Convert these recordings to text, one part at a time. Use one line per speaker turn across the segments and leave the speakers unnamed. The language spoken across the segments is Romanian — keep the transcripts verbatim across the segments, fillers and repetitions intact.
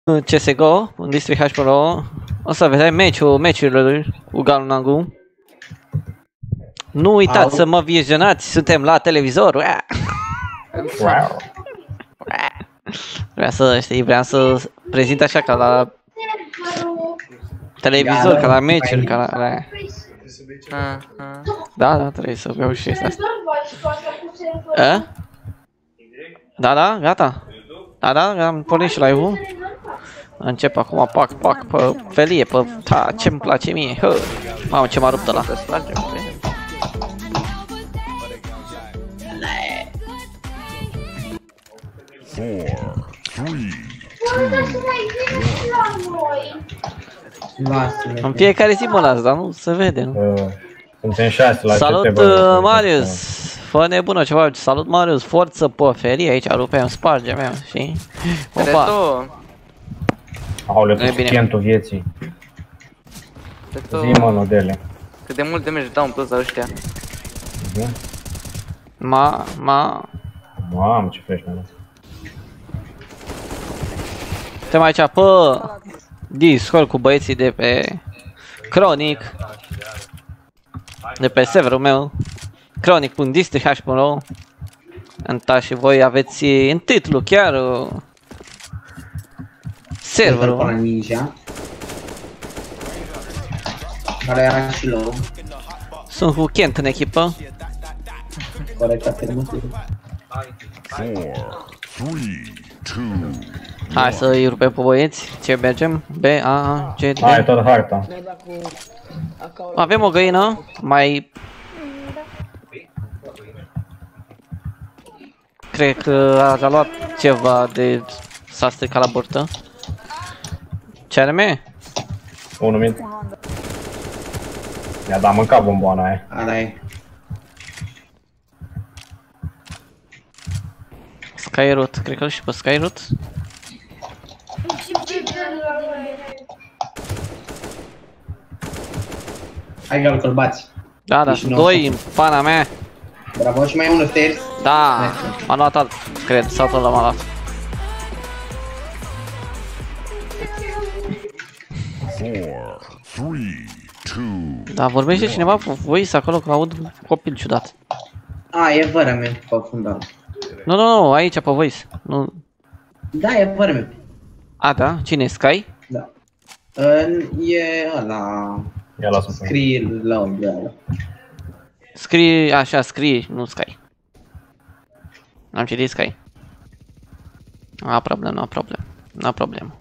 C S G O, în District H Pro. O să vedeți meciul, meciurile cu Galunangu. Nu uitați Au. să mă vizionați, suntem la televizor.
Wow.
Vreau să știi, vreau să prezint așa ca la televizor, ca la meciuri, ca la... Da, da, trebuie să beau și asta. A? Da, da, gata. Da, da, am pornit și live-ul. Încep acum, pac, pac, pe felie, pe... Ta, ce-mi place mie, hă! Mamă, ce m-a rupt ăla. În fiecare zi mă las, dar nu se vede, nu?
Suntem șase la
Salut, Marius! Fă nebună ceva, salut Marius, forță pe felie, aici rupem, spargem, eu, știi? Opa!
Aoleu, suficientul vieții. Zi, mă, nodele.
Cât de mult damage dau în plus la ăștia.
Ma, ma...
Mamă, ce fresh, mă.
Suntem aici pe Discord cu băieții de pe Chronic. De pe serverul meu. Chronic punct district h punct ro. Anta și voi aveți în titlu chiar serverul.
Ninja. Care era și low.
Sunt cu Kent în echipă.
Corect, afirmativ.
Hai să îi rupem pe băieți. Ce mergem? B, A, G, D.
Hai, tot harta.
Avem o găină. Mai... Cred că a luat ceva de... S-a stricat la burtă. Ce are mie?
Unul mint. I-a dat mâncat bomboana aia.
Ala e.
Skyroot, cred că și pe Skyroot.
Hai că-l colbați.
Da, da, doi în pana mea.
Bravo, și mai e unul stairs.
Da, m-a luat alt, cred, sau tot l-am luat. Da, vorbește cineva cu voice acolo că aud un copil ciudat.
A, e vără mea pe fundal.
Nu, nu, nu, aici pe voice. Nu.
Da, e vără mea.
A, da? Cine e? Sky?
Da. E ăla...
Ia lasă-mi.
Scrie loud de ăla.
Scrie, așa, scrie, nu Sky. Am citit Sky. No problem, no problem, no problem.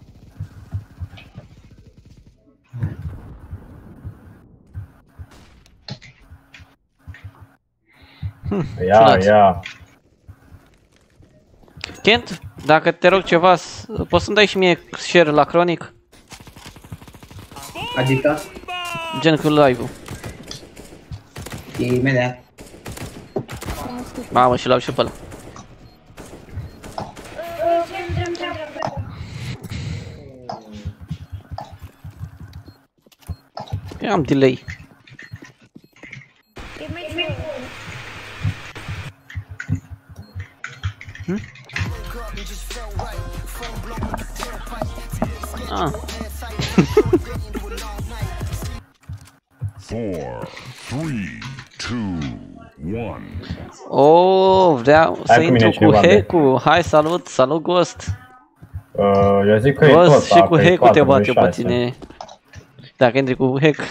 Hm, ia, ia.
Kent, dacă te rog ceva, poți să-mi dai și mie share la Chronic?
Adică?
Gen cu live-ul.
E imediat.
Mamă, și l-au și pe ăla. Eu am delay. Hmm? Ah.
four, three, two, one.
Oh, vreau să intru cu hack-ul. Hai, salut, salut Ghost.
Uh, eu zic că
Ghost,
e tot,
și cu hack-ul te bat eu pe tine. Dacă intri cu hack.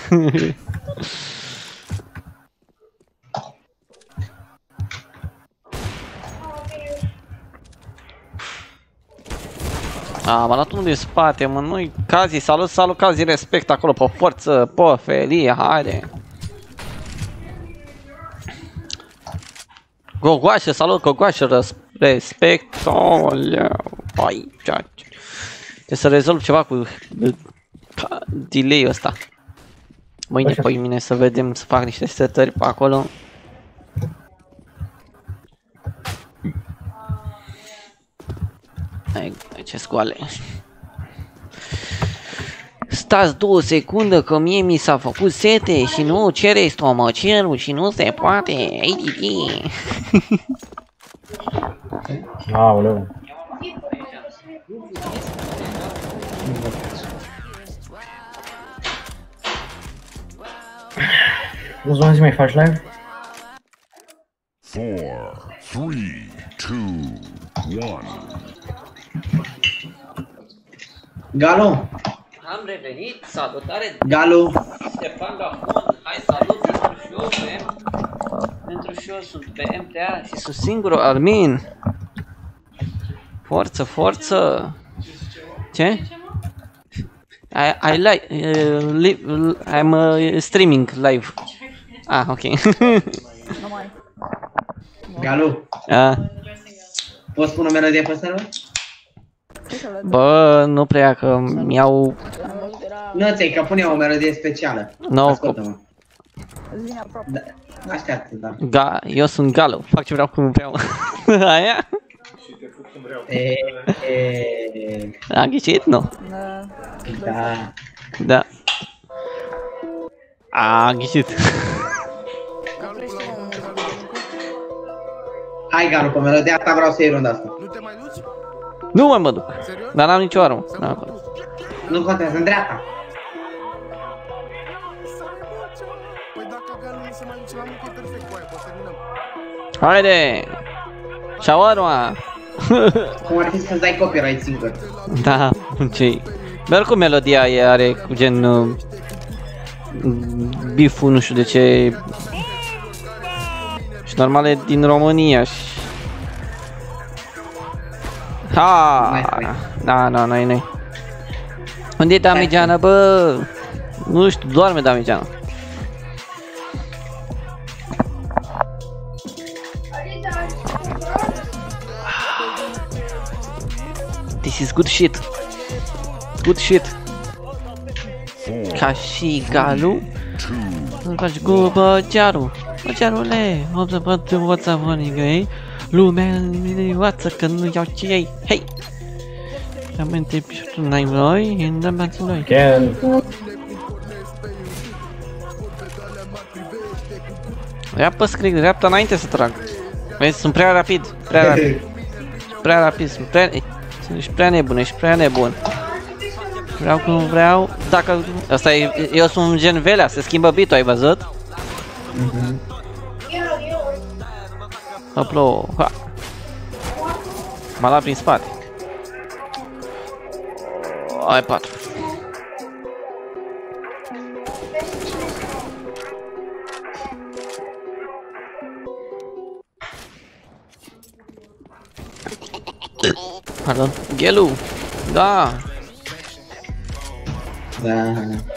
A, m-a luat unul din spate, mă, nu-i Cazi, salut, salut Cazi, respect acolo pe forță, pe felie, haide. Gogoașă, salut Gogoașă, respect, oleu, aici. Trebuie să rezolv ceva cu delay-ul ăsta. Mâine pe mine să vedem, să fac niște setări pe acolo. Hai, ce scoale. Stați două secunde că mie mi s-a făcut sete și nu cere stomacerul și nu se poate. Ei, didi.
Aoleu. Nu-ți mai zi mai faci live?
Four, three, two, one.
Galu!
Am revenit, salutare!
Galu!
Ștefan Gafon, hai salut pentru și eu, pe pentru și eu sunt pe M T A și sunt singurul admin. Forță, forță! Ce? I, I like, uh, live, I'm uh, streaming live. Ah, ok.
Galu!
ah.
Poți spune o melodie pe server?
Bă, nu prea că mi-au...
Nu ți-ai, că pune o melodie specială.
No,
ascultă-mă. Da, așteaptă, da.
Ga, eu sunt Galu, fac ce vreau cum vreau. Aia?
E, e,
A ghicit? Nu.
da.
Da. A ghicit.
Hai, Galu, pe melodia ta vreau să iei runda asta.
Nu te mai duci?
Nu mai mă duc.
Serios?
Dar n-am nicio armă.
Să
N-am
nu
acolo.
Nu contează, în dreapta.
Păi dacă Galu nu se mai duce la muncă, e perfect cu aia, poți terminăm.
Haide! Shawarma!
Cum ar fi să-ți dai copyright singur?
Da, ce-i? Dar oricum melodia e are cu gen... Uh, biful, nu știu de ce... Și normal e din România și... Ha! Da, da, n-ai, n-ai. Unde e Damigeana, bă? Nu știu, doarme Damigeana. This is good shit. Good shit. Ca și Galu. Îl faci cu băgearul. Băgearule, optă pentru învăța vănigăi. Lumea îmi învață că nu iau ce ei. Hei! Am pișotul n-ai noi, îndemnați noi.
Ken.
Ia pe scrig, dreapta înainte să trag. Vezi, sunt prea rapid, prea rapid. Prea rapid, sunt prea... Ești prea nebun, ești prea nebun. Vreau cum vreau, dacă... Asta e, eu sunt gen Velea, se schimbă beat-ul, ai văzut?
Mhm.
Hoplo, ha. M-a luat prin spate. Ai patru. Pardon, Gelu. Da.
Da.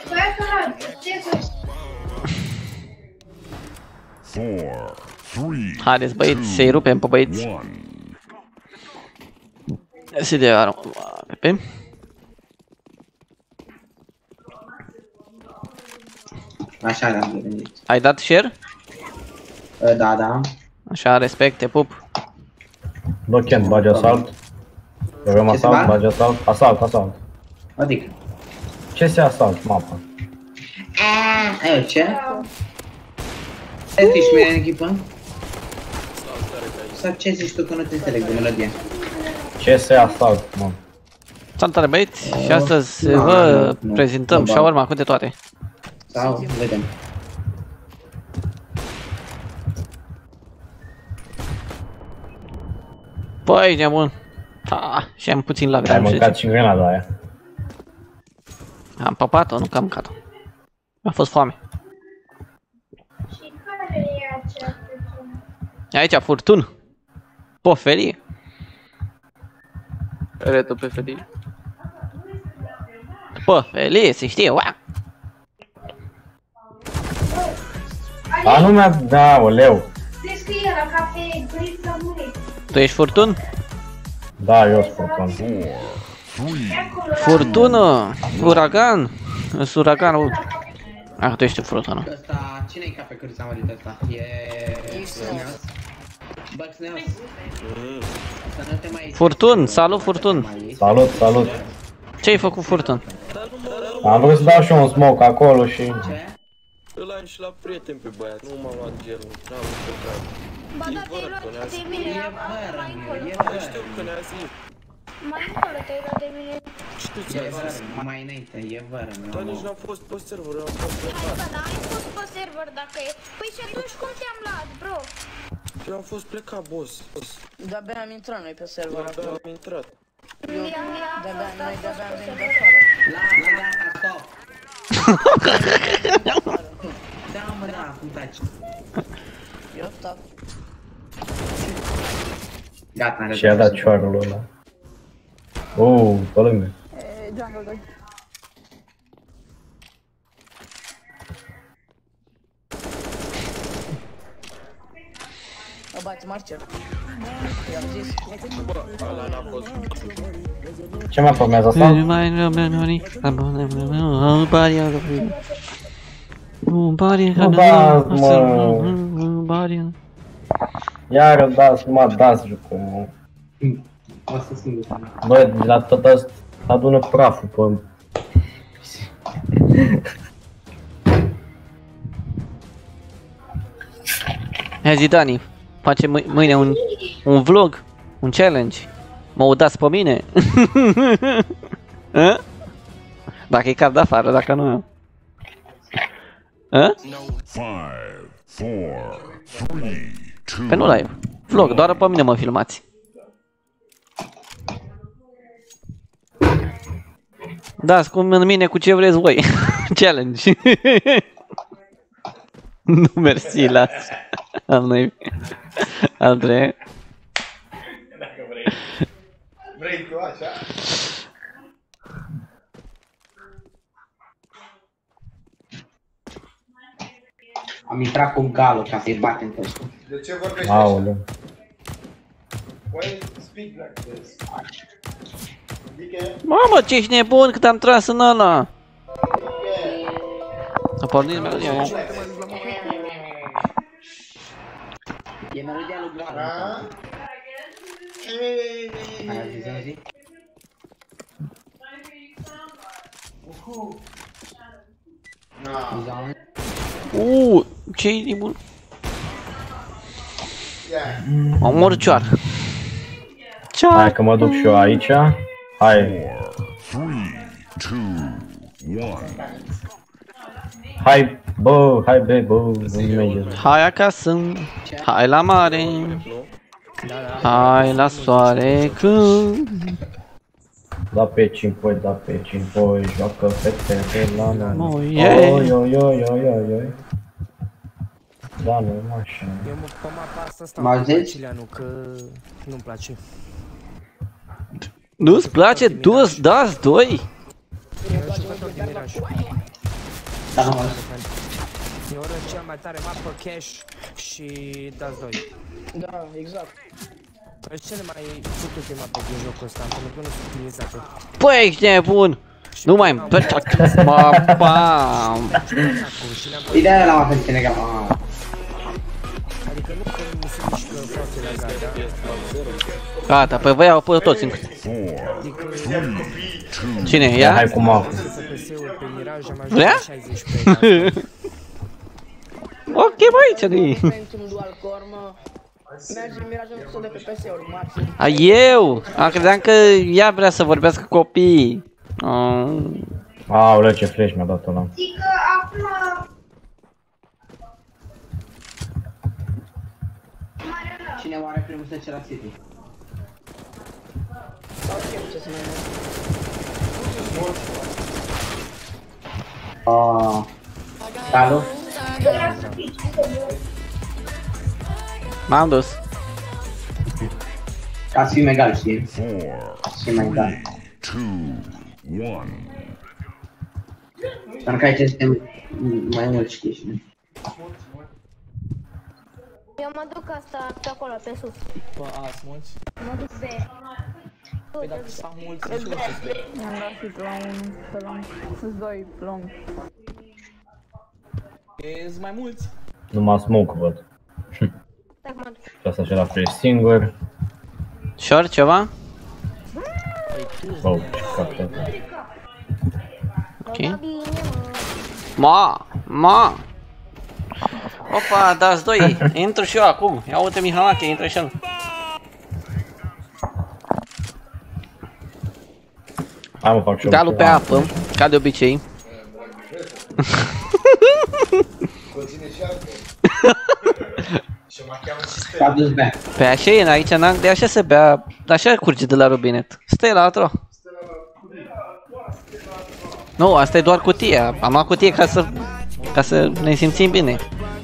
Four, three,
Haideți băieți, să-i rupem pe băieți.
one.
Se de armă, Pepe.
Așa am gândit.
Ai dat share?
Da, da.
Așa, respect, te pup.
Bă, Ken, bagi asalt. Avem
Ce se
asalt,
bag?
bagi asalt. Asalt, asalt.
Adică.
Ce se asalt, mapa?
Aia, ce? Ești mine în echipă? Sau ce zici tu că nu te înțeleg de melodie?
Ce se asalt, mă?
Salutare băieți și astăzi
Nu,
vă
nu, nu.
prezentăm
Nu,
shawarma cu de toate.
Sau, vedem.
Păi, nebun. Ha, și am puțin la
Ai
gram.
mâncat și grenada aia.
Am papat-o, nu că am mâncat-o. Mi-a fost foame.
Și care e această zonă?
Aici, furtun. Pofelie.
Reto pe felie.
Pofelie, se știe, ua.
A, nu mi-a... Da, oleu.
Descrie la cafe, vrei să muri.
Tu ești furtun?
Da, eu sunt furtun.
Furtună, uragan. Sunt uraganul. Ah, tu ești furtună.
Ăsta, cine-i ca pe care s-a mărit ăsta? E... Sneos? Bugs Sneos? Să nu te mai...
Furtun, salut Furtun.
Salut, salut.
Ce-ai făcut Furtun?
Am vrut să dau și eu un smoke acolo și...
Ce?
Îl am și la prieten pe băiat, nu m-am luat gelul, n-am încercat.
Ba da, te-ai luat de mine,
E
mai
vără,
încolo.
e
Nu
vără.
știu că ne-a zis.
Mai încolo te-ai luat de mine.
Știu ce
E
ai
vară,
zis.
mai înainte, e vară.
Dar nici n-am fost pe server, am fost plecat.
Bă, dar ai fost pe server dacă e. Păi și atunci cum te-am luat, bro?
Eu am fost plecat, boss.
De-abia am intrat noi pe server.
Eu am intrat.
Eu, de-abia, noi de-abia am venit de afară.
Lasă, gata, stop! Da, mă, da, cum taci.
Eu tac.
Gata, ne
Și-a dat cioarul ăla. Oh, pe lângă.
E, jungle doi. O bați Marcer. I-am zis.
Bă, ăla n-a fost.
Ce mai formează asta? Iar dați, numai dați jucăm.
O să singur.
Bă, la tot asta adună praful pe...
Ia zi, Dani, face mâine un, un vlog, un challenge. Mă udați pe mine? Dacă e card afară, dacă nu...
Five, four, three, two.
Pe nu live. Vlog, doar pe mine mă filmați. Dați cu mine cu ce vreți voi. Challenge. Nu mersi, las. Al noi. Al trei.
Dacă vrei. Vrei tu așa?
Am intrat cu un galo ca să-i batem pe ăsta.
De ce vorbești așa?
Aoleu.
Why speak like this? Adică...
Mamă, ce ești nebun cât am tras în ăla. A pornit melodia, mă.
E melodia lui Galo.
Da?
Aia zi, zi, zi.
No.
Uuu, ce-i nebun?
Yeah.
Mă omor cioar. Cioar.
Hai că mă duc și eu aici. Hai.
Four, three, two, one.
Hai, bă, hai be, bă, nu merge.
Hai acasă, hai la mare, hai la soare când...
Da pe cimpoi, da pe cimpoi, joacă fete la la la.
Oh,
Oi,
yeah.
oi, oi, oi, oi, oi. Da, nu, așa.
Eu mă pe mapa asta stau
Mă
cu
auziți?
Bacilianu, că nu-mi place.
Nu-ți place? Du-ți, dați doi?
Eu jucător din Miraj.
Da, mă.
Eu urăt cea mai tare mapă cash și dați doi.
Da, exact.
Sunt cele mai futute mape din jocul ăsta, pentru că nu sunt utilizate.
Păi, ești nebun! Nu mai îmi place mă, bam!
Ideea la mapă în legal.
Adică nu că nu se mișcă foarte la gata.
Gata, păi vă iau pe toți încă. Cine, ea?
Hai cu mapă.
P S-ul pe Miraj am ajuns
Vrea?
la șaizeci pe
Ok, băi, ce nu-i?
Pentru un dual core, mă. Merge Mirajul nu de pe P S-uri, maxim.
A, eu? A, credeam că ea vrea să vorbească copiii. Oh.
Aoleu, ce flash mi-a dat ăla.
Zic că acum...
Cine oare primul să ce la City?
Sau știu ce să mai mult.
Aaaa... Galo?
M-am dus.
Ca să fim egal, știi?
Four,
Și mai egal.
three, two, one.
Pentru că aici suntem mai mulți, știi, știi?
Eu mă duc asta pe acolo, pe sus.
Bă, azi mulți?
Mă duc pe...
Păi dacă s-a mulți, nu știu ce să
Mi-am dat și pe la un, pe la un, sunt doi long.
e mai mulți.
Numai smoke văd.
Dacă mă duc.
Și asta și la flash singur.
Short ceva?
Oh, ce captă.
Ok.
Da, bine, mă.
Ma, ma. Opa, dați doi. Intru și eu acum. Ia uite Mihalache, intră și el.
Hai mă, fac și eu.
Galul pe apă, ca de obicei. Pe așa e, aici în Anglia așa se bea, așa curge de la robinet. Stai la atro. Nu, asta e doar cutia. Am luat cutie ca să, ca să ne simțim bine.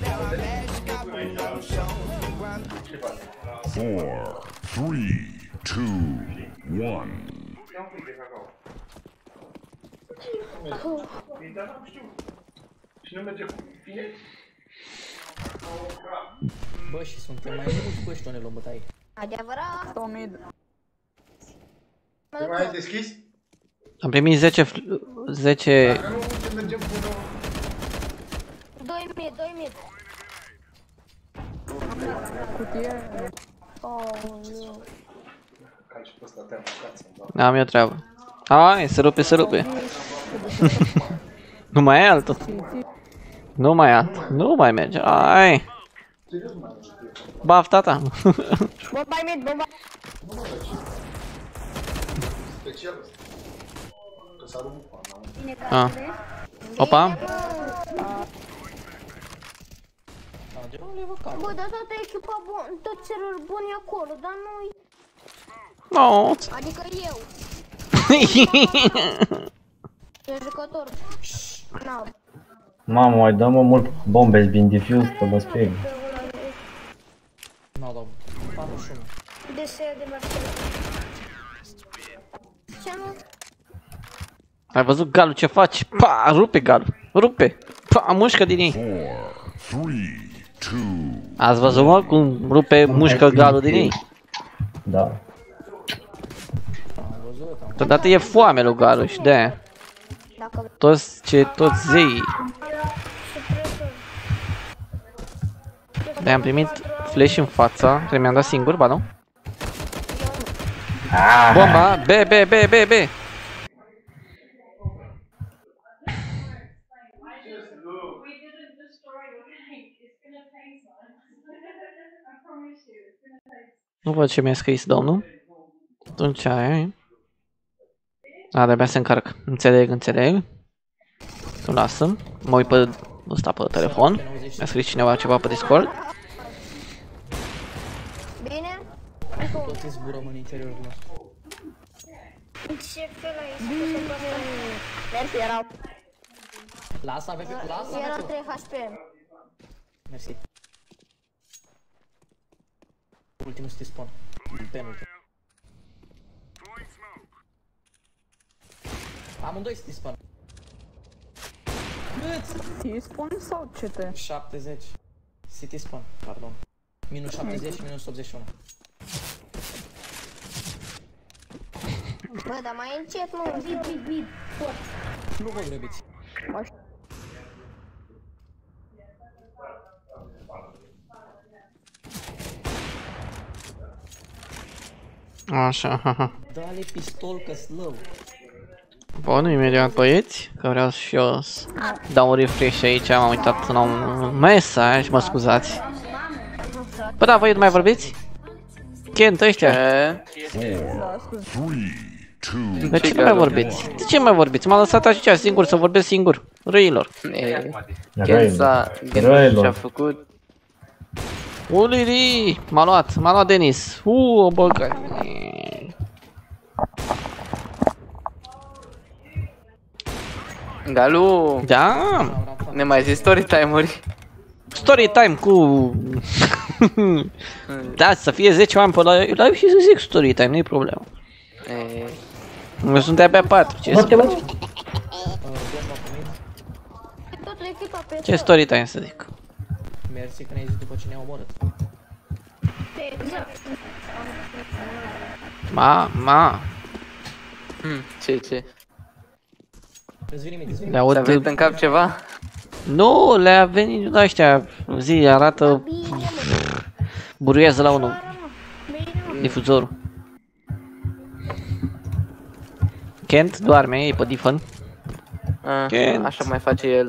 Four, three, two, one.
Bă, și suntem mai mulți cu ăștia, ne luăm bătaie.
Adevărat?
Mai ai deschis?
Am primit zece... zece...
doi mii, doi mii.
Cutie.
Am eu treabă. Hai, se rupe, se rupe. Nu mai e altul. Nu mai e altul. Nu mai merge. Hai. Baf, tata.
Bomba mid, bomba.
Ah. Opa.
Bă, dar toată echipa bun, toți serveri buni acolo, dar noi...
No.
Adică eu. E jucător. N-au.
Mamă, mai dă-mă mult bombe bin diffused pe mă sprig.
N-au dat patruzeci și unu.
De ce de Marcelo? Ce nu?
Ai văzut galul ce faci? Pa, rupe galul. Rupe. Pa, mușcă din ei.
Four, three, two.
Ați văzut, mă, cum rupe, mușcă galul din ei?
Da.
Totodată e foame lui galul și de-aia. Toți ce, toți zeii. De-aia am primit flash în fața, trebuie mi-am dat singur, ba nu? Bomba, B, B, B, B, B. Nu văd ce mi-a scris domnul. Atunci aia. A, de-abia se încarc. Înțeleg, înțeleg. Tu lasă. Mă uit pe ăsta pe telefon. Mi-a scris cineva ceva pe Discord.
Bine?
Toți zburăm în interiorul nostru.
Ce fel ai spus?
Mersi, erau.
Lasă, avem pe lasă,
Era
avem
trei H P.
Mersi. Ultimul să te spawn. Penultimul. Amândoi să te spawn.
Ți spun sau ce te?
șaptezeci. City spawn, pardon. Minus șaptezeci și minus optzeci și unu.
Bă, dar mai încet, mă, bid, bid, bid.
Nu vă grăbiți.
Așa, haha.
Dă-le pistol că slău.
Bun, imediat băieți, că vreau și eu să dau un refresh aici, am uitat la un mesaj, mă scuzați. Bă, da, voi nu mai vorbiți? Kent, ăștia. De ce nu mai vorbiți? De ce mai vorbiți? M-a lăsat așa singur să vorbesc singur. Râilor.
Kent s-a gândit ce-a făcut.
Uliri, m-a luat, m-a luat Denis. Uuu, o băgă.
Galu!
Da!
Ne mai zi story time-uri?
Story time cu... Da, să fie zece oameni pe live și să zic story time, nu-i problemă. Nu sunt abia patru, ce să... Ce story time să zic?
Mersi că ne-ai zis după ce ne-au omorât.
Ma, ma.
Hmm, ce, ce?
Le aud...
Ți-a venit în cap ceva?
Nu, le-a venit de ăștia, zi, arată... Buruiază la unul. Difuzorul. Kent doarme, e pe difăn.
Ah, așa mai face el.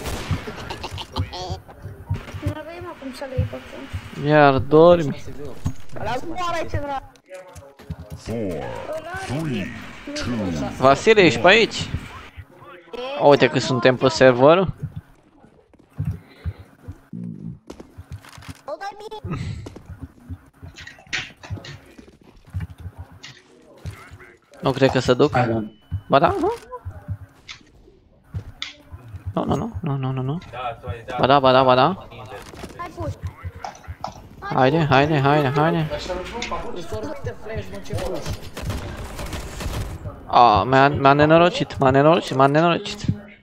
Nu avem acum să le iei pe fund.
Iar dormi.
Ăla zboară ce vrea.
Four, three,
Vasile, ești pe aici? Uite că suntem pe server. Nu cred că se duc. Ba da, nu? Nu, nu, nu, nu, nu, nu, nu. Ba da, ba da, ba da. Haide, haide, haide, haide. A, m-a nenorocit, m-a nenorocit, m-a nenorocit.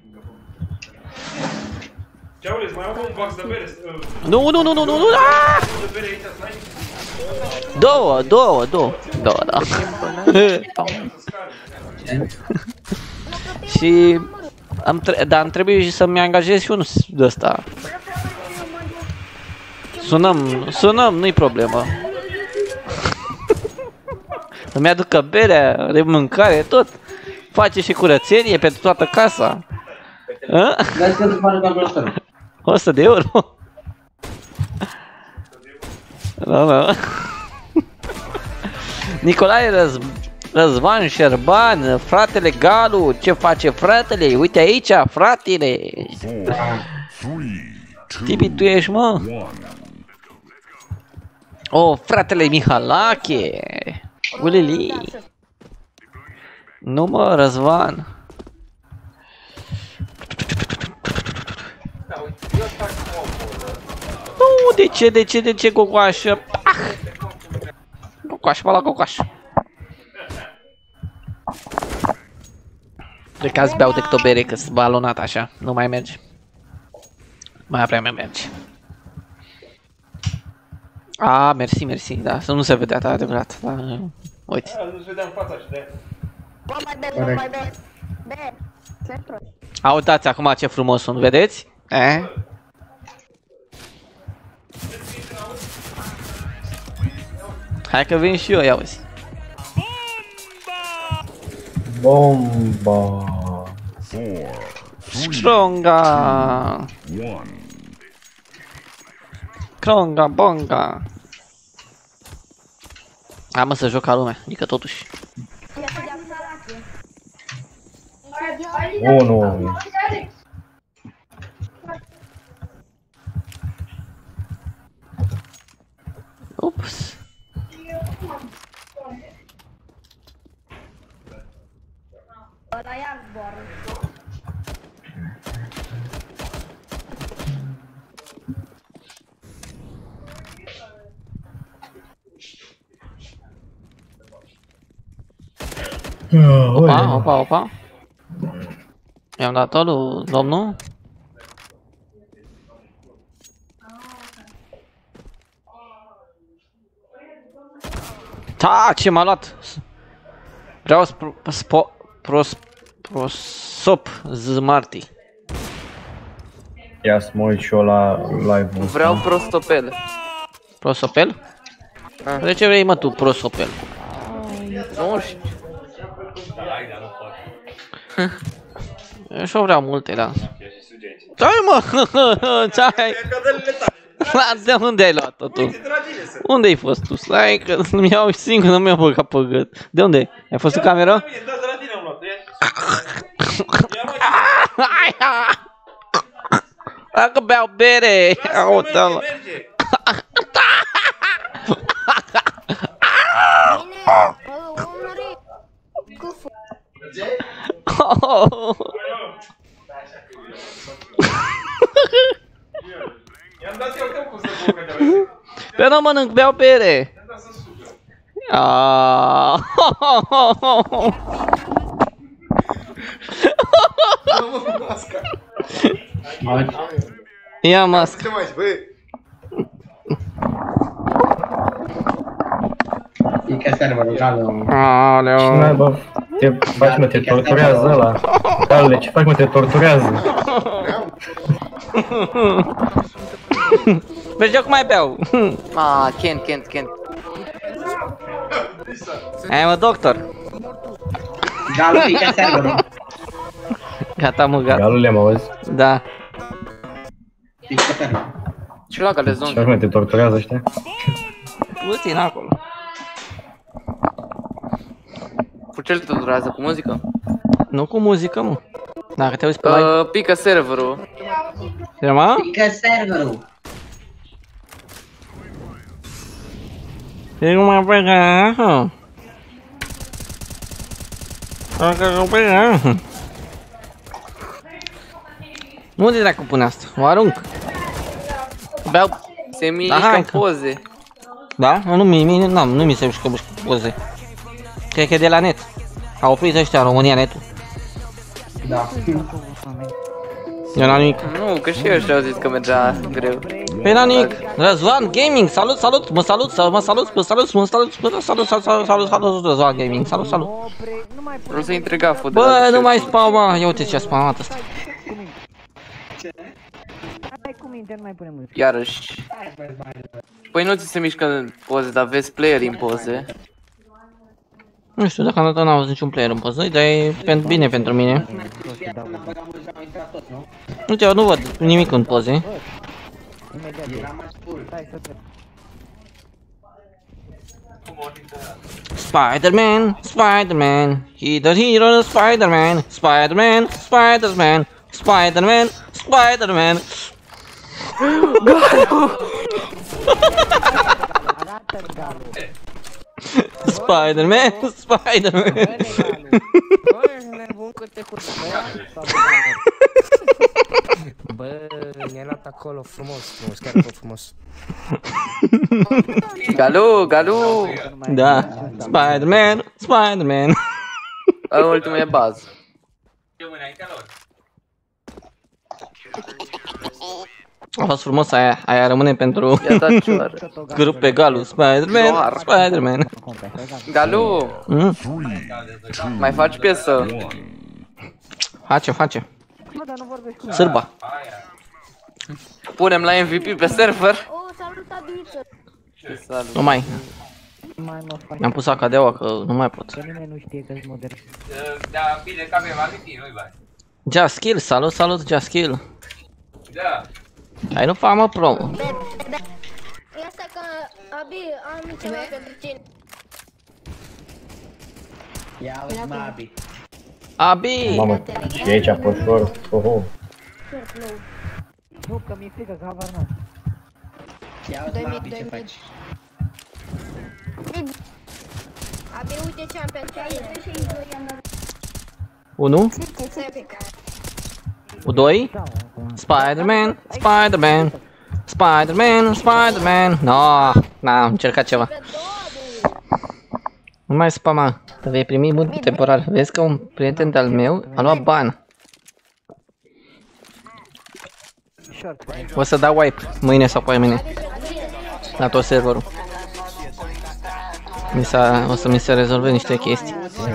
Nu, nu, nu, nu, nu, nu, două, două, două, două, da. Și am dar îmi trebuie să-mi angajez și unul de ăsta. Sunăm, sunăm, nu-i problemă. Să-mi aducă berea, de mâncare, tot. Face și curățenie pentru toată casa. o sută de euro. Da, da. Nicolae Răz... Răzvan Șerban, fratele Galu, ce face fratele? Uite aici, fratele. Tipi, tu ești, mă? Oh, fratele Mihalache. Ulili. Nu, mă, Răzvan. Nu, de ce, de ce, de ce, cocoașă? Ah! Cocoașă, mă la cocoașă. Cred că azi beau decât o bere, că-s balonat așa, nu mai merge. Mai prea mai merge. A, mersi, mersi, da, să nu se vedea, da, adevărat, da, uite.
Nu se vedea în fața și de...
Bă, mai be, bă, mai be, be, ce prost.
A, uitați acum ce frumos sunt, vedeți? Eh? Hai că vin și eu, ia uzi.
Bomba!
Stronga! Stronga, bonga! Am să joc ca lumea, adică totuși.
Unu.
Ups.
Ăla ia zboară.
Opa, opa, opa. I-am dat-o lui domnul. Ta, ce m-a luat? Vreau spo... Pros... Prosop Zmarty.
Ia să mă uit și eu la live-ul.
Vreau prostopel.
Prosopel? De ce vrei, mă, tu prosopel?
Nu știu.
Eu și-o vreau multe, da. Stai, mă! Stai! De unde ai luat-o tu? Unde ai fost tu? Stai că nu-mi iau singur, nu mi-au băgat pe gât. De unde? Ai fost în cameră? Dacă beau bere! Aută-l! Pe nu mănânc, beau bere! Aaaa! Ia mască!
Ce mai ești, băi?
E că servă locală.
Aaleu!
Ce mai, bă? Te faci, mă, te torturează ăla. Carle, ce faci, mă, te torturează?
Vezi, eu cum mai beau?
Ah, Kent, Kent, Kent.
Hai, mă, doctor!
Galu, pică serverul.
Gata, mă, gata.
Galule, mă auzi?
Da.
Pică serverul.
Ce la gale
Ce faci,
zonă?
mă, te torturează ăștia?
Puțin acolo.
Ce tot durează, cu muzică?
Nu cu muzică, mă. Dacă te uiți pe live...
Uh, pică serverul.
Ce, mă?
Pică serverul.
E numai pe ca... Unde dracu pune asta? O arunc. Beau...
Se mișcă poze.
Da? Nu mi, mi, nu, nu mi se mișcă poze. Cred că e de la net. Au oprit ăștia în România netul.
Da.
Eu n-am nimic.
Nu, că și eu și-au zis că mergea greu.
Păi n-am nimic. Răzvan Gaming, salut, salut, mă salut, mă salut, mă salut, mă salut, salut, salut, salut, salut, salut, Răzvan Gaming, salut, salut.
Nu se intre gaful de
Bă, nu mai spama, ia uite ce-a spamat ăsta.
Iarăși. Păi nu ți se mișcă poze, dar vezi player în poze.
Nu știu, deocamdată n-am văzut niciun player în poză, dar e bine pentru mine. Uite, eu nu văd nimic în poze. Spider-Man, Spider-Man, he the hero, Spider-Man, Spider-Man, Spider-Man, Spider-Man, Spider-Man. Spider-Man, Spider-Man.
Bă, ne-a luat acolo frumos, frumos, chiar pe frumos.
Galu, Galu!
Da, Spider-Man, Spider-Man.
Ultimul e bază.
A fost frumos aia, aia rămâne pentru grup pe Galu, Spider-Man, Spider-Man.
Galu!
Mm?
Mai faci piesă?
Face, face. Sârba.
Punem la M V P pe server?
Oh, salut, Abiliță.
Nu mai. Mi-am pus acadeaua că nu mai pot.
Da, bine că avem amintit, nu-i bani.
Jaskill, salut, salut, Jaskill.
Da.
Hai nu fac mă promo.
E asta că, Abi, am ceva pentru tine.
Ia uite mă, Abi.
Abi!
Mamă, e aici poșor, oho.
Nu, că mi-e frică, că habar n-am.
Ia uite mă, Abi, ce faci?
Abi, uite ce am pentru tine.
unu, doi, Spider-Man, Spider-Man, Spider-Man, Spider-Man. No, n-am încercat ceva. Nu mai spama, te vei primi mult temporar. Vezi că un prieten de-al meu a luat bani. O să dau wipe mâine sau pe mâine la tot serverul. Mi s-a, o să mi se rezolve niște chestii.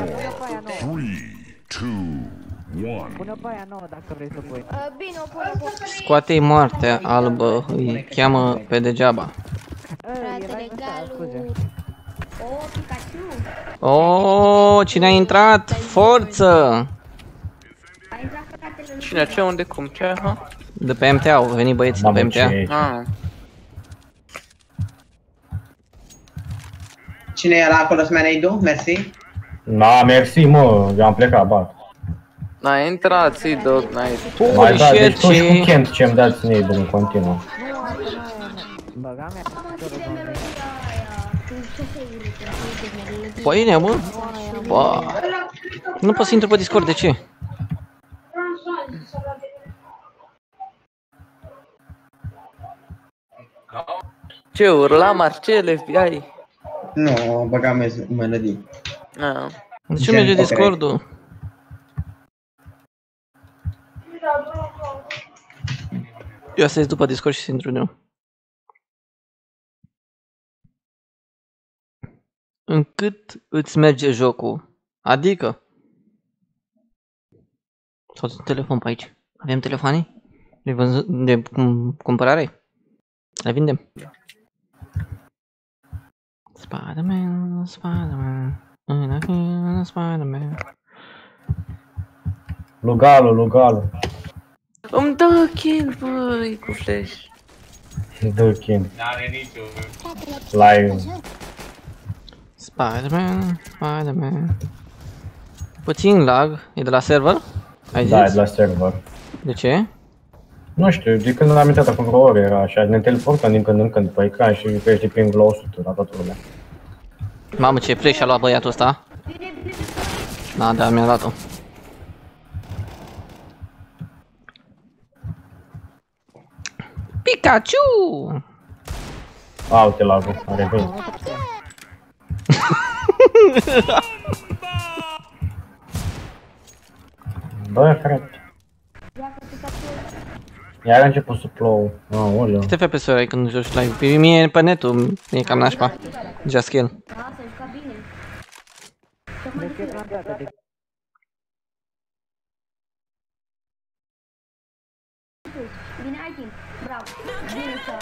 Pune pe aia nouă dacă vrei să pui.
Bine, o pune pe...
Scoate-i moartea albă, îi cheamă pe degeaba.
Fratele Galu. Oh, Pikachu.
Oh, cine a intrat? Forță!
Cine, ce, unde, cum, ce, ha?
De pe M T A, au venit băieții de pe M T A.
Ah.
Cine e la acolo, Smaneidu? Mersi.
Na, mersi mă, eu am plecat, bat.
N-ai intrat, zi, doc, n-ai...
Mai da, deci tu și cu Kent ce-mi dați mie în continuu.
Băga mea.
Păi, mă? Bă. Nu pot să intru pe Discord, de ce?
Ce, urla Marcel, F B I?
Nu, băgam melodii.
Ah.
De ce merge Discord-ul? Eu să ies după Discord și să intru eu. Încât îți merge jocul? Adică? Sau telefon pe aici? Avem telefoane? De, vânză, de cum, cumpărare? Le vindem. Spider-Man, Spider-Man, Spider-Man.
Lugalu, Lugalu.
Îmi dă kill, băi, cu flash.
Dă kill.
N-are niciun.
Live.
Spider-Man, Spider-Man. Puțin lag, e de la server? Ai
Da, e
zis?
de la server.
De ce?
Nu știu, de când am intrat acum vreo oră era așa, ne teleportăm din când în când pe ecran și crește prin la o sută la toată lumea.
Mamă, ce preș a luat băiatul ăsta. Da, da, mi-a dat-o. Pikachu!
A, uite lagul, a revenit. Bă, frate. Iar a început să plouă. Aoleu.
Câte F P S-uri ai când joci live? Pe mine pe netul e cam nașpa. Just kill.
Bine, ai timp. Bravo. Bine să...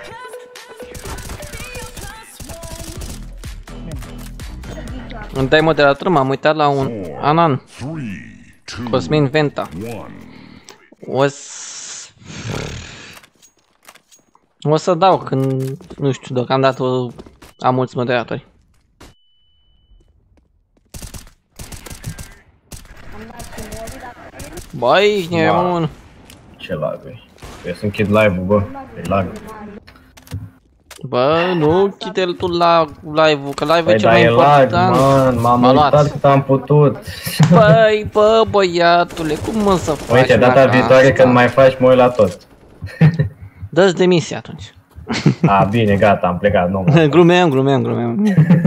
Îmi dai moderator, m-am uitat la un Anan. Cosmin Venta. O să... O să dau când, nu știu, deocamdată am mulți moderatori. Băi, ești nebun.
Ce lag e? Eu să închid live-ul, bă. E lag.
Bă, nu închide tu la live-ul, că live-ul
Păi
e cel
da,
mai
e lag,
important.
man, m-am uitat cât am putut.
Băi, bă, băiatule, cum mă să faci?
Uite, data viitoare când mai faci, mă uit la tot.
Dă-ți demisia atunci.
A, bine, gata, am plecat, nu.
Glumeam, glumeam, glumeam.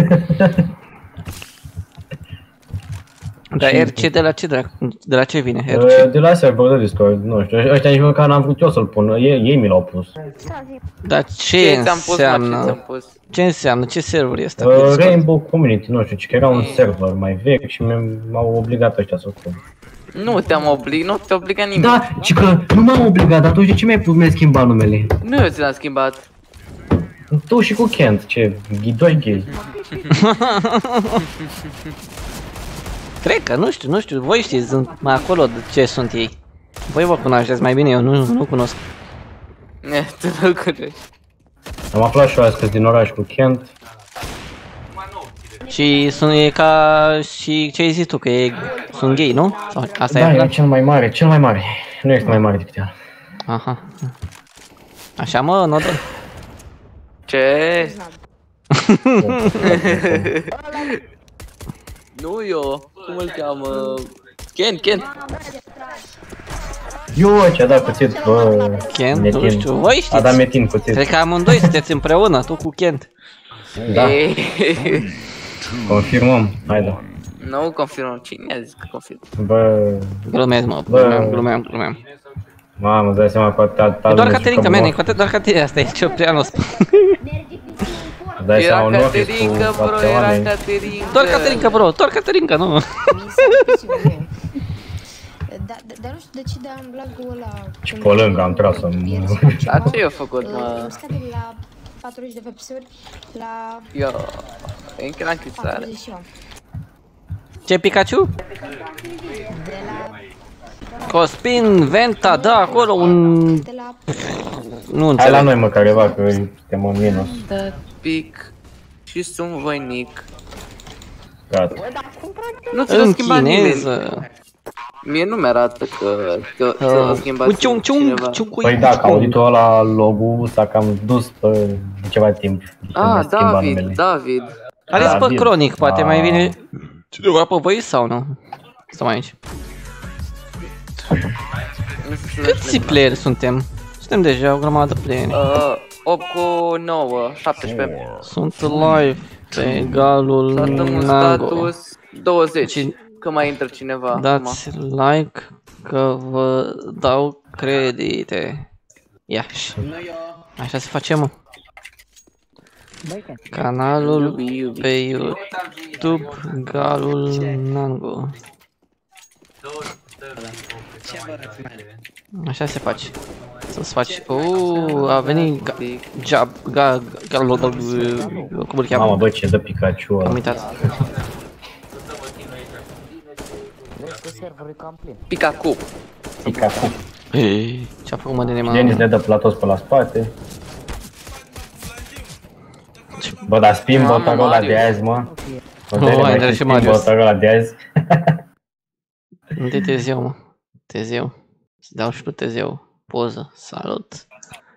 Dar R C de la ce, de la ce vine? R C?
De la server de Discord, nu știu, ăștia nici măcar n-am vrut eu să-l pun, ei, ei mi l-au pus.
Dar ce înseamnă? Ce înseamnă? Ce server este?
Uh, Rainbow Community, nu știu, că era un server mai vechi și m-au obligat ăștia să-l pun.
Nu te-am obligat, nu te-a obligat nimeni.
Da, ci că nu m-am obligat, dar atunci de ce mi-ai schimbat numele?
Nu eu ți l-am schimbat.
Tu și cu Kent, ce? Doi gay.
Cred că, nu știu, nu știu, voi știți mai acolo de ce sunt ei. Voi vă cunoașteți mai bine, eu nu, nu cunosc.
Ne, tu nu cunoști.
Am aflat și eu astăzi din oraș cu Kent.
Și sunt, e ca și ce ai zis tu, că e, sunt gay, nu? Sau, asta
da,
e,
e cel mai mare, cel mai mare. Nu este mai mare decât el.
Aha. Așa mă, nu dă.
Ce? Nu eu, cum îl cheamă? Ken, Ken.
Eu ce-a dat cuțit, bă,
Ken,
Metin.
nu știu, voi știți.
A dat Metin cuțit.
Cred că amândoi sunteți împreună, tu cu Kent.
Da. Confirmăm, haide.
Nu confirmăm, cine a zis că confirmăm?
Bă...
Glumesc, mă, glumeam, glumeam, glumeam.
Mamă, îți dai seama cu atâta lume.
Doar Caterinca, mene, cu atât doar Caterinca, asta e Ciopleanu spune.
Îți dai seama,
Era
nu office
Caterinca,
cu
bro,
atâtea
era
oameni.
Caterinca.
Doar Caterinca, bro, doar Caterinca, nu.
Dar nu știu de ce dam lag-ul ăla.
Și pe lângă am tras-o.
Dar ce i-a făcut, mă?
Scade la patruzeci de F P S-uri la
Eu... încă la închisare.
patruzeci și unu.
Ce, Pikachu? Cospin, Venta, da, acolo un... Nu
Hai
înțeleg.
la noi mă careva, că suntem în minus.
Da, pic. Și sunt voinic.
Gata.
Nu ți-l-a
În
schimbat nimeni.
chineză.
Mie nu mi-arată că ți-l-a schimbat
Ciung, ciung,
cineva.
ciung,
Păi da, că auditul ăla, logo-ul s-a cam dus pe ceva timp.
Ah, David, David.
Ales pe Cronic, poate mai
Ah.
vine cineva pe voi sau nu? Stăm aici. Câți playeri suntem? Suntem deja o grămadă de playeri.
Uh, opt cu nouă, șaptesprezece.
Sunt live pe egalul
Toată un
Nango.
status douăzeci. Că mai intră cineva acum.
Dați like că vă dau credite. Ia. Așa se face, mă. Canalul pe YouTube Galul Nango. Așa se face. Să-ți faci. Uuu, a venit Jab, ga, Galul, cum îl cheamă?
Mamă, bă, ce dă Pikachu ăla.
Am uitat.
Pikachu.
Pikachu.
Ce-a făcut, mă, de nema?
Denis ne dă platos pe la spate. Bă, dar spin botarul ăla de azi, mă.
Oh, ai intrat și Marius.
Botarul ăla de azi.
Unde-i Tezeu, mă? Tezeu. Să dau și lui Tezeu. Poză. Salut.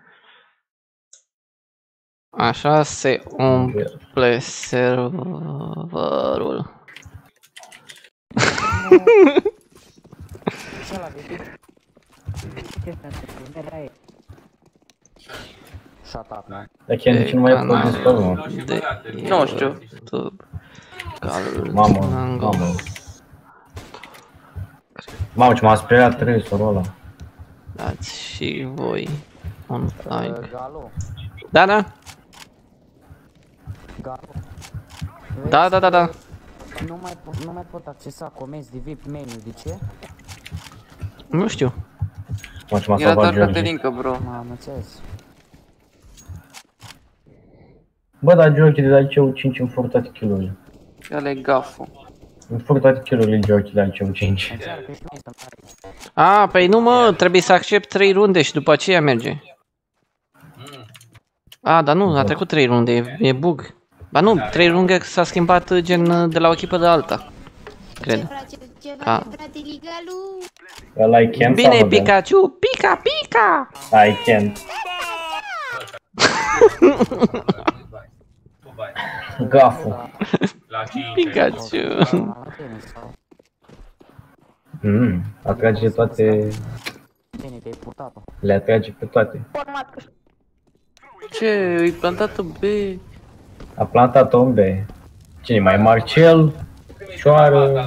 Așa se umple serverul.
Shut up, man.
Dar chiar nici nu mai e pe Discord, mă.
Nu știu.
Mamă, mamă. Mamă, ce m-a speriat tresorul ăla.
Dați și voi un like.
Galo.
Da, da.
Galo.
Da, da, da, da.
Nu mai, nu mai pot accesa comenzi de V I P menu, de ce?
Nu știu.
Mă, ce m-a
Era
salvat
doar
George.
Cătălincă, bro.
M-am înțeles.
Bă, dar George de la liceu cinci în furtate kill-uri.
Ăla e gaful.
În furtate kill-uri George de la liceu cinci.
A, păi nu mă, trebuie să accept trei runde și după aceea merge. A, dar nu, a trecut trei runde, e, e bug. Ba nu, trei runde s-a schimbat gen de la o echipă de alta. Cred. A.
Ăla I can't.
Bine, Pikachu, pica, pica!
I can't. Gaful.
Pikachu.
Mm, atrage toate. Le atrage pe toate.
Ce? Îi plantat-o B.
A plantat-o în B. Cine mai? Marcel? Cioară?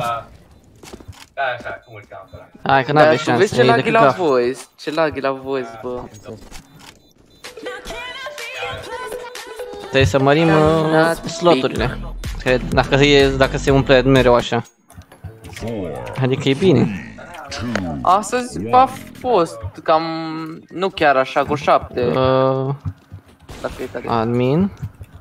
Hai că n-aveți șanse.
Vezi ce lag e la voice? Ce lag e la voice, bă.
Trebuie să mărim uh, sloturile. Cred, dacă, e, dacă se umple mereu așa. Adică e bine.
Astăzi a fost cam, nu chiar așa, cu șapte.
Uh, admin.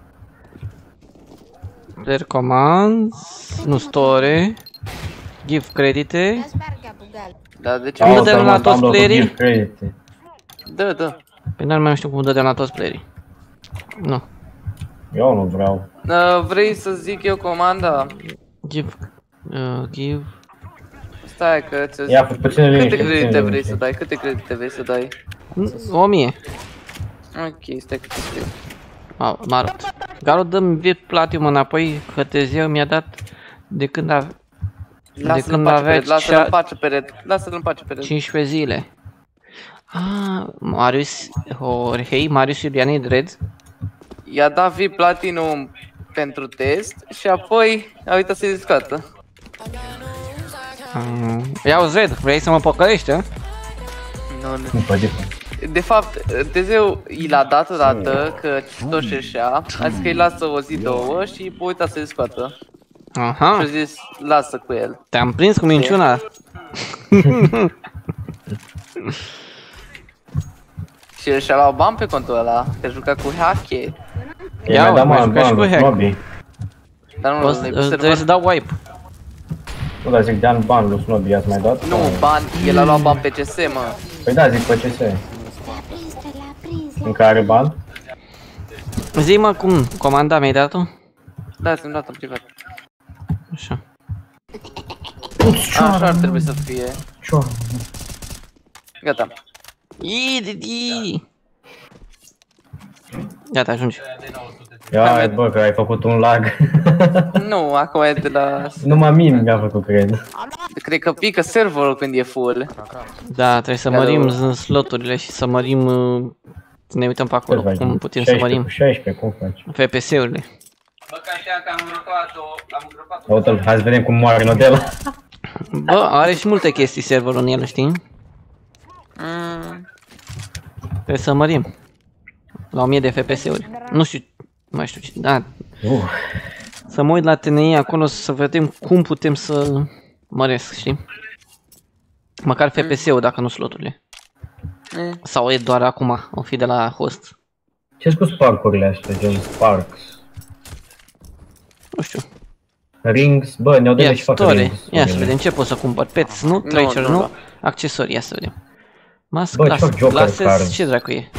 Player commands. Nu store. Give credite.
Da, de ce?
Cum dădeam la toți playerii?
Da, da.
Păi n-ar mai știu cum dădeam la toți playerii. Nu.
Eu nu vreau.
Uh, vrei să zic eu comanda?
Give. Uh, give.
Stai că ți-o zic.
Ia, fă puțin liniște.
Câte credite vrei să dai? Câte credite vrei să dai?
O mie.
Ok, stai că te scriu.
M-a rupt. Garo, dă-mi V I P Platinum înapoi, că Tezeu mi-a dat de când a... De când avea
lasă-l în pace pe Red, lasă-l în pace pe Red.
cincisprezece zile. Ah, Marius, Jorge, Marius Iuliani Red.
I-a dat V I P Platinum pentru test și apoi a uitat să-i scoată.
Um, Ia-uzi Red, vrei să mă pocălești, a?
Nu, nu. De fapt, Tezeu i l-a dat odată, că tot șeșea, a zis că îi lasă o zi, două și a uitat să-i scoată.
Aha.
Și a zis, lasă cu el.
Te-am prins cu minciuna.
Și el și-a luat bani pe contul ăla, că juca cu hacke.
Ia, mai mai jucat și cu hack.
Dar nu,
trebuie să dau wipe.
Nu, dar zic de-an bani lui Snobby, i-ați mai dat?
Nu, bani, el a luat bani pe C S, mă.
Păi da, zic pe C S. Încă are bani?
Zi-mă cum, comanda mi-ai dat-o?
Da, ți-am dat în privat.
Așa.
Așa ar trebui să fie. Gata.
Iii, Gata, ajunge.
Ia, bă, că ai făcut un lag.
Nu, acum e de la...
Numai mine mi-a făcut, cred.
Cred că pică serverul când e full.
Da, trebuie să mărim sloturile și să mărim... Să ne uităm pe acolo, cum putem să mărim
șaisprezece, cum faci?
F P S-urile.
Bă, că așa că am îngropat-o, am îngropat-o.
Uite-l, hai să vedem cum moare Nodela.
Bă, are și multe chestii serverul în el, știi?
Mm.
Trebuie să mărim la o mie de F P S-uri. Nu știu, nu mai știu ce, da.
Uh.
Să mă uit la T N I acolo să vedem cum putem să măresc, știi? Măcar F P S-ul, dacă nu sloturile.
Mm.
Sau e doar acum, o fi de la host.
Ce-s cu spark-urile astea, gen Sparks?
Nu știu.
Rings, bă, ne-au dat și fac rings.
Ia să vedem ce pot să cumpăr. Pets, nu? Tracer, nu? Accesorii, ia să vedem. Mask,
bă,
glasses,
ce
glasses, ce dracu e?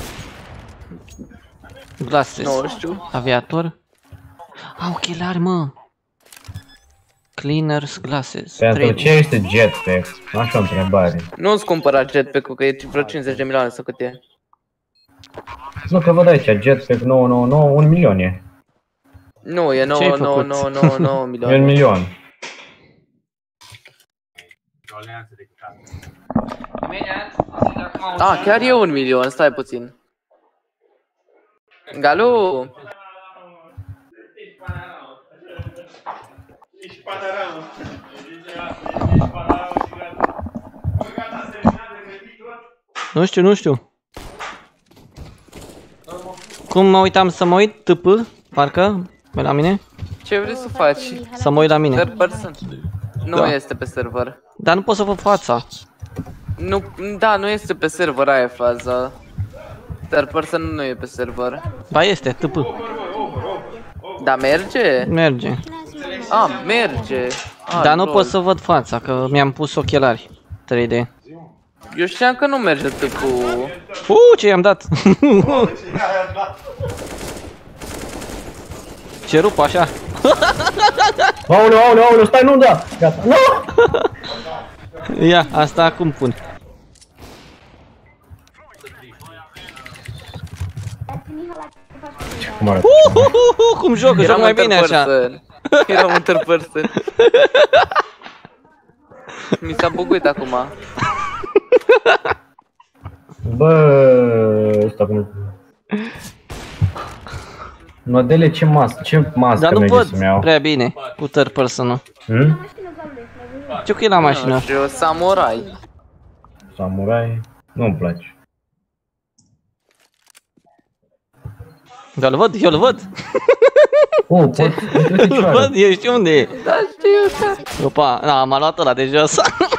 Glasses,
nu știu.
aviator. A, ochelari, mă. Cleaners glasses.
Pentru ce este jetpack? Așa o întrebare.
Nu-ți cumpăra jetpack-ul, că e vreo cincizeci de milioane sau cât e.
Nu, că văd aici, jetpack nouă nouă nouă, un milion e.
Nu, e nouă nouă nouă nouă nouă milioane.
E un milion.
Ah, chiar e un milion, stai puțin. Galu!
Nu știu, nu știu. Cum mă uitam să mă uit? T P? Parcă? Pe la mine?
Ce vrei să faci?
Să mă uit la mine.
Third person. Nu
Da.
este pe server.
Dar nu pot să văd fața.
Nu, da, nu este pe server, aia e faza. Third person nu e pe server.
Ba este, T P.
Da, merge?
Merge.
Ah, merge. Ah,
Dar nu
lol.
pot să văd fața, că mi-am pus ochelari trei D.
Eu știam că nu merge tipul.
Uuu, ce i-am dat? Ce rup așa?
Aoleu, aoleu, aoleu, stai, nu da! Gata, nu!
Ia, asta acum pun.
Cum arată?
Uhuhuhu, cum jocă, joc mai bine așa.
Eram un third person. Mi s-a buguit acum.
Bă, ăsta cum... Modele, ce mască, ce mască
Dar nu
merge
pot
să-mi iau?
prea bine cu third person-ul.
Hmm?
Ce cu e la mașină?
Nu știu, samurai.
Samurai? Nu-mi place.
Eu îl văd, eu îl văd.
Oh, pot, uite ce
Îl văd, ești unde e?
Da, știu eu.
Opa, na, m-a luat ăla de jos.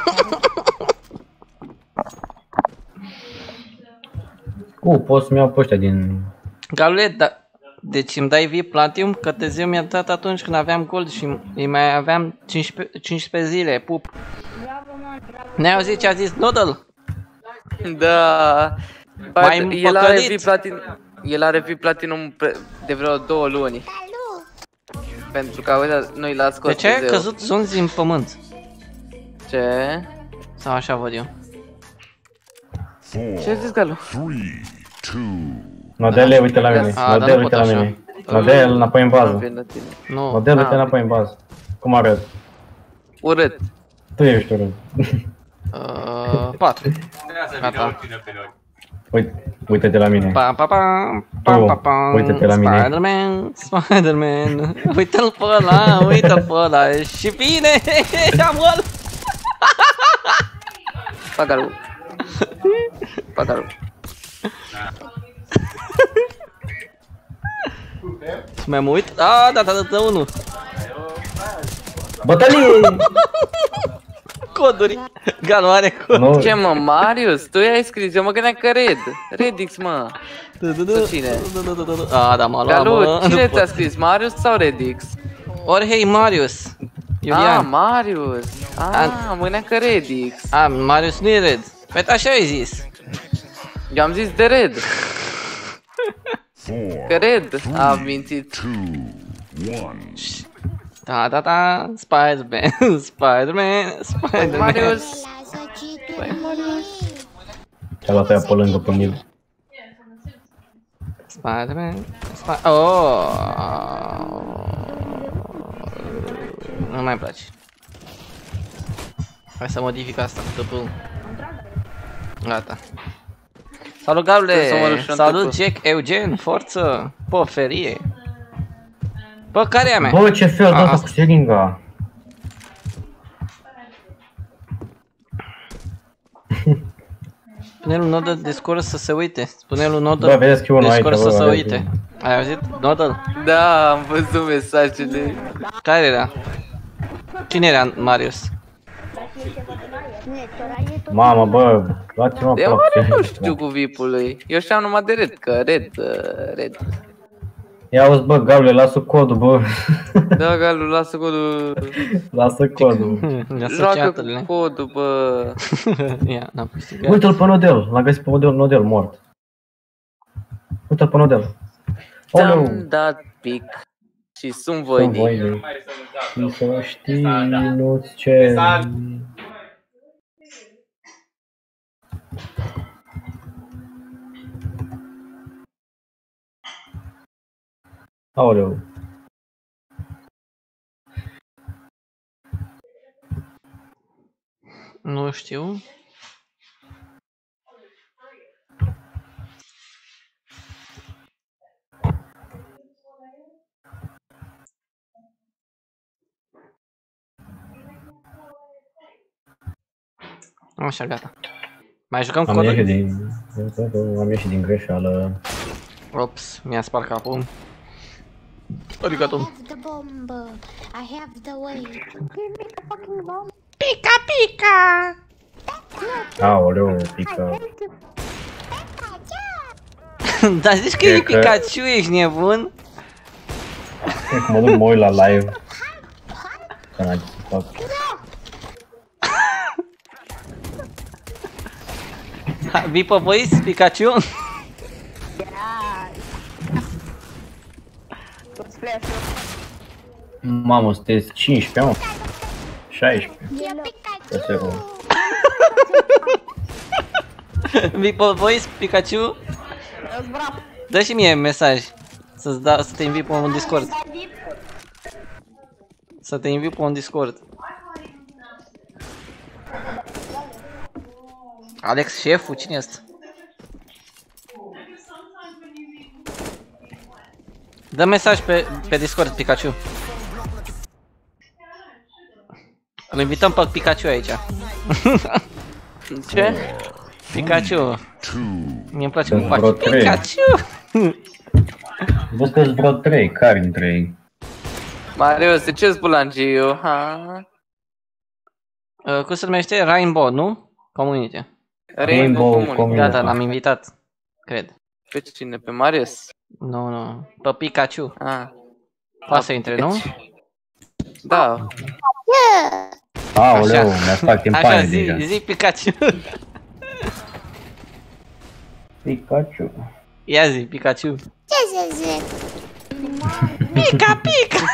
Oh, pot să-mi iau pe ăștia din...
Galule, da, deci îmi dai V I P Platinum, că Tezeu mi-a dat atunci când aveam gold și îi mai aveam cincisprezece, cincisprezece zile, pup. Ne-ai auzit ce a zis Noodle?
Da.
M-ai
El are
împăcălit.
V Platinum. El are V Platinum de vreo două luni. Pentru că, uite, noi l-a scos
De ce ai
Tezeu.
căzut zonzi în pământ?
Ce?
Sau așa văd eu.
Ce ai zis, Galu?
Modele, uite la mine,
A, dar
model,
nu
uite
pot
la
așa.
mine. Model, înapoi în bază.
Nu.
Model, uite
Ah,
înapoi în bază. Cum arăt?
Urât.
Tu ești urât.
Uh, patru. Gata.
Uite, uite-te la mine.
Pa, pa, pa, pa,
Tu,
pa, pa.
uite-te la mine.
Spider-Man, Spider-Man. Uite-l pe ăla, uite-l pe ăla. Și bine, am gol.
Pa, Galu. Pa, Galu.
Să mai mă uit? A, da, da, da, da, unul.
Bătălie!
Coduri. Galu are coduri.
Ce, mă, Marius? Tu i-ai scris, eu mă gândeam că Red. Redix, mă. Sau cine?
A, da, m-a luat,
Galu,
mă.
cine
Nu
ți-a
pot.
scris, Marius sau Redix?
Ori, hei, Marius.
Ah,
Iulian.
Marius. Ah, mă gândeam că Redix.
A, Marius nu e red. Păi așa ai zis.
Eu am zis de Red. Că Red a mințit.
Da, da, da, Spider-Man, Spider-Man, Spider-Man.
Marius.
Ce-a luat aia pe lângă pe mine.
Spider-Man, Spider Oh! Nu mai place. Hai să modific asta cu tăpul. Gata. Salut,
Trebuie să mă
Gaule!
rușăm
Salut,
tăpul.
Jack, Eugen, forță! Pă, ferie! Bă, care e a mea?
Bă, ce fel de
A,
asta cu seringa?
Spune lui Nodal Discord să se uite. Spune lui Nodal
Bă, vedeți că e unul aici,
Discord să
bă,
se
vedeți.
uite. Ai auzit? Nodal?
Da, am văzut mesajele.
Care era? Cine era Marius?
Mamă, bă, luați-mă
Eu
pe
oare nu
loc.
știu cu V I P-ul lui. Eu știam numai de Red, că Red, uh, Red.
Ia auzi, bă, Gaule, lasă codul, bă.
Da, Galu, lasă codul.
Lasă codul.
Lasă
Joacă
chat-urile.
cu codul, bă.
Ia, n-am câștigat.
Uite-l pe Nodel, l-a găsit pe Nodel, Nodel mort. Uite-l pe Nodel. Oleu,
Ți-am dat pic Și sunt voinic.
Sunt voinic. Și să știi, nu-ți cer. Aoleu.
Nu știu. Așa, gata. Mai jucăm
am
codul?
ieșit din... Am ieșit din greșeală.
Ops, mi-a spart capul. Arigato.
I have the bomb. I have the way. Give me the fucking bomb.
Pica, pica!
Aoleu, pica.
Dar zici că e Pikachu, ești nebun?
Cred că mă duc mă uit la live. Că n-ai ce să fac.
Vipo voice, Pikachu?
Mamă, sunteți cincisprezece, mă? șaisprezece.
Vipo voice, Pikachu? Dă și mie mesaj. Să-ți da, să te invit pe un Discord. Să te invit pe un Discord. Alex, șeful, cine este? Dă mesaj pe, pe Discord, Pikachu. Îl invităm pe Pikachu aici.
Ce?
Pikachu. Mie-mi place cum faci. Pikachu!
Văd că-s vreo trei, care dintre ei?
Marius, de ce-ți bulangiu? Ha?
Uh, cum se numește? Rainbow, nu? Community.
Rainbow Community.
Gata, l-am invitat. Cred.
Pe cine? Pe Marius?
Nu, nu. Pe Pikachu.
Ah.
Poate să intre, nu?
Da.
Aoleu, mi-a spart timp
Așa,
pane
zi,
deja.
zi Pikachu.
Pikachu.
Ia zi, Pikachu.
Ce să zic?
Pica, pica!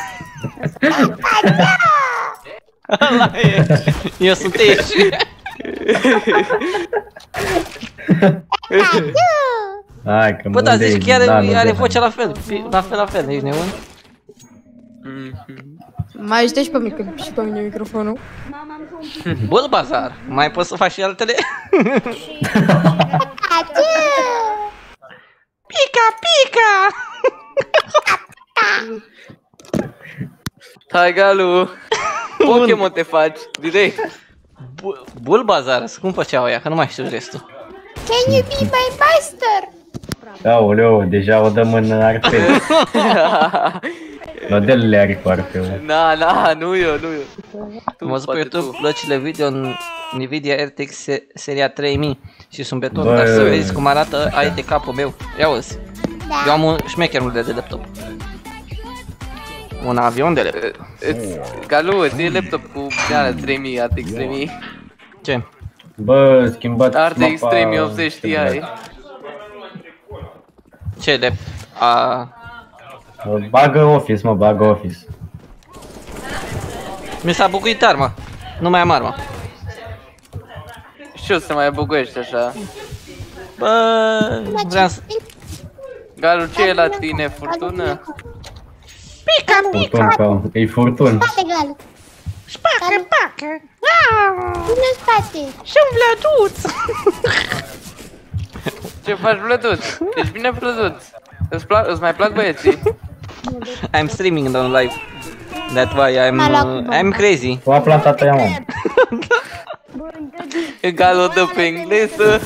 Ăla e. Eu sunt ești.
Hai că
bă, dar zici chiar
da,
are vocea la fel, la fel, la fel, ești nebun?
Mai ajută-și pe mine, și pe mine microfonul.
Bă, bazar, mai poți să faci și altele? Pica, pica!
Hai, Galu! Pokémon te faci, direct!
Bulbazar, cum făceau ea, că nu mai știu restul.
Can you be my master?
Aoleu, deja o dăm în arpe. Modelele are foarte.
Na, na, nu eu, nu eu.
Am văzut pe YouTube plăcile video în Nvidia R T X seria trei mii și sunt beton,
Bă,
dar să vezi cum arată, ai de capul meu. Ia uzi. Eu am un șmecherul de laptop. Un avion de laptop.
Galu, îți iei laptop cu trei mii, R T X trei mii.
Ce?
Bă, schimbați
R T X trei mii optzeci Ti.
Ce de... A...
Bagă Office, mă, bagă Office.
Mi s-a buguit arma. Nu mai am arma.
Și eu să mai buguiești așa.
Bă, vreau să...
Galu, ce e la tine, furtună?
Pica, pica!
Furtun, e furtun.
Spate, Galu!
Spacă, pacă!
Pune în spate!
Și un vlăduț!
Ce faci, vlăduț? Ești bine, vlăduț? Îți, plac, îți mai plac băieții?
I'm streaming on live. That's why I'm uh, I'm crazy.
O a plantat ea, mă.
Galu dă pe engleză.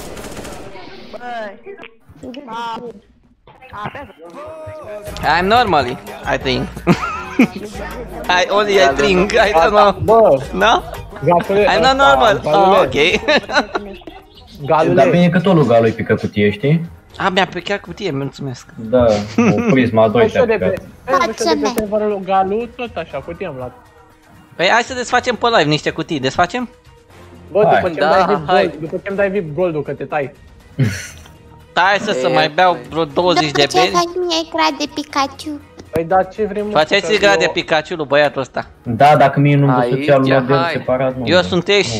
I'm normally, I think. I only I think, I don't know. No? I'm not normal. Oh, ok.
Dar bine că tot lui Galu îi pică cutie, știi?
A, mi-a picat cutie, mulțumesc.
Da, o prisma a doi te-a picat.
Galu, tot așa, cutie am luat.
Păi hai să desfacem pe live niște cutii, desfacem?
Bă, după ce-mi dai V I P Gold, după ce-mi dai V I P Gold-ul, că te tai.
Hai să, să mai beau vreo douăzeci de beri.
După ce faci mie ecran de Pikachu.
Păi da, ce vrem?
Faceți grad de Pikachu lui băiatul ăsta.
Da, dacă mie nu-mi dă social model separat, nu.
Eu sunt ești.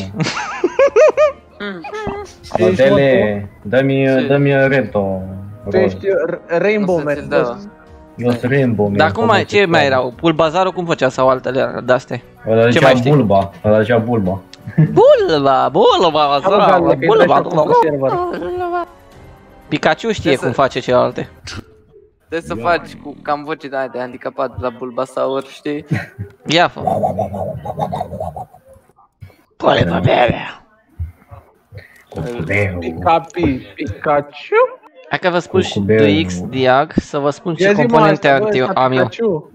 Modele, dă-mi, dă-mi Reto.
Tu ești Rainbow Man.
Eu sunt Rainbow Man.
Dar cum mai, ce mai erau? Pulbazarul cum făcea sau altele de-astea?
Ăla zicea Bulba, ăla zicea Bulba.
Bulba, Bulba, Bulba, Bulba. Pikachu știe cum face celelalte.
Trebuie să faci cu cam voce de aia de handicapat la Bulbasaur, știi?
Ia fă. Pune pe bere.
Picapi, Pikachu?
Hai că vă spun și doi X Diag, să vă spun ce componente am eu.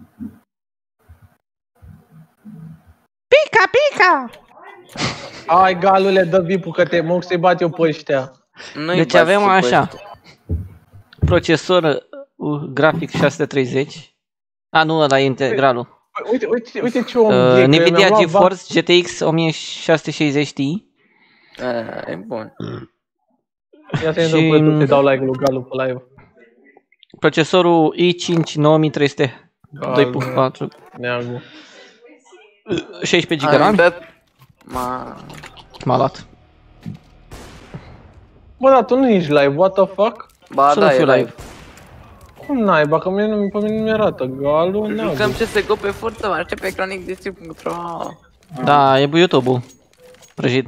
Pica, pica!
Hai, galule, dă vipul că te mă să-i bat eu pe ăștia.
Deci avem așa. Procesor grafic șase sute treizeci. A, nu, ăla e integralul.
Uite, uite, uite ce om e.
Nvidia GeForce G T X o mie șase sute șaizeci Ti.
E bun.
Ia să-i dau pe tu, te dau like lui Galu pe live.
Procesorul i cinci nouă mii trei sute doi punct patru.
Neagu.
șaisprezece giga RAM. M-a luat.
Bă, dar tu nu ești live, what the fuck?
Ba, da, e live.
Cum naiba, că mie nu, pe mine nu mi-arată, Galu, neagu.
Jucăm C S G O pe forță, mă aștept pe ekranic distrib punct ro.
Da, e YouTube-ul. Prăjit.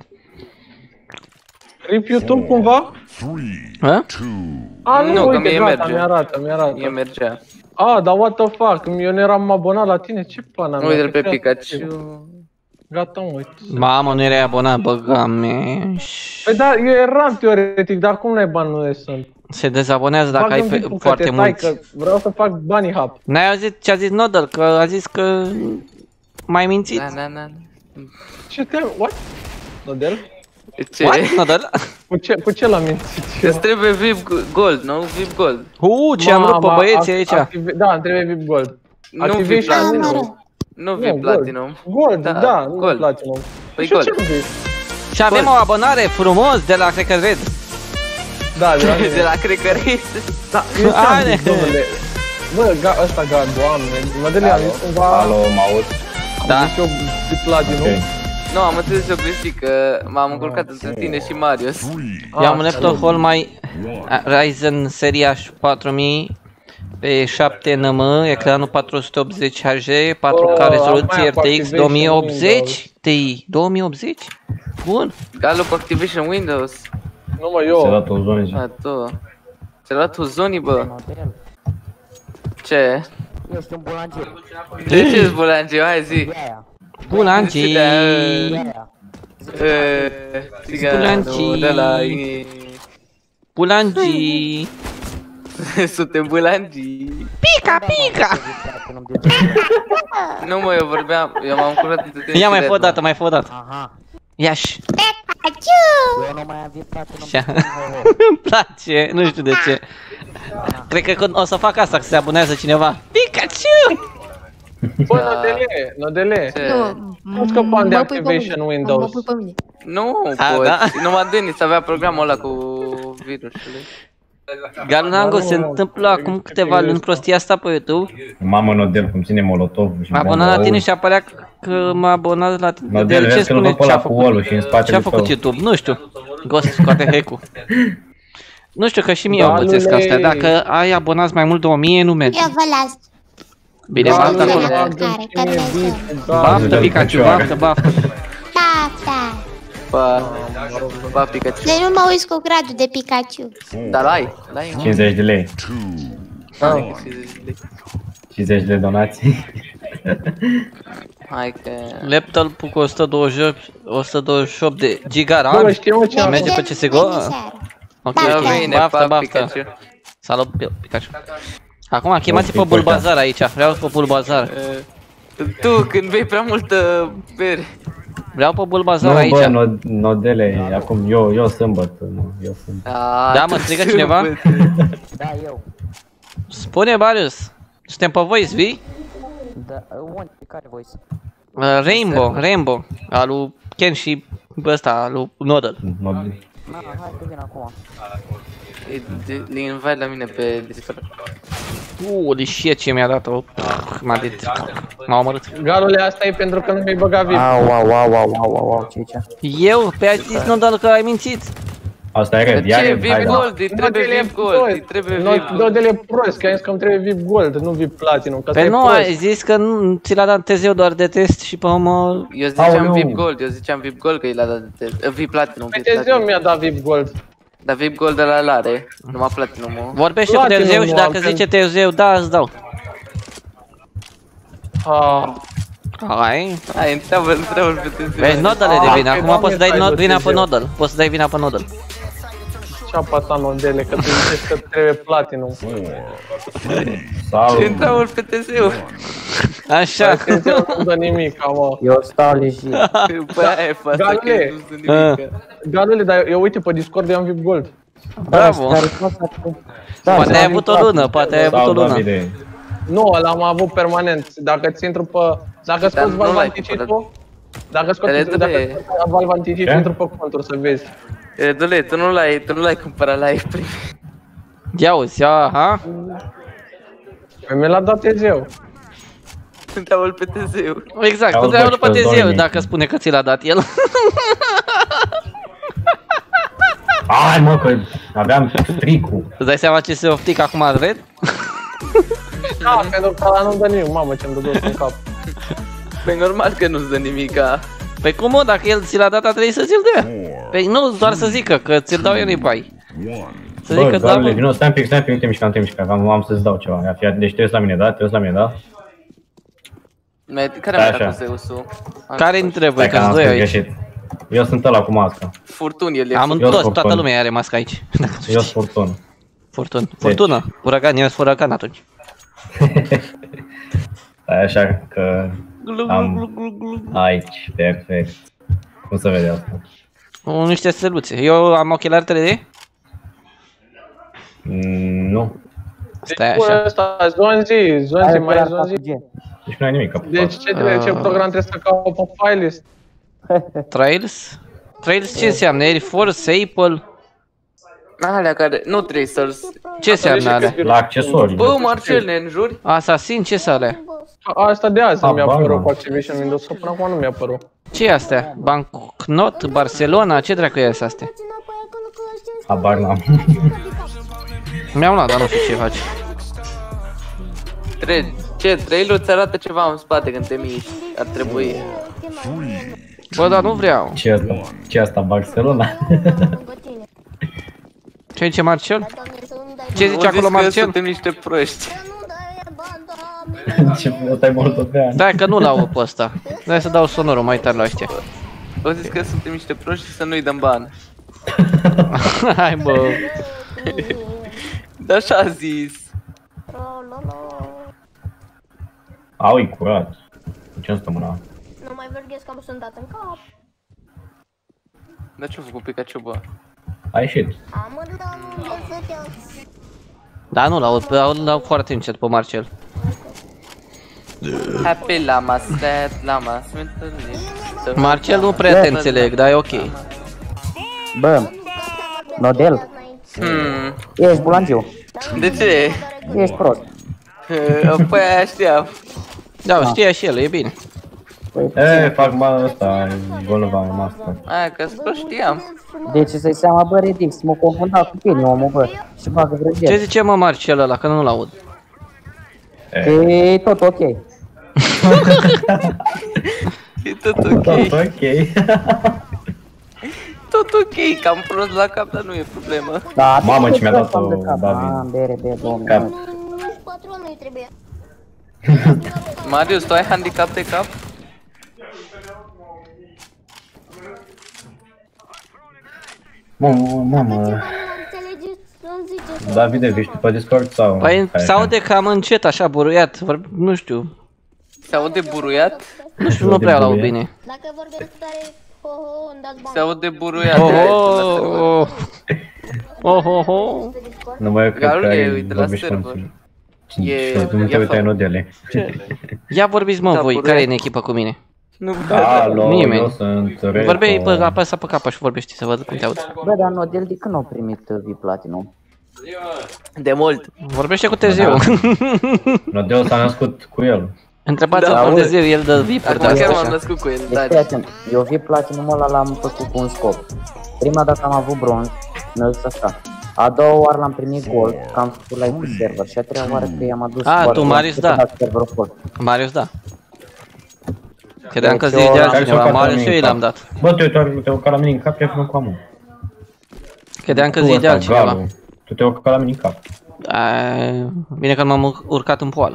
Rip YouTube cumva?
A?
A, nu,
nu,
uite,
că mie
gata,
merge.
mi-arată, mi-arată.
Mie mergea.
A, dar what the fuck, eu nu eram abonat la tine, ce pana mea?
Uite-l pe Pikachu.
Gata, mă, uite.
Mamă, nu erai abonat, băga mea.
Păi da, eu eram teoretic, dar cum n-ai bani nu sunt?
Se dezabonează dacă ai pe, foarte mulți.
Vreau să fac bunny hub.
N-ai auzit ce a zis Nodal, că a zis că m-ai mințit.
Na, na, na.
Ce te... What? Nodal?
Ce?
What? Nodal?
Cu ce, cu ce l-am mințit?
Îți trebuie V I P Gold, nu? V I P Gold.
Uuu, ce am rupt pe băieții aici.
Da, îmi trebuie V I P Gold.
Nu V I P Platinum. Nu V I P Platinum.
Gold, da, nu Platinum.
Păi Gold.
Și avem o abonare frumos de la, cred că Red.
Da, de la
de la cred că Red.
Da, eu ți-am zis, domnule. Bă, ăsta, ga, doamne, mă dă-le am zis cumva...
Alo, mă aud?
Da.
Am zis eu de Platinum.
Nu, am înțeles eu greșit că m-am încurcat între tine și Marius.
Eu am un laptop Holmai Ryzen seria patru mii pe șapte N M, ecranul patru sute optzeci H D, patru K rezoluție R T X două mii optzeci Ti. două mii optzeci? Bun.
Galu cu Activation Windows.
Nu mă, eu.
Ți-a dat o zonă.
A, tu. Ți-a dat o zonă, bă. Ce?
Eu sunt bulangiu.
De ce ești bulangiu? Hai zi.
Bulangi.
Bulangi. De la...
Bulangi.
Suntem bulangi.
Pica, pica.
Nu mă, eu vorbeam, eu m-am curat de tine.
Ia mai fă o dată, mai fă o dată. Ia-și.
Eu nu mai am vibrat în
îmi place, nu știu de ce. Cred că o să fac asta, că se abonează cineva. Pikachu!
Bă, Nodele, Nodele. Nu scăpam de Activation Windows.
Nu poți, numai Denis avea programul ăla cu virusurile.
Galunango, se întâmplă acum câteva luni prostia asta pe YouTube.
Mamă, Nodel, cum ține Molotov.
M-a abonat la tine și apărea că m-a abonat la tine.
Nodel, vezi că l-a pe cu olul și în spatele
ce a făcut YouTube? Nu știu. Ghost, scoate hack-ul. Nu știu, că și mie o bățesc astea. Dacă ai abonați mai mult de o mie, nu merge.
Eu vă las.
Bine, baftă acolo. Baftă, Pikachu, baftă, baftă.
Baftă.
Ba, ba Pikachu.
Deci nu mă uiți cu gradul de Pikachu.
Dar ai, ai
cincizeci de lei. cincizeci de donații.
Hai că...
Laptop cu o sută douăzeci și opt de giga RAM. Merge pe C S G O? Ok, baftă, baftă. Salut, Pikachu. Acum chemați pe Bulbazar aici, vreau pe Bulbazar.
Tu, când bei prea multă bere.
Vreau pe Bulbazar aici.
Nu, bă, Nodele, acum eu, eu sâmbătă, eu sunt.
Da, mă strigă cineva?
Da, eu.
Spune, Marius, suntem pe Voice, vii?
Da, unde? Pe care Voice?
Rainbow, Rainbow, al lui Ken și ăsta, al lui Nodal.
Na, hai că vin acum.
Le invite la mine pe Discord.
Holy shit, ce mi-a dat-o. M-a dit. M-a omorât.
Galule, asta e pentru că nu mi-ai băgat V I P.
Au, au, au, au, au, au, au, ce-i ce?
Eu? Pe ai zis Nodal că ai mințit.
Asta e red, ia
Ce?
red,
V I
hai
P
da.
Gold, îi trebuie V I P Gold, îi trebuie V I P Gold.
Dă-le prost, că ai zis că îmi trebuie V I P Gold, nu V I P Platinum, că
Păi nu, ai zis că nu ți l-a dat T Z-ul doar de test și pe urmă...
Eu ziceam V I P Gold, eu ziceam V I P Gold că i l-a dat de test. V I P Platinum,
Păi T Z-ul mi-a dat V I P Gold.
Dar V I P Gold ăla l-are, numai Platinum-ul.
Vorbește cu T Z-ul și dacă zice T Z-ul, da, îți dau. Hai.
Hai, întreabă, întreabă pe T Z-ul.
Păi Nodal e de vină, acum poți să dai vina pe Nodal. Poți să dai vina pe Nodal.
Ce-a ta Nodele, că tu ziceți că trebuie Platinum.
Sau...
Ce întreabă pe T Z-ul?
Așa.
T Z-ul nu dă nimic, mă.
Eu stau legit.
Păi aia e fața că nu sunt nimic.
Galule, dar eu uite pe Discord eu am V I P Gold.
Bravo. Poate ai avut o lună, poate ai avut o lună.
Nu, ăla am avut permanent. Dacă ți intru pe... Dacă scoți Valve Anticipul... Dacă scoți Valve Anticipul, intru pe conturi să vezi.
Redule, tu nu l-ai, tu nu l-ai cumpărat la ei prim.
Ia uzi, aha.
Păi mi l-a dat T Z-ul.
Întreabă-l pe T Z-ul.
Exact, întreabă-l pe T Z-ul dacă spune că ți l-a dat el.
Hai mă, că aveam stricul.
Îți dai seama ce se oftic acum red?
Da, pentru că ăla nu-mi dă nimic, mamă ce-mi dă dos în cap.
Păi normal că nu-ți dă nimica.
Păi cum mă, dacă el ți l-a dat, a trebuit să ți-l dea. Păi nu, doar să zică că ți-l dau eu bai. Să zică, da,
bă. Vino, stai un pic, stai un pic, nu te mișca, nu te mișca, am, am să-ți dau ceva. Ia, fia, deci te uiți la mine, da? Te uiți la mine, da?
Care mi-a dat cu Zeus-ul?
Care-mi trebuie, că-s doi aici?
Eu sunt ăla cu masca.
Furtun, el e
Am toți, toată lumea are masca aici.
Eu sunt Furtun.
Furtun, Furtună, uragan, eu sunt uragan atunci.
Stai așa că am aici, perfect. Cum se vede asta?
Niște steluțe. Eu am ochelari trei D?
Mm, nu.
Stai așa.
Ăsta, zonzi, zonzi, mai zonzi.
Deci nu ai nimic.
Deci ce, trebuie, ce program trebuie să caut pe filelist?
Trails? Trails ce înseamnă? Air Force, Apple?
Alea care... nu Tracers.
Ce înseamnă alea?
La accesorii.
Bă, Marcel, ne înjuri?
Assassin, ce sunt alea?
Asta de azi mi-a apărut cu Activision Windows, că până acum nu mi-a apărut.
Ce e astea? Bancnot, Barcelona, ce dracu e astea?
Habar n-am.
Mi-am luat, dar nu știu ce faci.
Ce, trailerul îți arată ceva în spate când te miști, ar trebui.
Bă, dar nu vreau.
Ce e asta? Ce e asta, Barcelona?
Ce zice Marcel? Ce zice acolo Marcel?
Suntem niște proști.
Ce, ăsta e moldovean.
Da, că nu-l au pe ăsta. Hai să dau sonorul mai tare la ăștia.
O zis că suntem niște proști și să nu-i dăm bani.
Hai bă.
Da, așa a zis.
Au-i curat. Ce-mi stă mâna?
Nu mai verghesc că am sunt dat în cap.
Dar ce-a făcut Pikachu, bă?
A ieșit.
Am
Da, nu, l-au l-au foarte încet pe Marcel.
Happy Llama, sad Llama, sunt întâlnit.
Marcel nu prea te înțeleg, dar e ok.
Bă, Nodel,
Hmm.
ești bulangiu.
De ce?
Ești prost.
Păi aia știam.
Da, știa și el, e bine.
E, fac mă ăsta, golova master.
Aia că spre știam.
Deci să-i seama, bă, Redix, m-a confundat cu tine, omul, bă. Și facă vrăjel.
Ce zice mă Marcel ăla, că nu-l aud?
E tot ok.
E tot ok.
Tot ok.
Tot ok, cam prost la cap, dar nu e problemă.
Da,
mamă, ce mi-a dat-o
David.
David.
Bere, bere, domnule.
Cap.
Nu-și patronul-i trebuie.
Marius, tu ai handicap de cap?
Mamă, mamă. Davide, vii tu pe Discord sau?
Păi s-aude cam încet, așa, buruiat, nu știu.
Se aude buruiat?
Nu știu, nu prea l-au bine.
Dacă vorbesc tare, ho-ho, îmi dați bani.
Se aude buruiat.
Oh, oh, oh, oh.
Nu mai cred că
Galule,
ai
uite la
vorbești
server.
cu
E...
nu te uitai în odele.
Ia vorbiți mă voi, care e în echipă cu mine?
Nu
Alo,
nimeni.
eu sunt Reto.
Vorbeai, bă, apasă pe capă și vorbești să văd cum te aud.
Bă, dar Nodel de când au primit V I P Platinum?
De mult.
Vorbește cu Tezeu.
Nodel s-a născut cu el.
Întrebați-l
Da,
pe
auzi.
Tezeu, el dă V I P-uri de
Acum chiar
astea
m-am
așa.
născut cu el,
Deci,
da.
fii atent, eu V I P Platinum ăla l-am făcut cu un scop. Prima dată am avut bronz, mi-a zis așa. A doua oară l-am primit gold, că am făcut live pe server. Și a treia oară că i-am adus
A,
gold,
tu, Marius,
i-am
da.
făcut la serverul fost.
Marius, da. Credeam că
Deci
zici
eu-
de
Care s-o
altcineva,
facă
Marius și
mine
eu
în
i l-am
cap?
dat.
Bă, tu te-ai urcat la mine în cap, te-ai făcut cu amul.
Credeam că
Tu
zici de
ăsta,
altcineva.
Galu, tu te-ai urcat la mine în cap.
A, bine că m-am urcat în poală.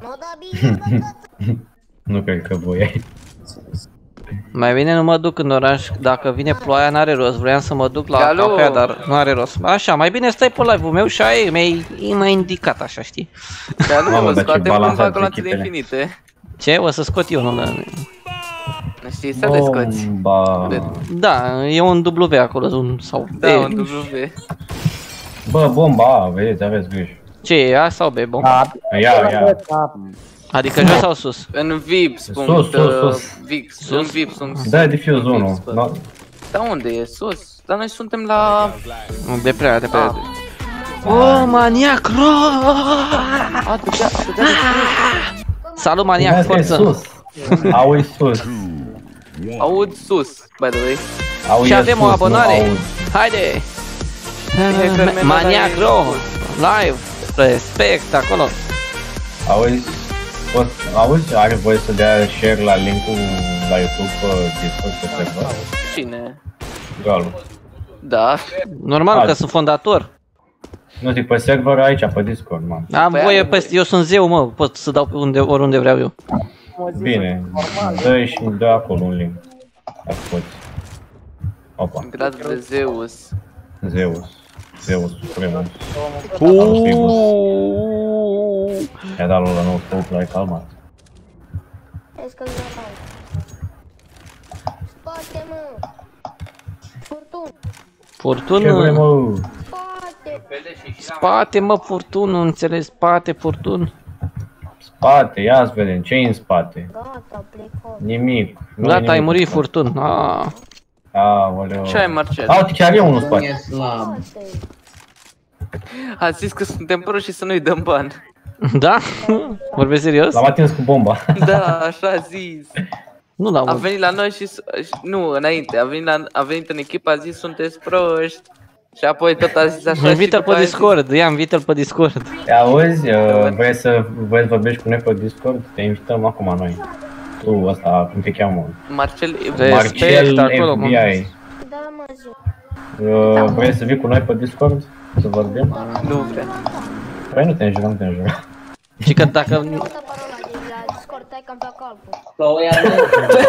Nu cred că voiai.
Mai bine nu mă duc în oraș, dacă vine ploaia n-are rost, vreau să mă duc la
Alo.
cafea, dar nu are rost. Așa, mai bine stai pe live-ul meu și aia mi-ai mi-ai indicat așa, știi?
Dar nu,
Mamă,
mă,
dar ce
scoatem
balansat
cumva coloanțele
echipele.
infinite.
Ce? O să scot eu, nu le...
Știi, să le scoți.
Bomba.
Da, e un W acolo, un sau B.
Da, un W.
Bă, bomba A, vedeți, aveți grijă.
Ce e, A sau B, bom?
Da,
Ia, ia.
Adică jos sau sus?
În V I P spun,
Sus, sus, sus.
V I P, în V I P sunt.
Da, defuse unu. Da.
Da, unde e? Sus. Dar noi suntem la...
De prea, de prea. Oh, maniac, ro!
A, tu dea, tu dea
Salut, maniac,
Asta e
forță!
sus. Au e sus.
Aud sus, by the way.
Au
Și
e
avem o
sus, nu
abonare!
aud.
Haide!
că mi-a
Maniac,
dat
ro! Live! Respect, acolo!
Auzi, pot, auzi, are voie să dea share la linkul la YouTube pe Discord pe server?
Cine?
Galu.
Da.
Normal
Ah.
că sunt fondator.
Nu zic pe server aici, pe Discord, man.
Am
Păi
voie,
am
pe, eu sunt zeu, mă, pot să dau pe unde, oriunde vreau eu.
Bine, dă-i și dă acolo un link. Dacă poți. Opa,
Grad de Zeus.
Zeus. Zeus Supremul.
Uuuu.
I-a dat lui la nou stop, l-ai calmat.
Vezi că-l dau. Spate, mă! Furtun!
Ce vrei,
Furtun,
mă?
Spate!
spate, mă, furtun, nu înțeles, spate, furtun.
Spate, ia să vedem, ce-i în spate?
Gata, plecat.
Nimic. Nu e
Gata, ai
nimic
murit,
în spate.
furtun. Ah.
Aoleu.
Ce ai, Marcel?
A, uite, chiar e unul în
E
spate.
slab.
A zis că suntem proști și să nu-i dăm bani.
Da? Vorbești serios?
L-am atins cu bomba.
Da, așa a zis.
Nu l-am
A
văzut.
venit la noi și... s- și- Nu, înainte. A venit, la, a venit în echipă, a zis sunteți proști. Și apoi tot a zis așa.
Invită-l
și după
pe
aia a zis-
Discord, ia, invită-l pe Discord.
Te auzi, uh, vrei să, vrei să vorbești cu noi pe Discord? Te invităm acum noi. Tu, ăsta, cum te cheamă?
Marcel...
Respect acolo,
F B
mă.
I.
Da, mă, zi.
Uh, vrei să vii cu noi pe Discord? Să vorbim?
Nu vrea.
Păi nu te înjurăm, nu te înjurăm.
Și că dacă...
Uita parola de la Discord, tai că-mi fac calcul.
Plouă iar, mă.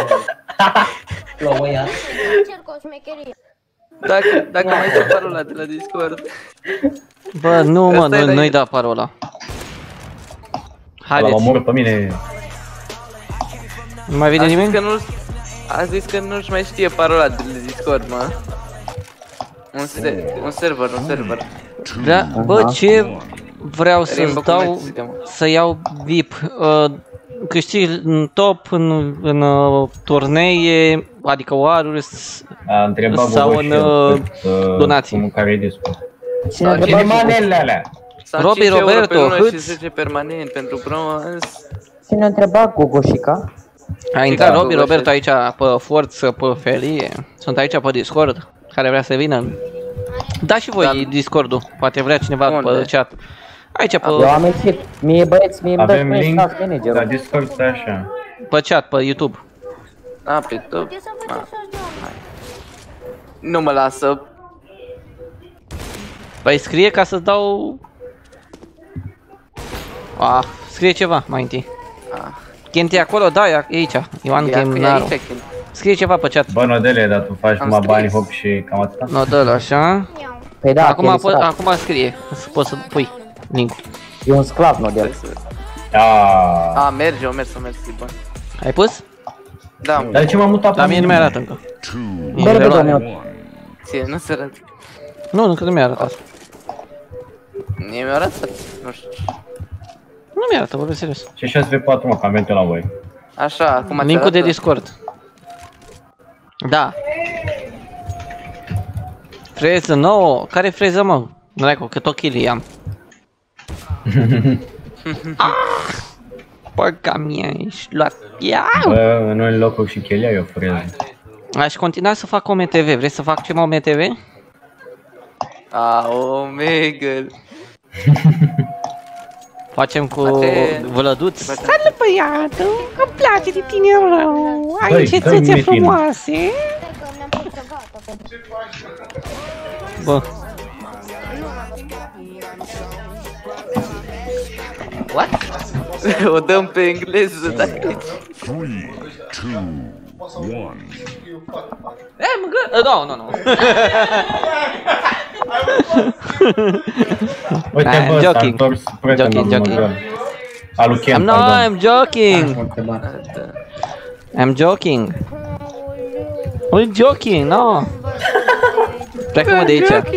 Plouă iar.
Încerc o șmecherie.
Dacă, dacă mai ții parola de la Discord.
Bă, nu, mă,
Asta e
nu,
la
nu-i
el.
da parola.
L-am
Haideți,
omorât pe mine.
nu mai vine
A zis
nimeni?
că nu A zis că nu-și mai știe parola de la Discord, mă. Un, se un server, un server.
Da, bă, ce vreau să-ți
Rainbow
dau
Connection se cheamă.
să iau V I P. Uh, câștigi în top, în, în uh, turnee, adică waruri s-
A întrebat
sau
Bobo
în
și el
uh,
cât, uh,
donații.
cum care e Discord.
Cine a
Sau
întrebat
cine-
Manele alea.
Sau
Robi
cinci euro
Roberto,
pe lună și
hâț.
zece permanent pentru bronz.
Cine a întrebat Gogoșica?
A intrat
Da,
Robi
Google
Roberto
Sheet.
aici pe forță, pe felie. Sunt aici pe Discord, care vrea să vină. Da și voi
Da.
Discordul, poate vrea cineva
Unde?
pe chat. Aici pe,
Eu am ieșit. Mie băieți, mie îmi dați
Avem
pe
link
staff
la
managerul.
Discord, stai așa.
pe chat, pe YouTube.
A, pe top.
Ce să faci așa, doamne?
Nu mă lasă.
Păi scrie ca să dau... Ah, scrie ceva mai întâi.
Ah.
Chente acolo, da, e aici, Ioan
E
Chemnaru.
aici, Ken.
Scrie ceva pe chat.
Bă, Nodele, dar tu faci
Am
numai bani,
scris.
hop și cam atâta?
Nu, dă-l așa.
Păi da,
Acum,
Kelly
po-
Strat.
acum scrie, să poți să pui link-ul.
E un sclav, Nodel.
Aaa.
A, merge, o mers, o mers, e bun.
Ai pus?
Da,
Dar de ce m-am mutat?
La mine nu mi arată încă.
Bă,
E
bă,
reluare.
doamne,
ție, nu se arată.
Nu, încă nu mi arată asta.
Mie mi-a arătat, nu știu.
Nu mi arată, vorbesc serios.
Ce șase v patru, mă, că am venit eu la voi.
Așa, acum ți
Link-ul de
arată?
Discord. Da. Freză nouă. Care freză, mă? Dracu, cât o chili am. Porca mea, ești luat. Ia!
Bă, în unele locuri și chelia e o freză.
Aș continua să fac O M T V. Vrei să fac ceva O M T V?
A, Omega.
Facem cu
Poate-
vălăduț.
Salut, băiatul! Îmi place de tine rău! Ai
Băi,
ce
dă-mi
țâțe
mie tine.
frumoase!
Bă.
What? O dăm pe engleză, da?
three, two, one.
E, mă gă... Nu, nu, nu.
Uite,
I'm
bă, s-a
joking.
întors prietenul
Joking,
lui
joking.
Măgăl. A lui
I'm
Ken,
no,
pardon.
I'm joking. I'm joking. I'm joking, no. Plecă-mă de aici.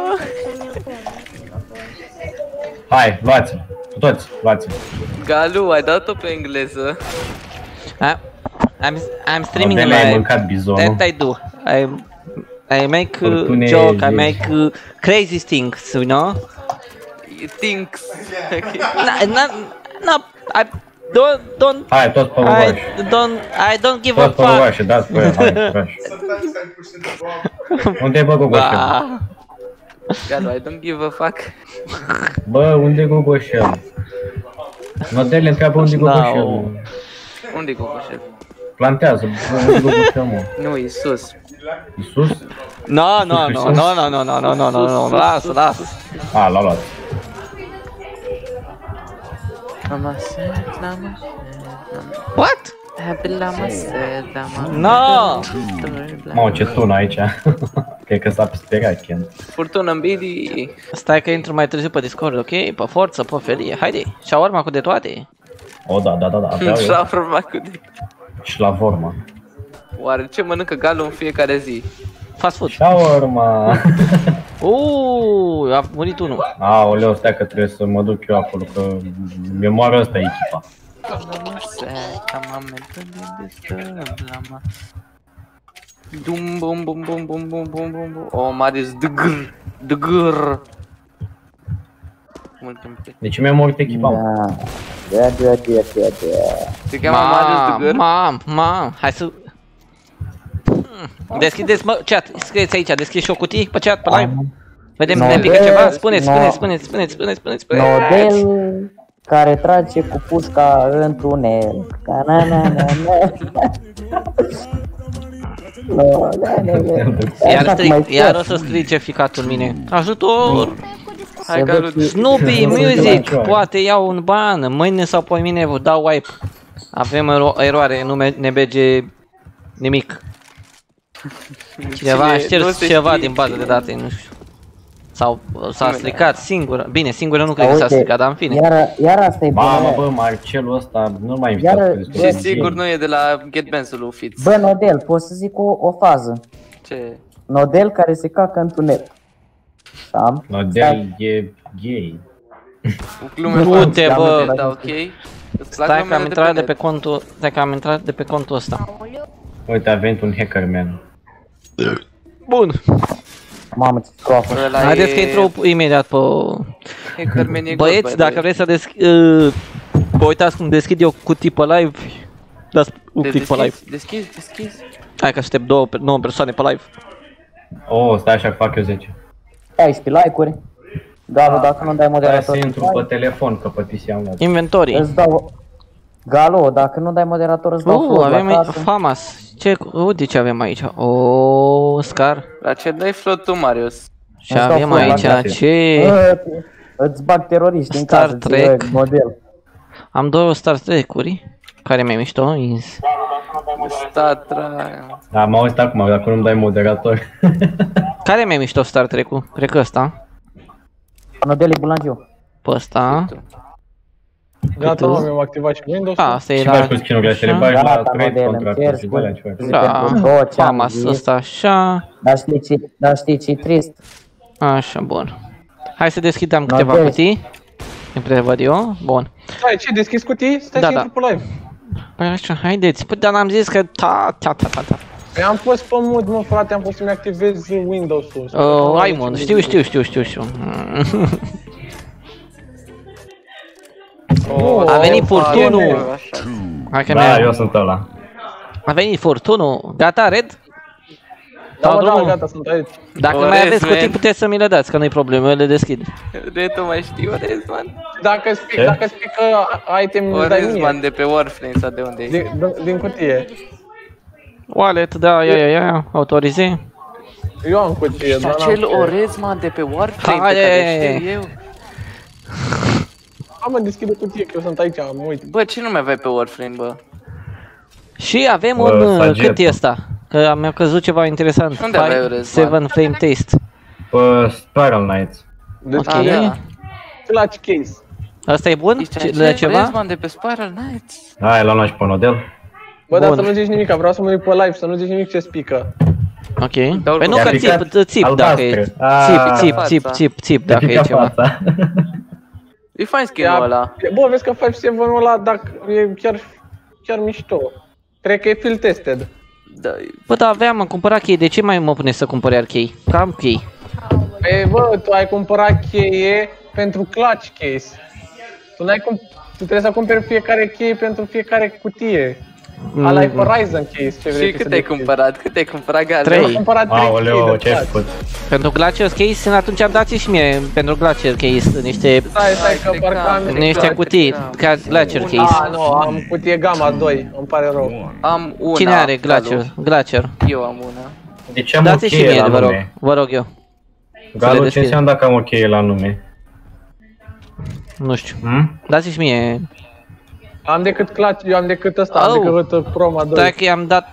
Hai, luați-l. Toți, luați-l.
Galu, ai dat-o pe engleză?
I- I'm I'm streaming
Abia mi-ai
live.
mâncat bizonul.
That I do. I I make uh,
Fortune
joke. I
ești.
make uh, crazy things, you know.
Thinks.
No, no, no. I don't don't.
Hai, toți pe
I
oraș.
don't I don't give a
Toți pe oraș,
fuck.
dați pe el, hai, oraș. Unde e bă Gogoșel?
Ba.
Galu, I don't give a fuck.
Bă, unde e Gogoșel? Nodele întreabă unde e Gogoșel.
No.
Unde-i Gogoșel?
Plantează, bă, unde e Gogoșel, mă?
Nu, e sus.
Iisus?
No, no, no, no, no, no, no, no, no, no, no, lasă, lasă.
A, l-a luat.
What? No!
Mamă, ce tună aici. Cred că s-a speriat Ken.
Furtună în bidi.
Stai că intru mai târziu pe Discord, ok? Pe forță, pe felie, haide, shawarma cu de toate.
O, da, da, da, da, aveau
Și
eu.
la vorba cu de...
Și la vorma.
Oare ce mănâncă Galu în fiecare zi?
Fast food.
Shawarma.
Uuu, a murit unul.
Aoleu, stai că trebuie să mă duc eu acolo, că mi-e moară ăsta echipa.
Dum bum bum bum bum bum bum bum bum. Oh, Marius, dgr, dgr. Mult timp.
Deci mi-a murit echipa, mă.
Da, da, da, da, da, da.
Se cheamă Marius Dgr?
Mam, mam, hai să... Hmm. Deschideți, mă, chat, scrieți aici, deschideți și o cutie pe chat, pe live. Vedem, ne pică ceva, spuneți, spuneți, spuneți, spuneți, spuneți, spuneți, spuneți.
Nodel care trage cu pușca într-un el. Ca na na na na. No, na, na, na.
Iar,
Așa cum ai
strig, iar o
spus.
să strige ficatul în mine. Ajutor!
Hai, Galu,
Snoopy Music, poate iau un ban, mâine sau pe mine vă dau wipe. Avem ero eroare, nu me- ne merge nimic. Cineva a
Cine-
șters
nu se
ceva
știe
din baza
cine.
de date, nu știu. Sau s-a stricat singură. Bine, singură nu
Dar
cred că s-a
uite,
stricat, dar în fine.
Iar, iar asta e
Mamă,
bună.
bă, Marcelul ăsta, nu mai
Iară,
invitați pe
Și
Discord.
sigur nu e de la Get Benz-ul lui Fitz.
Bă, Nodel, poți să zic o, o fază.
Ce?
Nodel care se cacă în tunel. Da?
Nodel e gay.
O glumă
Du-te,
foarte
bă.
da, ok? Îți plac
Stai că
glumele
am intrat de
net?
pe contul, stai că am intrat de pe contul ăsta.
Uite, a venit un hacker, man.
Bun.
Mamă, ce scroafă.
Ăla
Haideți că
e-
intru imediat pe...
Hackerman e
Băieți,
god, by
dacă
the way.
vreți să deschid... Uh, vă uitați cum deschid eu cutii pe live, dați un
Deci
click pe live.
Deschizi, deschizi, deschizi.
Hai că aștept două, nouă persoane pe live.
Oh, stai așa că fac eu zece.
paisprezece like-uri. Galo, dacă nu dai
Stai
moderator.
să intru pe telefon, că pe P C am luat.
Inventorii.
Îți dau... Galo, dacă nu dai moderator, îți dau
Uh,
flori
avem
la
aici
casă.
famas. Ce, uite ce avem aici. O, Scar.
La ce dai flot tu, Marius?
Și
Îți dau
avem
flori la
aici
casă.
ce...
Bă, îți bag teroriști în
Star
casă,
Trek.
ți-e model.
Am două Star Trek-uri. Care mai mișto? Is-
Statra...
Da, m-au uitat acum, dacă nu-mi dai moderator.
Care mai mișto Star Trek-ul? Cred că ăsta.
Model e bulangiu.
Pe ăsta.
Gata, mă, mi-am activat și Windows.
Da, asta e
Și
la...
faci cu skin-urile astea, le bagi la
Gata,
trade
model,
contract
îmi cer
și alea
scuze.
ceva.
Da,
Pentru tot ce am
famas
zis.
ăsta așa.
Dar știi ce, dar știi ce-i trist?
Așa, bun. Hai să deschidem câteva
Nodel.
cutii. Din câte văd eu. Bun.
Stai, ce, deschis cutii? Stai
Da,
să
da.
intru pe live.
Păi așa, haideți. Păi dar n-am zis că... Ta, ta, ta, ta, ta.
I-am pus pe mood, mă, frate, am pus să-mi activez Windows-ul.
Oh, ai, mă, știu, știu, știu, știu, știu.
Oh,
a venit furtunul! Hai că
da, eu sunt ăla.
A venit furtunul. Gata, Red?
Da, mă, da, gata, sunt aici.
Dacă mai aveți cutii, puteți să mi le dați, că nu-i problemă, eu le deschid.
Red, tu mai știi Orezman?
Dacă spic, dacă spic item, îmi dai mie.
Orezman de pe Warframe sau de unde e?
Din, din cutie.
Wallet, da, ia, ia, ia, autorizei.
Eu am cutie,
dar n-am acel Orezman de pe Warframe pe care știu eu.
Am, mă, deschide cutie, că eu sunt aici, mă uit.
Bă, ce nume aveai pe Warframe, bă?
Și avem un, cât e ăsta? Că mi-a căzut ceva interesant.
Unde aveai Orezman?
Seven Flame Taste.
Pe Spiral Knights.
Ok.
Clutch case.
Asta e bun? De ceva?
Orezman de pe Spiral Knights.
Hai, l-am luat și pe Nodel.
Bă, dar să nu zici nimic, vreau să mă uit pe live, să nu zici nimic ce spică.
Ok. Păi nu că țip, țip dacă e. Țip, țip, țip, țip, țip dacă e ceva.
E fain skin-ul ăla.
Bă, vezi că cinci șapte-ul ăla, dacă e chiar, chiar mișto. Cred că e field tested.
Bă, dar aveam, am cumpărat chei, de ce mai mă pune să cumpăr iar chei? Că am chei.
Păi bă, tu ai cumpărat cheie pentru clutch case. Tu n-ai cum... Tu trebuie să cumperi fiecare cheie pentru fiecare cutie. Mm. Ala e Horizon case, ce vrei.
Și cât ai cumpărat? Cât ai cumpărat, Gale?
trei.
Am cumpărat trei
Aoleo, ce ai făcut?
Pentru Glacier case, atunci am dat și mie pentru Glacier case niște...
Stai, stai, că parcă am...
Niște cutii, ca Glacier case.
Ah, nu, am cutie Gamma doi, îmi pare rău.
Am una.
Cine are Glacier? Glacier.
Eu am una.
De ce am
dați
o
și
cheie
mie,
la
vă rog,
nume?
vă rog eu.
Galu, ce înseamnă dacă am o cheie la nume?
Nu știu.
Hmm?
Dați și mie.
Am decât clutch, eu am decât ăsta, am decât Chroma doi.
Stai că i-am dat...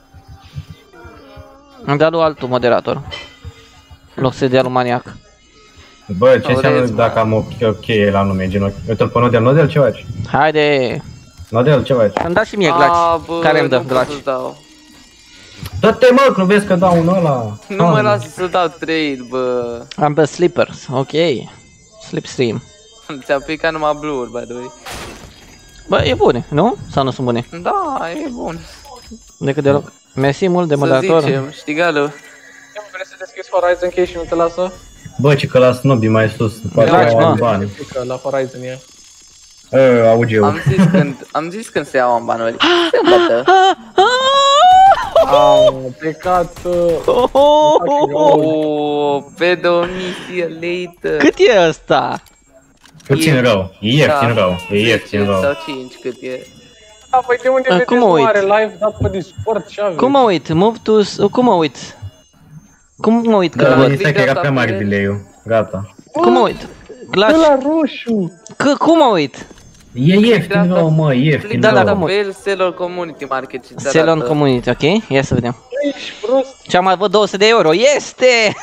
Am dat lui altul moderator. În loc să dea lui maniac.
Bă, ce înseamnă dacă am o cheie la nume? Genul, uite-l pe Nodel, Nodel, ce faci?
Haide!
Nodel, ce faci?
Îmi dați și mie glaci. Care îmi dă glaci?
Dă-te mă, nu vezi că dau unul ăla.
Nu mă lasă să dau trade, bă.
Am pe Slippers, ok. Slipstream.
Ți-a picat numai blue-uri, by the way.
Bă, e bune, nu? Sau nu sunt bune?
Da, e bun.
Decât deloc. Mersi mult de moderator.
Să zicem, știi, Galu?
Vrei să deschizi Horizon case și nu te lasă?
Bă, ce că la Snobby mai sus, poate au bani.
La Horizon e.
Eee, augeu.
Am zis când, am zis când se iau în banul. Sâmbătă.
Am plecat...
Ooo, pe două misie later.
Cât e ăsta?
Puțin rău, e ieftin rău, e ieftin rău.
Sau cinci cât e.
Da, păi de unde vedeți mare live dat pe Discord și aveți?
Cum mă uit? Move to... Cum mă uit? Cum mă uit că
da,
văd?
este că era prea mare delay-ul, gata.
Cum mă uit? Glaci?
La roșu!
Cum mă uit?
E ieftin rău, mă, ieftin rău.
Da, da, pe el, Celon Community Market și
Celon Community, ok? Ia să vedem.
Ești prost!
Ce am mai văd două sute de euro, este!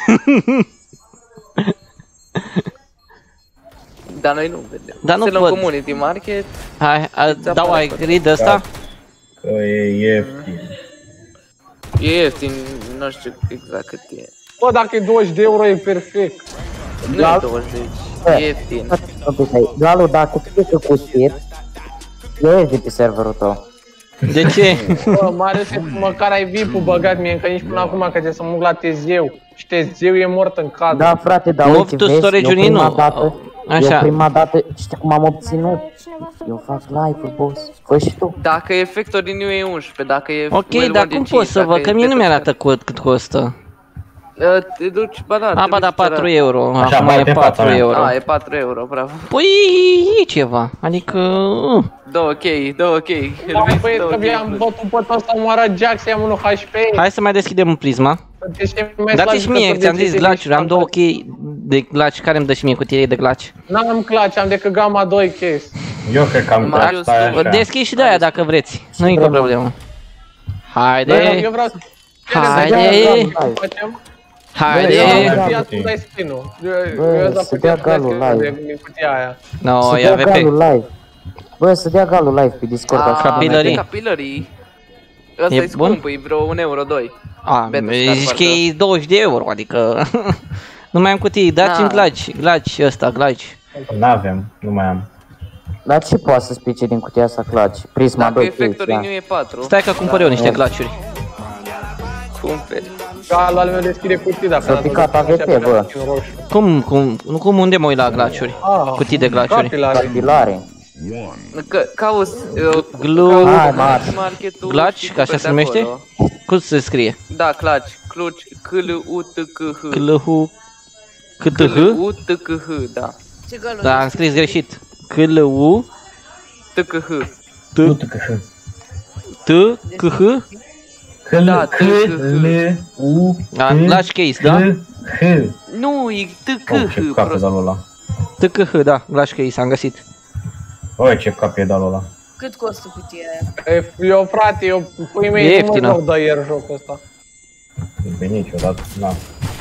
Dar noi nu vedem.
Dar nu
Celon
văd.
Community Market.
Hai, dau ai grid ăsta?
Că e ieftin.
E ieftin, nu știu exact cât e.
Bă, dacă e douăzeci de euro e perfect.
Nu e douăzeci, e ieftin.
Galu, dacă tu ești cu știr, eu ești de pe serverul tău.
De ce?
Bă, mai ales că măcar ai V I P-ul băgat mie, încă nici până acum că trebuie să mă duc la Tezeu. Și Tezeu e mort în cadru.
Da, frate, dar uite, vezi, eu prima dată,
Așa.
eu prima dată, știi cum am obținut? Eu fac live-uri, boss, fă și tu.
Dacă e Factor Renew e unsprezece, dacă e...
Ok, dar cum poți să văd? Că mie nu mi-arată cât costă.
Te duci, ba da,
A, ba da, patru euro,
Așa,
acum e patru euro.
A, e patru euro, bravo.
Păi, e ceva, adică...
Două chei, două chei.
Da, băieți, că mi-am bătut pe ăsta, omoară Jax, i-am unu H P.
Hai să mai deschidem prisma. Dați și mie, ți-am zis glaciuri, am două chei de glaci, care îmi dă și mie cutie de glaci?
N-am glaci, am decât Gamma doi case.
Eu cred că am glaci, stai așa.
Deschid și de aia dacă vreți, nu e nicio problemă. Haide!
Eu vreau să...
Haide! Haide!
Ia tu dai spin-ul.
Bă, să dea Galu live.
No,
să
ia
dea
V P.
Galu live. Bă, să dea Galu live pe Discord.
Capillary.
Capillary. Ăsta e scump, e vreo un euro, doi.
A, zici că e douăzeci de euro, adică... Nu mai am cutii, dați-mi glaci, glaci ăsta, glaci.
N-avem, nu mai am.
Dar ce poate să spice din cutia asta glaci? Prisma
Dacă
doi
e Factor Renew e patru.
Stai că cumpăr eu niște glaciuri.
cumperi.
Galul al meu deschide cutii dacă
S-a picat A V P, bă.
Cum, cum, nu cum unde mă uit la glaciuri?
Ah,
Cutii de glaciuri.
Capilare.
Că, cauți uh,
Glu...
marketul.
Glaci, ca așa se numește? Cum se scrie?
Da, claci. Cluci, C L U T C H.
C L U C T H?
C L U T C H, da.
Da, am scris greșit. C L U
T C H.
T T C H?
Da, T C
L U
Glaci case, da?
Nu, e T C
Oh, ce
H.
cap e dalul ăla.
T C H, da, Glaci case, am găsit.
Oi, ce cap e dalul ăla.
Cât costă cutia aia?
Eu, frate, eu, pui mei, nu mă dau de ieri jocul ăsta.
Pe niciodată, da.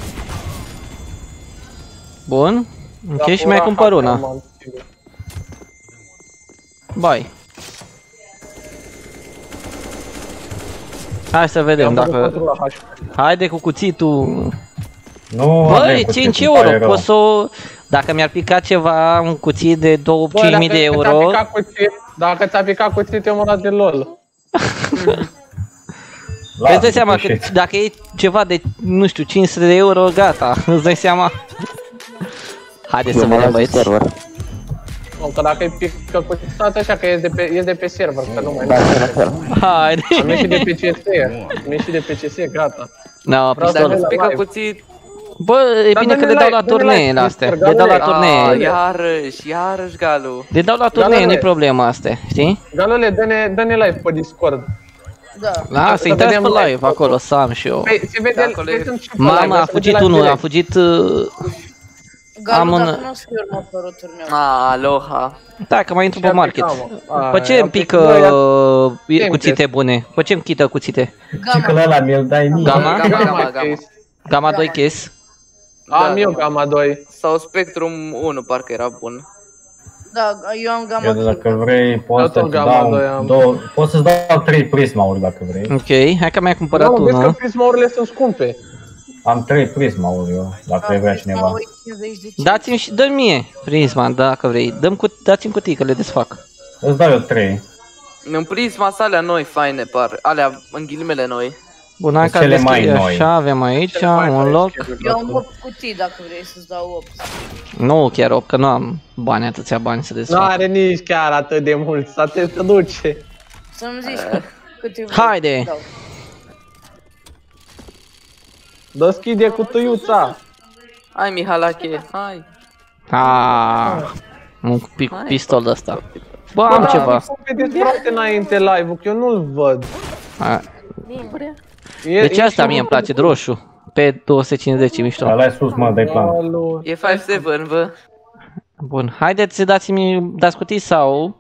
Bun. Ok, și mai cumpăr una. Bye. Hai să vedem dacă... Haide cu cuțitul.
Nu,
băi, cinci euro, pot să o... Dacă mi-ar pica ceva, un cuțit de douăzeci și cinci mii de euro...
Dacă ți-a picat cuțit, eu mă las de LOL.
Îți dai seama că dacă e ceva de, nu știu, cinci sute de euro, gata, îți dai seama? Haideți să vedem, băieți.
Nu, că dacă e pică cuțit, stați așa că ești de pe, ești de pe server, că nu mai...
Haide!
Am ieșit de pe C S, am ieșit de pe C S, gata.
No,
dacă îți pică cuțit...
Bă, e bine că le dau la turneele astea, le dau la turnee.
Iarăși, iarăși, Galu.
Le dau la turnee, nu-i problema astea, știi?
Galule, dă-ne, dă-ne live pe Discord.
Da.
Da, să intrați pe live acolo, să am și eu.
Se vede,
Mama, a fugit unul, a fugit...
Galu, dacă nu o să fie următorul turneu.
Aloha.
Da, că mai intru pe market. Pe ce îmi pică cuțite bune? Pe ce îmi chită cuțite?
Ce că ăla mi-l dai mie.
Gama?
Gama, gama, gama.
Gama doi case.
Am eu Gama doi.
Sau Spectrum unu, parcă era bun.
Da, eu am Gama
Eu
doi.
dacă vrei, poți să-ți dau două, poți să-ți dau trei prismauri dacă vrei.
Ok, hai că mi-ai cumpărat unul.
Nu, vezi că prismaurile sunt scumpe.
Am trei prismauri eu, dacă îi vrea cineva.
Dați-mi și dă-mi mie prisma, dacă vrei. Dați-mi cutii că le desfac.
Îți dau eu trei.
În prisma alea noi faine par, alea în ghilimele noi.
Bun, hai că deschide așa, avem aici un loc.
Eu am opt cutii dacă vrei să-ți dau opt.
Nu chiar opt, că nu am bani, atâția bani să desfac.
Nu are nici chiar atât de mult, să te duce.
Să-mi zici câte vrei.
Haide!
Deschide cutiuța.
Hai Mihalache, hai.
Aaaa, un pistol de ăsta. Bă, am ceva.
Vedeți frate înainte live-ul, că eu nu-l văd.
Deci asta mie îmi place, de roșu. Pe două sute cincizeci, mișto.
Ăla e sus, mă, dai plan.
E cinci șapte, vă.
Bun, haideți, dați-mi, dați cutii sau...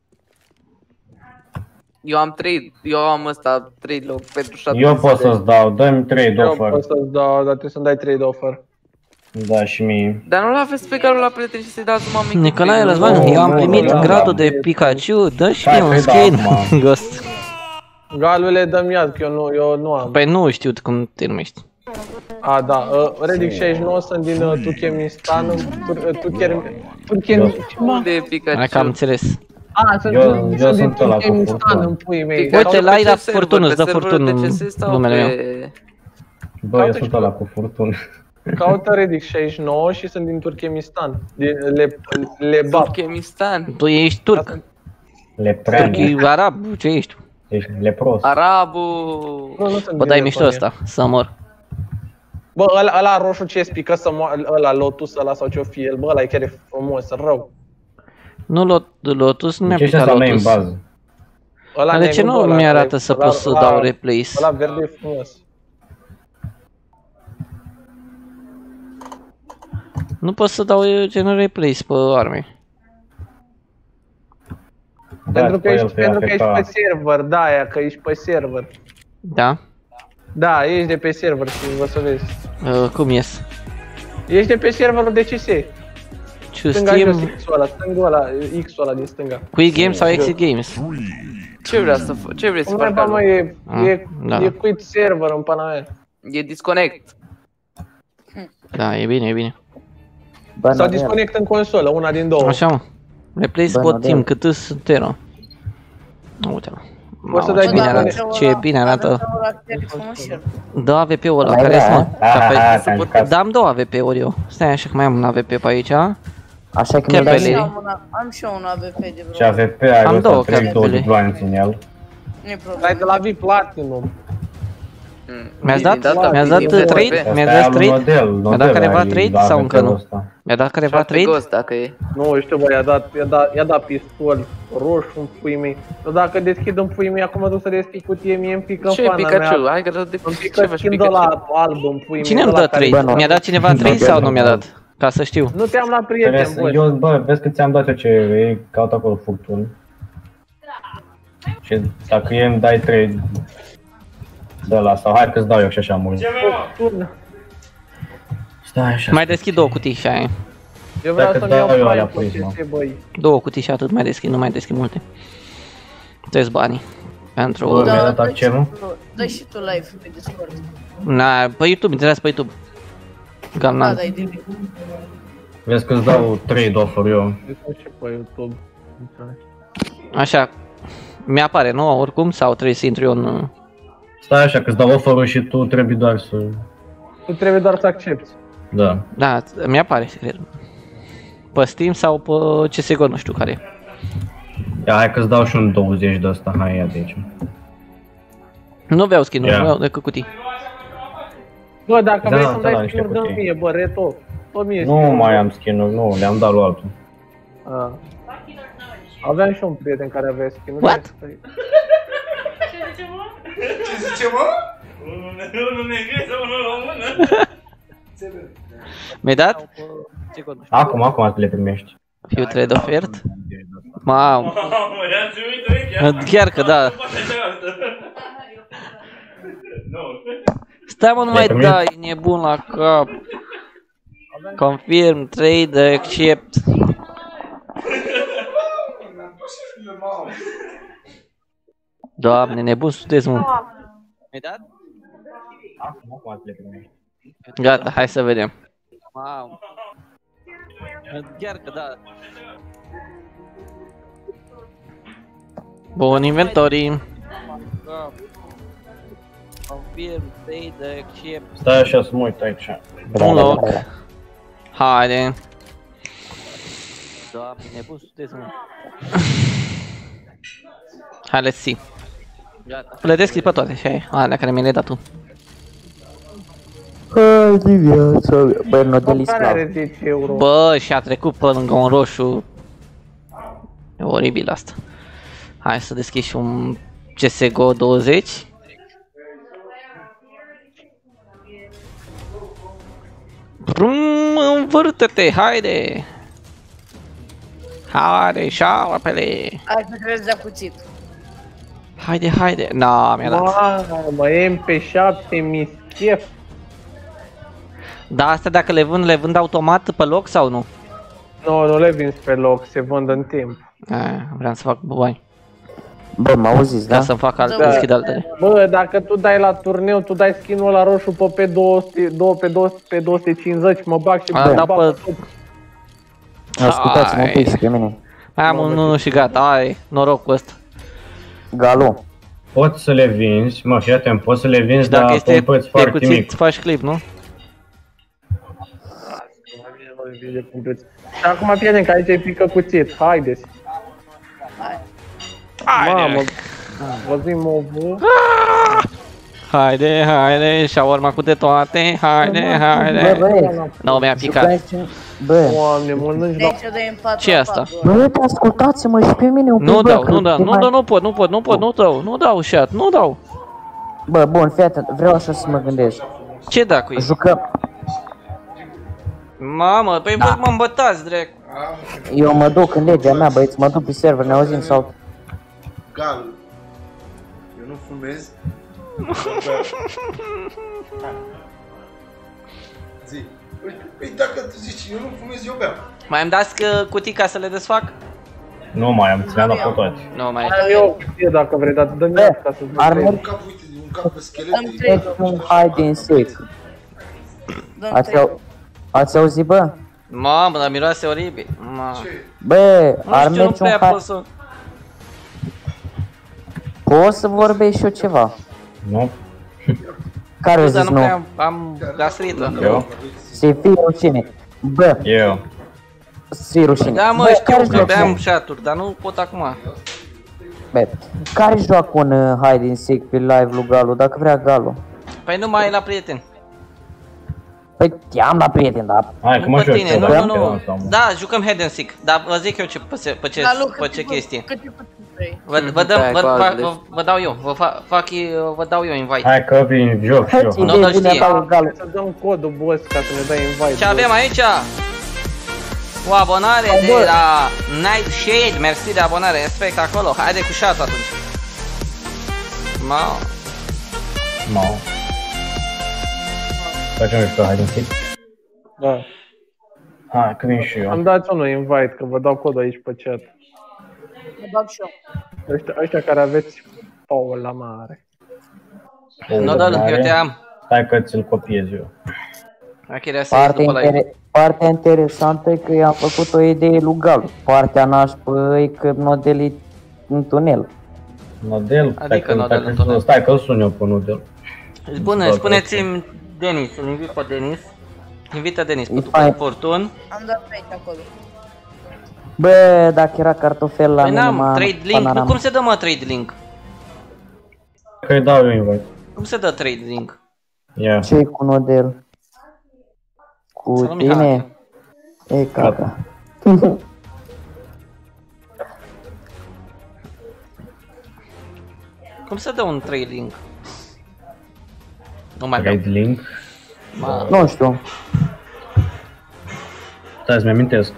Eu am trei, eu am ăsta, trei loc pentru șapte.
Eu pot să-ți dau, dă-mi trei de offer.
Eu pot să-ți dau, dar trebuie să-mi dai trei de offer.
Da, și mie.
Dar nu l-aveți pe Galu la prieten și să-i dați numai mic.
Nicolae Răzvan, eu am primit gradul de Pikachu, dă și mie un skin, Ghost.
Galule, dă-mi iad, că eu nu, eu nu am.
Păi nu știu cum te numești.
A, da, uh, Redic șaizeci și nouă sunt din uh, Turkmenistan, Turkmenistan,
unde e Pikachu?
Hai că am înțeles.
A, sunt,
eu,
sunt
eu
din
sunt ăla cu
Turkmenistan, în puii mei.
Uite, la la furtună, îți dă furtună numele meu.
Bă, eu sunt ăla cu furtună.
Caută Redic șaizeci și nouă și sunt din Turkmenistan, din Le, Lebap.
Turkmenistan?
Tu ești turc.
Lepran.
Turc, arab, ce ești?
Ești lepros.
Arabul.
Bă, dai mișto ăsta, să mor.
Bă, ăla, ăla roșu ce spică să moară, ăla Lotus, ăla sau ce-o fi el, bă, ăla e chiar e frumos, rău.
Nu lot, Lotus, nu mi-a
picat
Lotus.
Deci ăsta în bază.
Dar de ce nu mi-arată să pot să dau replace?
Ăla verde e frumos.
Nu pot să dau gen replace pe arme.
Da,
pentru că, ești, pentru că ești pe server, da, aia, că ești pe server.
Da?
Da, ești de pe server și vă să vezi.
Uh, cum ies?
Ești de pe serverul de C S.
Ce
stânga
Steam?
jos, X-ul ăla, stângul ăla, X-ul ăla din stânga.
Quit Games sau Exit Games?
Ce vrei să faci? Ce vrei să faci?
Mă, e,
ah,
e,
da.
e quit server în pana mea.
E disconnect.
Da, e bine, e bine.
Sau disconnect în consolă, una din două.
Așa, mă. Replace bot team, cât sunt tero. Uite-mă.
Poți să
Mamă,
dai
ce bine
bine.
arată, ce bine arată. Dă A V P-ul ăla, care e, mă? Dam două A V P-uri eu. Stai așa că mai am un A V P pe aici.
Așa că
mi-l dai
și eu. Am și eu un A V P de vreo.
Și A V P ai
Am două
o să trec două diploane în el.
Dai de la V Platinum.
Mi-ați dat? Mi-ați dat trade? Mi-ați dat trade? Mi-a dat careva trade sau încă nu? Mi-a dat careva trade?
Dacă e.
Nu știu, bă, i-a dat, i-a dat, i-a dat pistol roșu în puii mei. Dar dacă deschid în puii mei, acum duc să deschid cutie, mie îmi pică în
Ce
fana
Pikachu?
mea.
Hai că de
Îmi pică skin de la alb în puii mei.
Cine îmi dă trade? Mi-a dat cineva trade sau nu mi-a dat? Ca să știu.
Nu te-am la prieten, bă.
Eu, bă, vezi că ți-am dat eu ce ei caut acolo furtuni. Și dacă e îmi dai trade de la sau hai că-ți dau eu și așa mult. Stai așa.
Mai deschid două cutii și aia.
Eu vreau să-mi iau
eu alea
prime pe C S, băi.
Două cutii și atât mai deschid, nu mai deschid multe. Tăiesc banii. Pentru...
Bă, mi-a dat accenul?
Dă și tu live pe Discord.
Na, pe YouTube, interesează pe YouTube.
Da,
Galnan.
dai de bine.
Vezi că-ți dau trade offer eu.
Și pe YouTube.
Așa. Mi-apare, nu? Oricum? Sau trebuie să intru eu în...
Stai așa că-ți dau offer-ul și tu trebuie doar să...
Tu trebuie doar să accepti.
Da.
Da, mi-apare, cred. Pe Steam sau pe C S G O, nu știu care e.
Ia, hai că-ți dau și un douăzeci de ăsta, hai ia de aici.
Nu vreau skin-uri,
Ia.
nu vreau decât cutii.
Bă, dacă
Da,
vrei
da,
să-mi
da,
dai
niște
skin-uri, dă
cutii.
mie, bă, reto. Tot mie
Nu
skin-uri.
mai am skin-uri, nu, le-am dat lui altul.
Ah. Aveam și un prieten care avea skin-uri.
What?
Ce zice, mă? Ce zice, mă? Unul în engleză, unul în română.
Mi-ai dat?
Acum, acum le primești.
Fiu trade ofert? Mamă.
Mamă, ia-ți uite urechea.
Chiar că da. Stai mă, nu mai dai, nebun la cap. Confirm, trade, accept. Doamne, nebun sunteți, mă. Mi-ai dat?
Acum, acum le primești.
Gata, hai să vedem. Mamă. Chiar că da. Bun, inventory. Confirm, trade, accept.
Stai așa să mă uit aici.
Un loc. Haide. Doamne, nebun sunteți, mă. Hai, let's see. Le deschid pe toate, și aia, alea care mi le-ai dat tu.
Hai de viață. Băi, nu de
Care are
listat.
zece euro?
Bă, și-a trecut pe lângă un roșu. E oribil asta. Hai să deschid și un C S G O douăzeci. Brum, învârtă-te, haide! Haide, șarpele!
Hai să crezi de cuțit.
Haide, haide! Na, mi-a dat.
Mamă, M P șapte, mischef.
Dar astea dacă le vând, le vând automat pe loc sau nu?
Nu, nu le vinzi pe loc, se vând în timp.
A, vreau să fac bani.
Bă, mă auziți,
Ca
da?
să-mi fac alte,
Da.
deschid altele.
Bă, dacă tu dai la turneu, tu dai skin-ul la roșu pe P două sute, două pe două sute, pe două sute cincizeci, mă bag și
A,
mă
da,
bag
pe-
tot.
Ascultați-mă un
Hai.
pic pe mine.
Mai am un unu și gata, ai, noroc cu ăsta.
Galo.
Poți să le vinzi, mă, fii atent, poți să le vinzi,
Și dacă
dar pe
este
un preț
pe
foarte
cuțit,
mic.
faci clip, nu?
Și acum, prieten, că aici e pică cuțit, haideți. Mamă, vă zi movu.
Haide, haide, shawarma cu de toate, haide, haide.
Bă, băi,
Nu mi-a picat.
jucați- Bă,
Doamne, mănânci la...
Deci eu dai în patru.
Ce e asta?
bă, ascultați-mă și pe mine un pic,
Nu
bă,
dau,
că
nu dau,
te
nu
mai-
dau, nu pot, nu pot, nu pot, nu dau, nu dau, chat, nu dau.
Bă, bun, fii atent, vreau așa să mă gândesc.
Ce dacă e?
Jucăm,
Mamă, păi voi mă îmbătați, drept.
eu mă duc în legea mea, băieți, mă duc pe server, ne auzim sau...
Gal. Eu nu fumez. Zi. Păi dacă tu zici, eu nu fumez, eu beau.
Mai îmi dați că cutii ca să le desfac?
Nu mai am, ți-am dat pe toate.
Nu mai.
Am eu o cutie dacă vrei, dar dă-mi
Bă,
asta să-ți
ar
dau.
merge
Un cap, uite, un cap pe schelete.
Deci un hide and seek. Ați, au... Ați auzit, bă?
Mamă, dar miroase oribil. Mamă.
Ce?
Bă,
Nu
ar
știu, nu
merge un
prea
hide...
pot să...
Poți să vorbești și eu ceva?
Nu.
Care o
Dar
zis
nu
nu?
prea am gastrită.
Eu?
Să-i fie rușine. Bă,
Eu.
să-i rușine.
Da, mă,
Bă,
știu
care
că
joacă?
beam chat-uri, dar nu pot acum.
Bă, care joacă un uh, hide and seek pe live lui Galu, dacă vrea Galu?
Păi nu mai e la prieteni.
Păi te-am la prieten, dar...
Hai, că mă
Pe
joc.
tine, nu, nu, nu. Da, jucăm hide and seek, dar vă zic eu ce, pe ce, pe ce,
Da, Lu,
pe ce
cât-
chestie.
cât timp vrei?
Vă, vă, dăm,
Hai,
vă,
cu
vă,
altele.
vă, vă dau eu, vă fac, fac, eu- vă dau eu invite.
Hai că vin, joc, joc.
Nu, dar știe.
Să dăm codul boss ca să ne dai invite.
Ce avem aici? O abonare de la Nightshade, mersi de abonare, respect acolo, haide cu shot atunci. Mau.
Mau. Facem mișto, hai din seek.
Da.
Hai că vin și eu.
Am dat unul invite, că vă dau codul aici pe chat.
Mă bag și eu.
Ăștia, ăștia care aveți Paul la mare.
Nu, da, eu te am.
Stai că ți-l copiez eu.
Achirea să ies
Partea,
după live.
inter partea interesantă e că i-am făcut o idee lui Galu. Partea nașpă e că Nodel e în tunel.
Nodel? Stai
Adică
că-
Nodel
stai
în
că-
tunel.
Stai că îl sun eu pe Nodel.
Bune, spuneți-mi Denis, îl invit pe Denis. Invită Denis pe după Fortun.
Am dat aici acolo.
Bă, dacă era cartofel la
Păi
mine,
n-am,
mă,
trade link, nu, cum se dă mă trade link?
Că-i dau eu invite.
Cum se dă trade link?
Ia.
Ce-i cu Nodel? Cu
Salut,
tine?
Mihai.
E caca.
Cum se dă un trade link? Nu mai
Trade link?
Ma.
Nu știu.
Stai să-mi amintesc.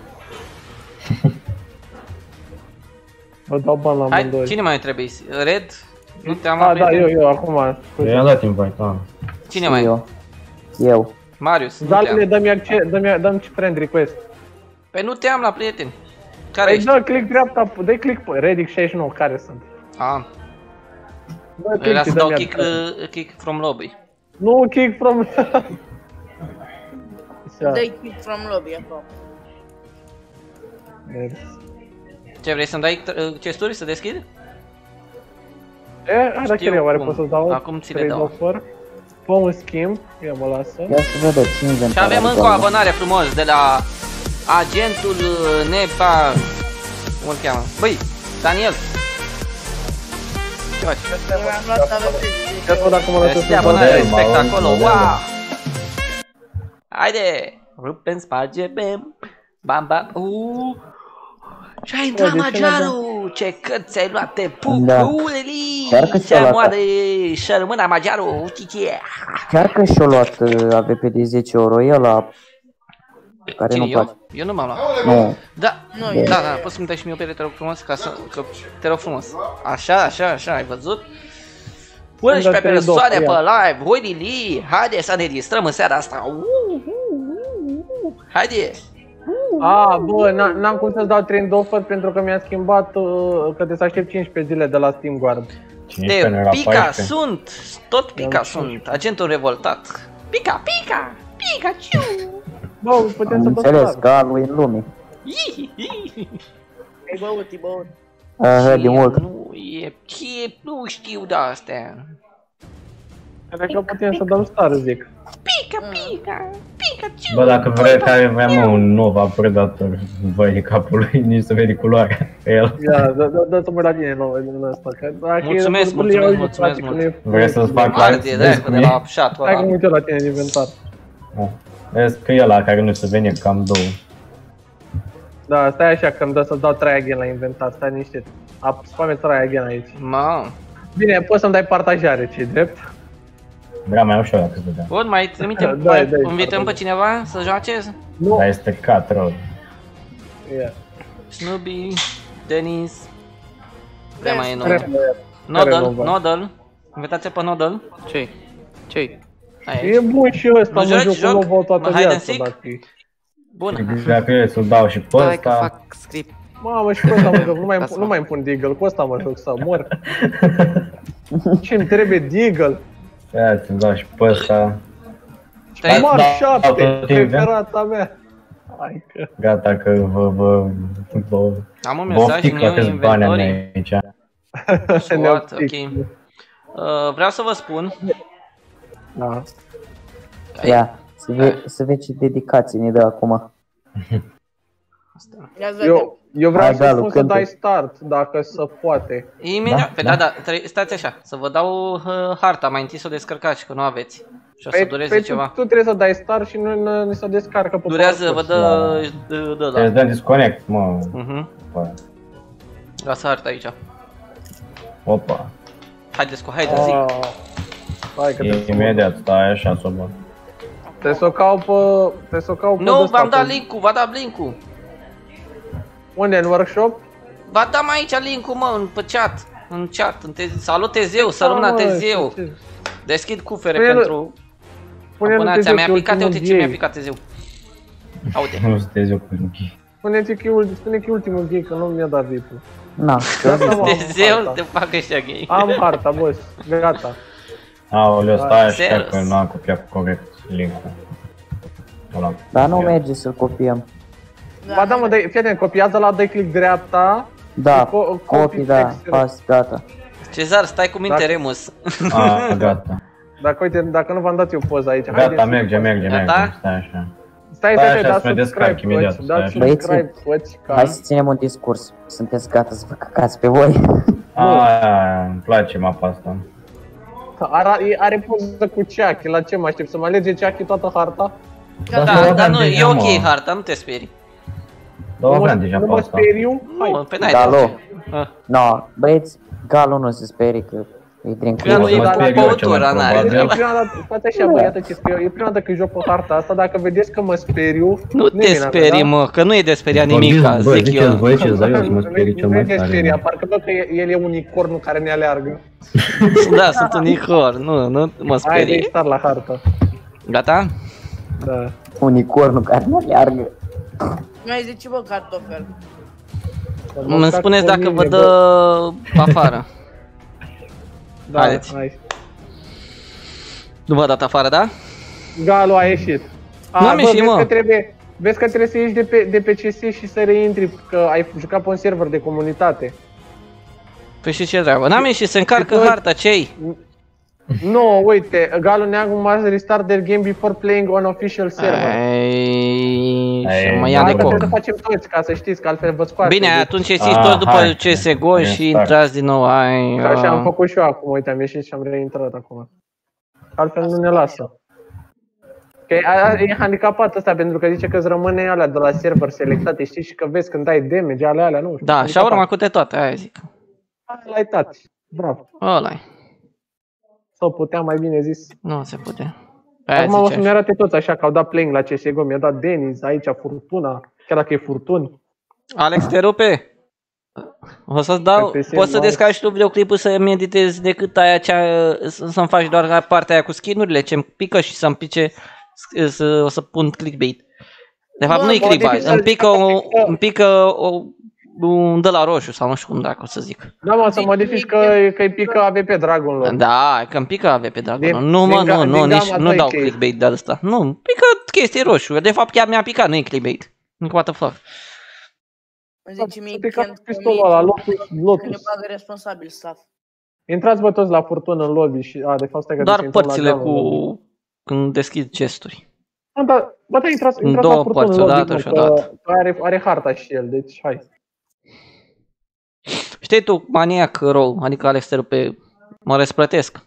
Vă dau bani la
Hai,
amândoi.
cine mai trebuie? Red? Nu te-am
Ah, da, eu, eu, acum.
Eu i-am dat invite, da.
Cine mai?
Eu. Eu.
Marius, nu
Zalile,
te-am.
dă-mi acce- dă-mi dă-mi friend request.
Păi nu te-am la prieteni. Care
Păi
ești?
dă click dreapta, dă click pe Redic șaizeci și nouă, care sunt?
Ah,
Dă
era
click
să
și
dau
dă-mi
kick,
acce-
uh, kick from lobby.
Nu, kick from...
Dai click from lobby acolo.
Ce vrei să-mi dai uh, chesturi să deschid?
E, hai, dacă
Știu
eu, oare
cum.
pot să dau?
Acum ți le
trade
dau.
offer. Fă un schimb, ia mă lasă.
Ia să vedem ce inventar
Și avem
are
încă o
Galu.
abonare frumos de la agentul uh, Nepa... Cum îl cheamă? Băi, Daniel! Ce faci?
Eu am luat avem
Ia să văd dacă mă lăsă
Este
să
abonare,
Model,
respect
mă,
acolo,
model.
wow! Haide! Rupem, spargem, bam, bam, uuuu! Și a intrat
Bă, de ce n-a
Magiaru! Ce cărți ai luat de
Da.
puculeli!
Chiar că
Ce
și-a luat.
moare și rămâna Magiaru! Ucicie!
Chiar că și-o luat uh, A V P de zece euro, e ăla care
Cine,
nu
eu?
place.
Eu nu m-am luat.
Nu.
Da,
Nu,
da, da, poți să-mi dai și mie o pere, te rog frumos, ca să, că, te rog frumos. Așa, așa, așa, ai văzut? unsprezece
Îmi dă
persoane
trei
pe
doi,
live, Holy, haide să ne distrăm în seara asta. Uh, uh, uh, uh. Haide!
A, bă, n- n-am cum să-ți dau trend offer pentru că mi-a schimbat uh, că trebuie să aștept cincisprezece zile de la Steam Guard.
cincisprezece nu
De
era
pica
paisprezece.
sunt, tot pica
Am
sunt, agentul revoltat. Pica, pica, Pikachu!
Bă, putem
Am
să
înțeles,
băsăm.
Galu e în lume.
E băut, e băut.
Aha, de mult.
Nu e, ce, nu știu de astea.
Cred că putem să dăm star, zic.
Pica, pica, Pikachu!
Bă, dacă vrei, care vrea mă un Nova Predator, vai capului, nici să vedi culoarea pe el.
Ia, dă-ți mă la tine nouă din ăsta. că dacă e
Mulțumesc,
vorba,
mulțumesc,
eu
mulțumesc
zic,
mult.
nu e-
Vrei să-ți fac
Are
live?
de
Vezi
dracu
cum
de
e?
la chat-ul
Hai că
ăla.
mă uit eu la tine în inventar.
Da. Vezi că e ăla care nu se vine cam două.
Da, stai așa că îmi dă să-ți dau try again la inventar, stai niște. Spame try again aici.
Mamă.
Bine, poți să-mi dai partajare, ce drept?
Vrea mai ușor dacă se dea.
Bun, mai trimitem,
Da,
mai
da,
invităm
da.
pe cineva să joace?
Nu.
Dar este cat rău.
Yeah.
Snoopy, Denis. Care mai e
Care-
Nodal?
care
Nodal,
Nodal?
Nodal. Invitația pe Nodal.
Ce? Ce?
Aici.
E bun și ăsta,
Nu
mă
joci
joc
joc?
cu Nova toată
Mă, hide and
viața,
seek?
dacă e.
Bun.
Dacă eu să-l dau și pe
Stai că
ăsta.
fac script.
Mamă, și cu ăsta mă joc, nu mai,
Lasă-mă.
nu mai îmi pun Deagle, cu ăsta mă joc să mor. Ce-mi trebuie Deagle?
Ia, ți-l dau și pe ăsta.
Stai,
Mar
da,
șapte,
da,
preferata mea. Hai că...
Gata că vă, vă, vă
am un mesaj
boftic
în
la
eu
câți bani am
inventory.
aici.
Foarte ok. Uh, vreau să vă spun.
Da. Ia, să, ve să vezi ce dedicații ne dă acum.
Eu, eu vreau
Hai,
să
Galu,
spun să
cântă.
dai start, dacă se poate.
Imediat, da, da, da, da stați așa, să vă dau uh, harta, mai întâi să o descărcați, că nu aveți. Și o să
Păi,
dureze
păi
ceva.
Tu, tu trebuie să dai start și nu ne se descarcă pe
Durează, vă dă, dă, dă, da.
Îți dă disconnect, mă.
Mhm.
Bă.
Lasă harta aici.
Opa.
Haideți cu, haide, zic.
Hai că te
Imediat, stai așa, să bă.
Trebuie să o cau pe... Trebuie să o cau pe
Nu,
ăsta,
v-am dat
pe-
link-ul, v-am dat link-ul.
Unde, în workshop?
V-am dat mai aici link-ul, mă, în pe chat. În chat, în te... salut Tezeu, să rămână
mă,
Tezeu.
ce-
Deschid cufere
Pune-l-
pentru
pune-l în
abonația.
Tezeu
Mi-a
pe
picat,
ultimul
uite ce mi-a
gay.
picat Tezeu. Uite.
Nu sunteți eu cu linki.
Spune-ți că e ul- spune că e ultimul gay, că nu mi-a dat V I P-ul.
Na,
Tezeu, te fac ăștia gay.
Am harta, boss, gata.
Aoleu, stai așa
Serios.
că nu am copiat corect link-ul. Ăla.
dar nu merge să-l copiem.
Ba da, mă, dai, fii atent, copiază la, dai click dreapta.
Da,
și co-
copii, da,
text.
pas, gata.
Cezar, stai cu minte,
Dacă-
Remus.
A, gata.
Dacă, uite, dacă nu v-am dat eu poza aici.
Gata,
haideți să-
merge, merge, merge.
Gata?
Stai așa.
Stai,
Stai
stai,
așa,
stai, dați
să ne descarc
subscribe,
imediat,
băieți,
stai
dați
așa.
subscribe, băieți, ca...
Hai să ținem un discurs. Sunteți gata să vă căcați pe voi?
Aia, îmi place mapa asta.
Are, are poză cu Chucky, la ce mă aștept? Să mă alege Chucky toată harta?
Da, da, dar nu, e ok harta, nu te sperii.
Dar o
Nu mă-
aveam deja
nu
pe
mă
asta.
speriu?
Nu, pe n-ai
Galo.
de Ah.
No, băieți, Galo nu se sperie că îi drink
Galo
cu
e
mă
cu
sperie eu
băutura,
cel mai
n-are
probabil.
E
treabă.
prima dată, stați așa, bă, iată ce scriu, e prima dată când joc pe harta asta, dacă vedeți că mă speriu...
Nu te
e vina mea,
sperii,
da?
mă, că nu e de speriat nimic,
Bă,
zic
ziceți
eu.
voi ce zaiu să mă sperii cel
Nu
mai
e de
tare.
speria, parcă văd că el e unicornul care ne aleargă.
Da, sunt unicorn, nu, nu mă
Hai de
sperii.
start la hartă.
Gata?
Da.
unicornul care ne leargă.
Mi-ai zice, bă, cartofel.
Îmi spuneți dacă vă dă afară.
Da,
Haideți.
hai.
Nu v-a dat afară, da?
Galo a ieșit. A,
N-am
bă,
ieșit,
vezi
mă.
Că trebuie, vezi că trebuie să ieși de pe, de pe C S și să reintri, că ai jucat pe un server de comunitate.
Păi și ce treabă? N-am ieșit, se încarcă
Noi-
harta, ce-i?
No, uite, Galo Neagu must restart their game before playing on official server.
Ai... Și mă ia
Hai
de
că
coc.
trebuie să facem toți, ca să știți, că altfel vă scoate.
Bine,
Deci,
atunci ieșiți
Ah,
toți după
hai.
C S G O și
Restart.
intrați din nou. Ai...
Ca așa am
uh,
făcut și eu acum, uite, am ieșit și am reintrat acum. Altfel nu ne lasă. Că e, a- e handicapat ăsta pentru că zice că îți rămâne alea de la server selectate, știi, și că vezi când dai damage, alea, alea, nu știu.
Da, și
handicapat.
urma cu de toate, aia zic.
L-ai dat, bravo.
Ăla-i.
Sau putea mai bine zis.
Nu se putea. Aia
Acum o să
zice.
ne arate toți așa că au dat playing la C S G O, mi-a dat Denis, aici Furtuna, chiar dacă e Furtun.
Alex, te rupe? O să-ți dau,
Pe P C
poți să
live.
descarci tu videoclipul să-mi editezi decât aia cea, să-mi faci doar la partea aia cu skin-urile, ce-mi pică și să-mi pice, să, o să pun clickbait. De fapt
Bă,
nu-i
mă,
clickbait,
modific
îmi
să-l
pică,
zic
o,
că-
îmi pică o, un de la roșu sau nu știu cum dacă o să zic.
Da, mă, să modifici că, că-i pică A V P Dragon Lord.
Da, că îmi pică A V P Dragon.
Din-
Nu mă,
din ga-
nu,
din
nu, nici,
gama
nu
doi
dau
chestii.
clickbait de asta. Nu, îmi pică chestii roșu. De fapt chiar mi-a picat, nu-i clickbait. What the fuck.
Îmi zice mie
pică
Kent
pistolul ăla, Lotus,
că ne
Lotus.
bagă responsabil staff.
Intrați bă toți la Furtun în lobby și... A, de fapt stai că
Doar
trebuie să intrăm
părțile
la
cu...
Galo în lobby.
când deschid chesturi.
A, da, bă, da, intrați,
În
intrați la
două
Furtun
părți,
în lobby,
odată
mă,
și
că-
odată.
că are, are harta și el, deci hai.
Știi tu, maniac rău, adică Alex te rupe, mă răsplătesc.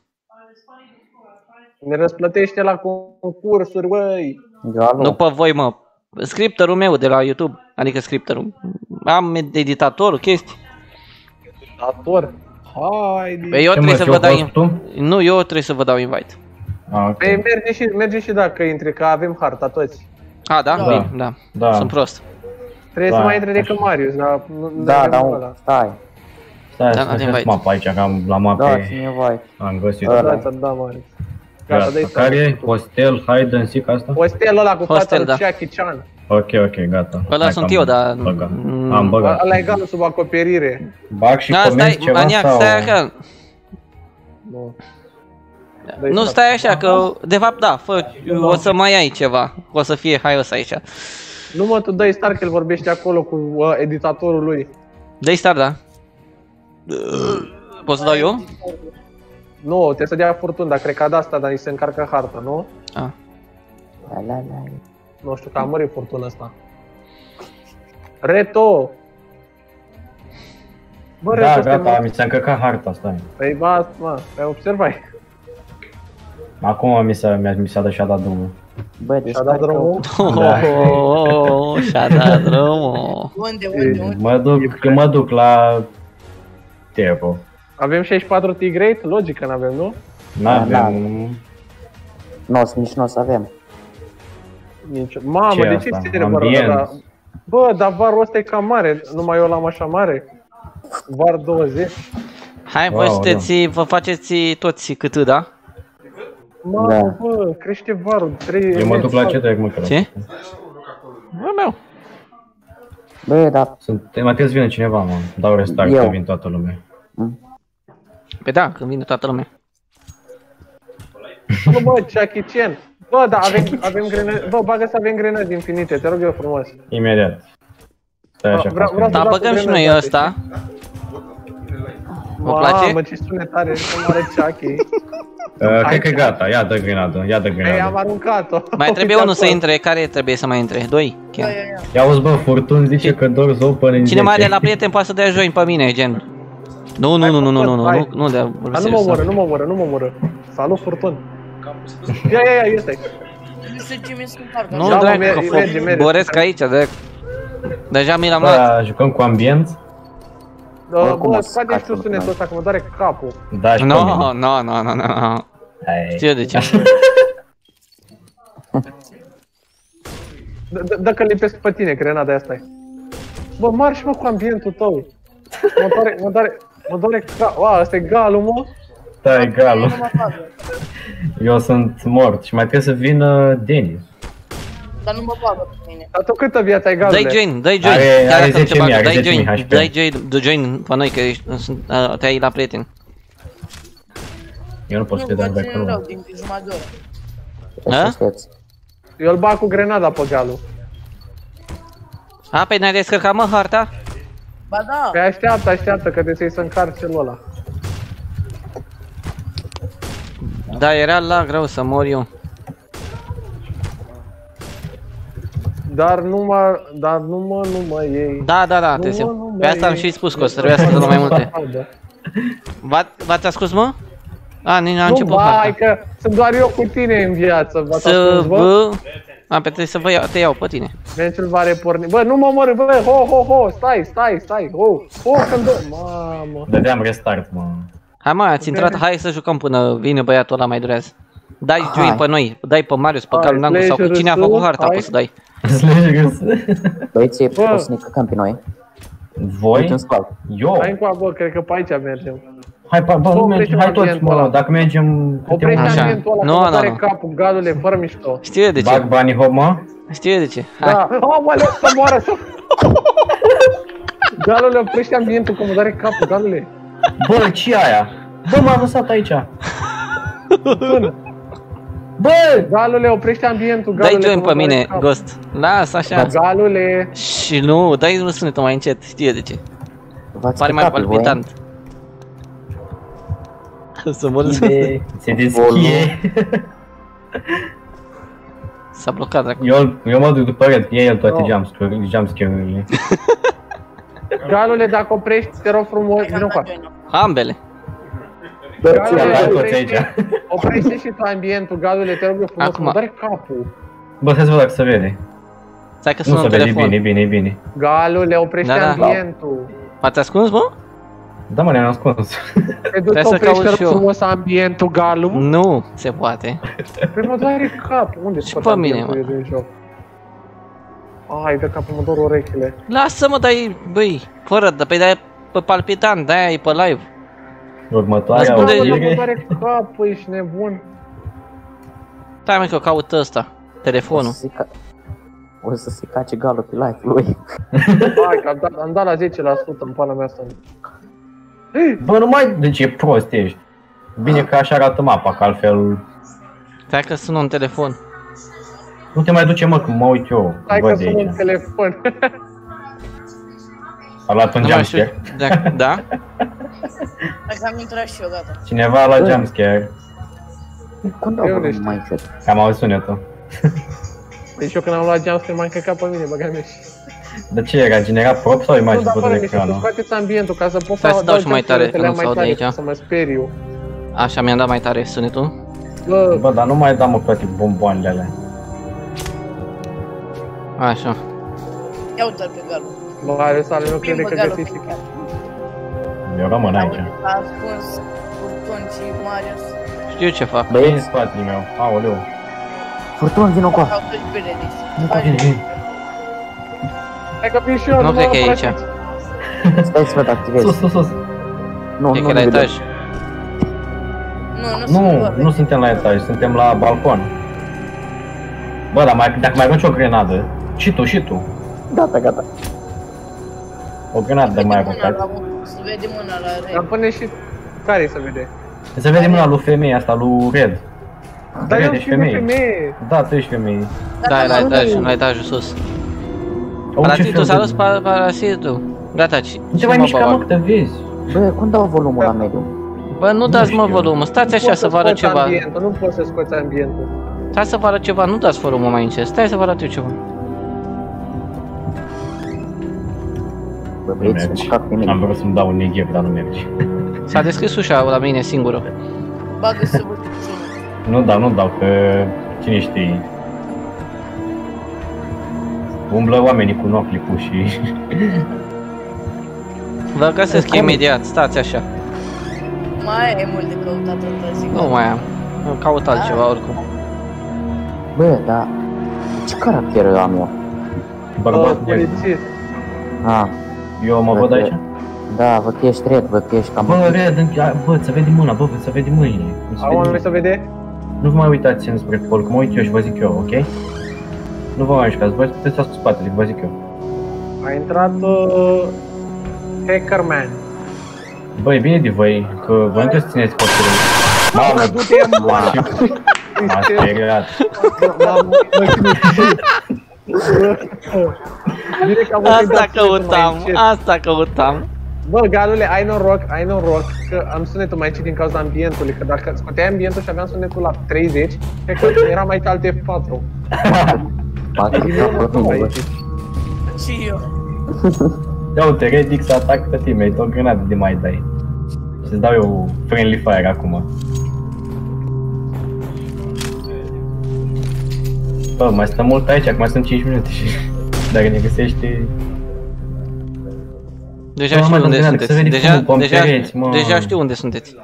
Ne răsplătește la concursuri, băi.
Galo.
Nu pe voi, mă. Scripterul meu de la YouTube, adică scripterul. Am editatorul, chestii.
Dator. Hai,
Păi eu
Ce,
trebuie
mă,
să
ce
vă
o
dau
faci
invite. Nu, eu trebuie să vă dau invite.
Ah, ok.
Păi merge și, merge și dacă intri, că avem harta toți.
A, da?
Da.
Bine, da.
Da.
Sunt prost.
Trebuie
Da,
să mai intre decât Marius, dar nu nu
Da,
avem
da,
ăla.
stai.
Stai
Da,
să
da,
găsesc
invite.
mapa aici, că am la
Da,
mape
ține vai.
am găsit.
Ăla.
Da, da, da, Marius. Gata,
Gata,
dai
care e?
să...
Hostel, hide and seek asta?
Hostel ăla cu fața
Hostel,
lui
da.
Jackie Chan.
Ok, ok, gata.
Ăla
Hai
sunt
că
eu,
am
dar-
băgat.
Mm.
Am băgat.
Ăla e galul sub acoperire.
Bag și
Da,
comenzi
stai,
ceva
maniac,
sau...
stai așa.
Nu.
Nu, stai așa, că de fapt da, fă, o să mai ai ceva. O să fie haios aici.
Nu mă, tu dai start că el vorbește acolo cu uh, editatorul lui.
Dă-i start, da. Poți să dau eu?
Nu, trebuie să dea furtun, dar cred că de asta, dar ni se încarcă harta, nu?
Ah.
La la la.
Nu știu, că a mărit furtuna asta. Reto! Bă,
Da,
Reto,
gata,
stai,
mi s-a încărcat harta, stai.
păi ba, mă, ai observat.
Acum mi s-a, mi s-a dat și-a dat drumul.
Bă, deci
Și-a dat drumul?
Oh, și-a dat drumul.
Unde, unde, unde?
Mă duc, mă duc la Turbo.
Avem șaizeci și patru T-Grade? Logic că n-avem, nu?
N-avem...
Nu, nici nu o să avem.
Nici. Mamă,
Ce
de
e
ce
asta?
ți se
Ambient.
da? Bă, dar varul ăsta e cam mare, numai eu l-am așa mare. Var douăzeci.
Hai, voi
Wow,
sunteți, vă faceți toți cât, da?
Mamă,
Da.
bă, crește varul. trei
Eu mă duc la ce trec, mă, cred.
Ce? Bă, meu.
Bă, da.
Sunt, mai trebuie să vină cineva, mă. Dau restart,
Eu.
că vin toată lumea.
Pe da, când vine toată lumea.
Bă, bă, Chucky Chan. Bă, da, avem, avem grenade. Bă, bagă să avem grenade infinite, te rog eu frumos.
Imediat. Stai așa,
Vreau- vreau să
Da,
las
băgăm
cu
și noi
grenade,
ăsta. Vă place?
Mamă, ce sunet are, cum are Chucky.
Uh, cred că e gata, ia dă grenadă, ia dă
Ei, am
grenadă.
aruncat-o.
Mai trebuie
Uite
unul să
acolo.
intre, care trebuie să mai intre? Doi? Chiar.
Ia uzi, bă, Furtun zice că doors open în
Cine mai are
zece.
la prieten poate să dea join pe mine, gen. Nu, nu, nu, nu, nu, nu, nu,
Hai.
nu, nu de
Dar nu mă omoră, nu mă omoră, nu mă omoră. Salut, Furtun. Ia, ia, ia, este.
Nu știu ce mi-e scumparcă.
Nu,
Da, mă,
dracu,
merge,
că
merge, merge.
boresc aici, de... Deja mi l-am luat.
Bă, jucăm cu ambient?
Da,
Oricum
bă,
o să
scoate
scapi
și tu sunetul
oricum.
ăsta, că mă doare capul.
Da, și pe
No,
mine.
no, no, no, no.
Hai.
Știu de ce.
Dacă lipesc pe tine, grenada asta e. Bă, marși mă cu ambientul tău. Mă doare, mă doare, mă doare capul. Wow, ăsta e galul, mă.
Da, e galul. Eu sunt mort și mai trebuie să vină Denis.
Dar nu mă bagă pe mine.
Dar tu câtă viață ai, galule?
Dai join, dai join.
Are-
Chiar
are
dacă nu te
zece mii,
bagă,
are
dai
zece mii
join,
H P.
dai join, dai join pe noi că ești, sunt, a, te-ai la prieten.
Eu nu pot să te
Nu,
dau
mă
back
țin rău
acolo.
din jumătate de oră.
A?
Să știți.
Eu îl bag cu grenada pe galul.
A, păi n-ai descărcat, mă, harta?
Ba da.
Păi așteaptă, așteaptă, că trebuie să-i să încarci celul ăla.
Da, era la greu să mor eu.
Dar nu mă, dar nu mă, nu mă iei.
Da, da, da,
Nu,
te
mă,
simt.
nu,
Pe
mă,
asta am
e-
și spus că o să trebuiască să dăm mai multe. V-a- V-ați ascuns, mă? A, nici n-a
Nu,
început
vai,
harta.
că sunt doar eu cu tine în viață. V-ați
Să
ascuns, bă?
vă... A, pe trebuie să vă iau, te iau pe tine.
Vencel va reporni. Bă, nu mă omorâ, bă, ho, ho, ho, stai, stai, stai, ho, ho, când dă... Mamă.
Dădeam restart, mă.
Hai, mă, ați intrat, hai să jucăm până vine băiatul ăla, mai durează. Dai
Hai.
join pe noi, dai pe Marius, pe
Hai,
Carl Nangu sau cu
Slash
cine a
R S,
făcut harta,
hai.
poți să dai.
Băieții,
Bă.
poți să ne căcăm pe noi?
Voi?
Uite un scalp.
Eu?
Hai încoa, bă, cred că pe aici mergem.
Hai, pa, bă,
Bă,
nu mergem,
oprește-mă
hai toți,
ambientul ăla.
mă, dacă mergem...
Oprește
Așa.
ambientul ăla,
Nu,
că mă
nu,
doare
nu.
capul, galule, fără mișto.
Știu eu de
Bag
ce,
banii, hop, mă?
știu eu de ce. Hai.
Da, aoleu, să moară, să... Galule, oprește ambientul, că mă doare capul, galule.
Bă, ce aia? Bă, m-a lăsat aici.
Până.
Bă!
Galule, oprește ambientul,
Dai
galule,
join
că
pe
mă doare
mine,
capul.
Ghost. Las, așa.
Galule.
Și nu, dai sunetul mai încet, știu eu de ce.
V-ați
Pare mai
căcat pe voi?
palpitant. Să mă lăs.
Se deschie.
S-a blocat, dracu.
Eu, eu mă duc după el, e el toate
No.
jumpscare- jumpscare-urile.
Galule, dacă oprești, te rog frumos, vină cu
Ambele.
Ia,
Galule,
dai toți aici.
oprește, oprește și tu ambientul, galule, te rog eu frumos,
Acum.
mă doare capul.
Bă, hai să văd dacă se vede.
Stai că
Nu
sună
se
un
vede,
telefon.
bine, bine, bine.
Galule, oprește
Da, da.
ambientul.
V-ați ascuns, mă?
Da, mă, ne-am ascuns.
Te duci
Trebuie
să
să caut
oprești, te
și
rog
eu.
frumos ambientul, galu.
Nu se poate.
Păi mă doare capul, unde
Și
scot
pe mine,
ambientul eu din joc? Ai, de capul, mă dor urechile.
Lasă-mă, dai, băi, fără, dar pe de pe palpitant, de-aia e pe live.
Următoarea
Ascunde-
Galule, mă
oprire.
doare capul, ești nebun.
Stai, mă, că eu caut ăsta,
O
telefonul.
să se ca- O să se cace galul pe live lui.
Hai, că am dat, am dat la zece la sută în pana mea asta.
Bă, nu mai... Deci e prost ești. Bine că așa arată mapa, că altfel...
Stai că sună un telefon.
Nu te mai duce, mă, că mă uit eu.
Hai că
Văd de
sună un
aici.
telefon.
A luat un
Nu mai știu
jumpscare.
dacă, da?
Dacă am intrat și eu, gata.
Cineva la jumpscare.
Când au vrut mindset?
Am auzit sunetul.
Deci eu când am luat jumpscare m-am căcat pe mine, băga mea.
De ce era? Generat prop sau imagine făcută de ecranul?
Scoateți ambientul ca să pot
Stai să dau și mai tare, că nu se aude aici.
Să mă speriu.
Așa, mi-am dat mai tare sunetul.
Bă,
Bă, dar nu mai dam, mă, toate bomboanele alea.
Așa.
Ia uite-l pe Galu.
Bă, are sale, nu crede că găsești.
Eu rămân aici.
A ascuns Furtun și Marius.
Știu ce fac.
Băi, în spatele meu, aoleu.
Furtun, vino cu
Au toți pe Redis.
Vine, vine.
Hai că vin și eu,
nu cred că e aici.
Stai să văd, activez.
Sus, sus, sus.
Nu,
e
nu,
că la
nu
etaj.
Nu, nu,
Nu, nu suntem la etaj, suntem la balcon. Bă, dar mai, dacă mai arunci o grenadă, și tu, și tu.
Gata, gata.
O grenadă mai aruncat.
Se vede mâna la Red.
Dar pune și... Care se vede?
Se vede mâna lui femeia asta, lui Red.
Dar eu
Red, ești
fiu de
femeie.
femeie.
Da, tu ești femeie.
Da, la etaj, la etajul sus. Parasitul s-a dus parasitul. Gata, ce
Nu te mai mișca, mă, că te vezi.
Bă, cum dau volumul la mediu?
Bă, nu dați mă volumul, stați așa să vă arăt ceva.
Nu poți să scoți ambientul.
Stai să vă arăt ceva, nu dați volumul mai încet, stai să vă arăt eu ceva.
Bă,
Nu mergi. Am vrut să-mi dau un negheb, dar nu mergi.
S-a deschis ușa la mine singură.
Bagă să vă
Nu dau, nu dau, că cine știe. Umblă oamenii cu nocli puși.
Vă găsesc imediat, stați așa.
Mai e mult de căutat atâta zi.
Nu mai am, îmi caut altceva oricum.
Bă, dar... Ce caracter am eu?
Bărbat negru.
Ah.
Eu mă văd aici?
Da, văd că ești red, văd că ești cam...
Bă, Red, bă, se vede mâna, bă, se vede mâinile.
Auă, nu se vede?
Nu vă mai uitați înspre pol, că mă uit eu și vă zic eu, ok? Nu vă mai mișcați, voi puteți să cu spatele, vă zic eu.
A intrat uh, Hackerman.
Băi, bine de voi, că voi nu trebuie să țineți copilul. Mamă,
du-te,
m-a speriat.
Asta căutam, asta căutam.
Bă, Galule, ai noroc, ai noroc că am sunetul mai încet din cauza ambientului, că dacă scoteai ambientul și aveam sunetul la treizeci, cred că eram mai alt F patru.
Și eu.
Ia uite, Redix atac pe teammate, o grenadă de mai dai. Și-ți dau eu friendly fire acum. Bă, mai stăm mult aici, acum sunt cinci minute și dacă ne găsești...
Deja știu unde sunteți, deja, deja, deja știu unde sunteți.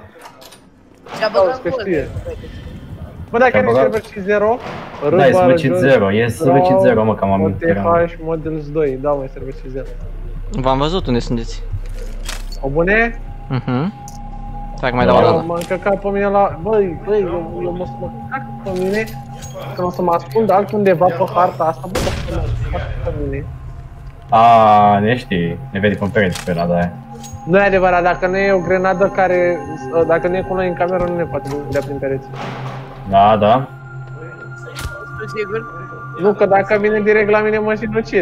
Bă, dacă ești server și zero,
da, e server și zero, e server și zero, mă, că am amintit.
O T H Models doi, da, mă, e server și zero.
V-am văzut unde sunteți.
O bune?
Mhm. Stai că mai dau o dată.
M-a încăcat pe mine la... Băi, băi, eu, eu mă să mă cac pe mine, că o să mă ascund altundeva pe harta asta, bă, să mă cac pe mine.
Aaaa, ne știi, ne vede pe pereți pe ăla de aia.
Nu e adevărat, dacă nu e o grenadă care... Dacă nu e cu noi în cameră, nu ne poate vedea prin pereți.
Da, da.
Sigur?
Nu, că dacă vine direct la mine mă sinucid.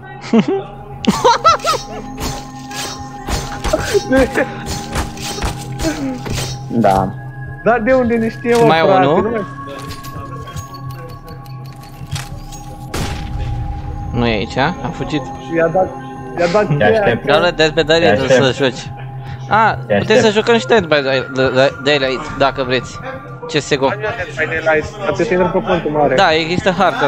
Da.
Dar de unde ne știe, mă,
mai e
frate?
unul? Nu e aici, a? A fugit.
Și i-a dat... I-a dat cheia.
Doamne, dezbedărie de să joci. A, puteți să jucăm și Dead by Daylight, dacă vreți. C S G O.
Ați să intrăm pe pontul mare.
Da, există harta.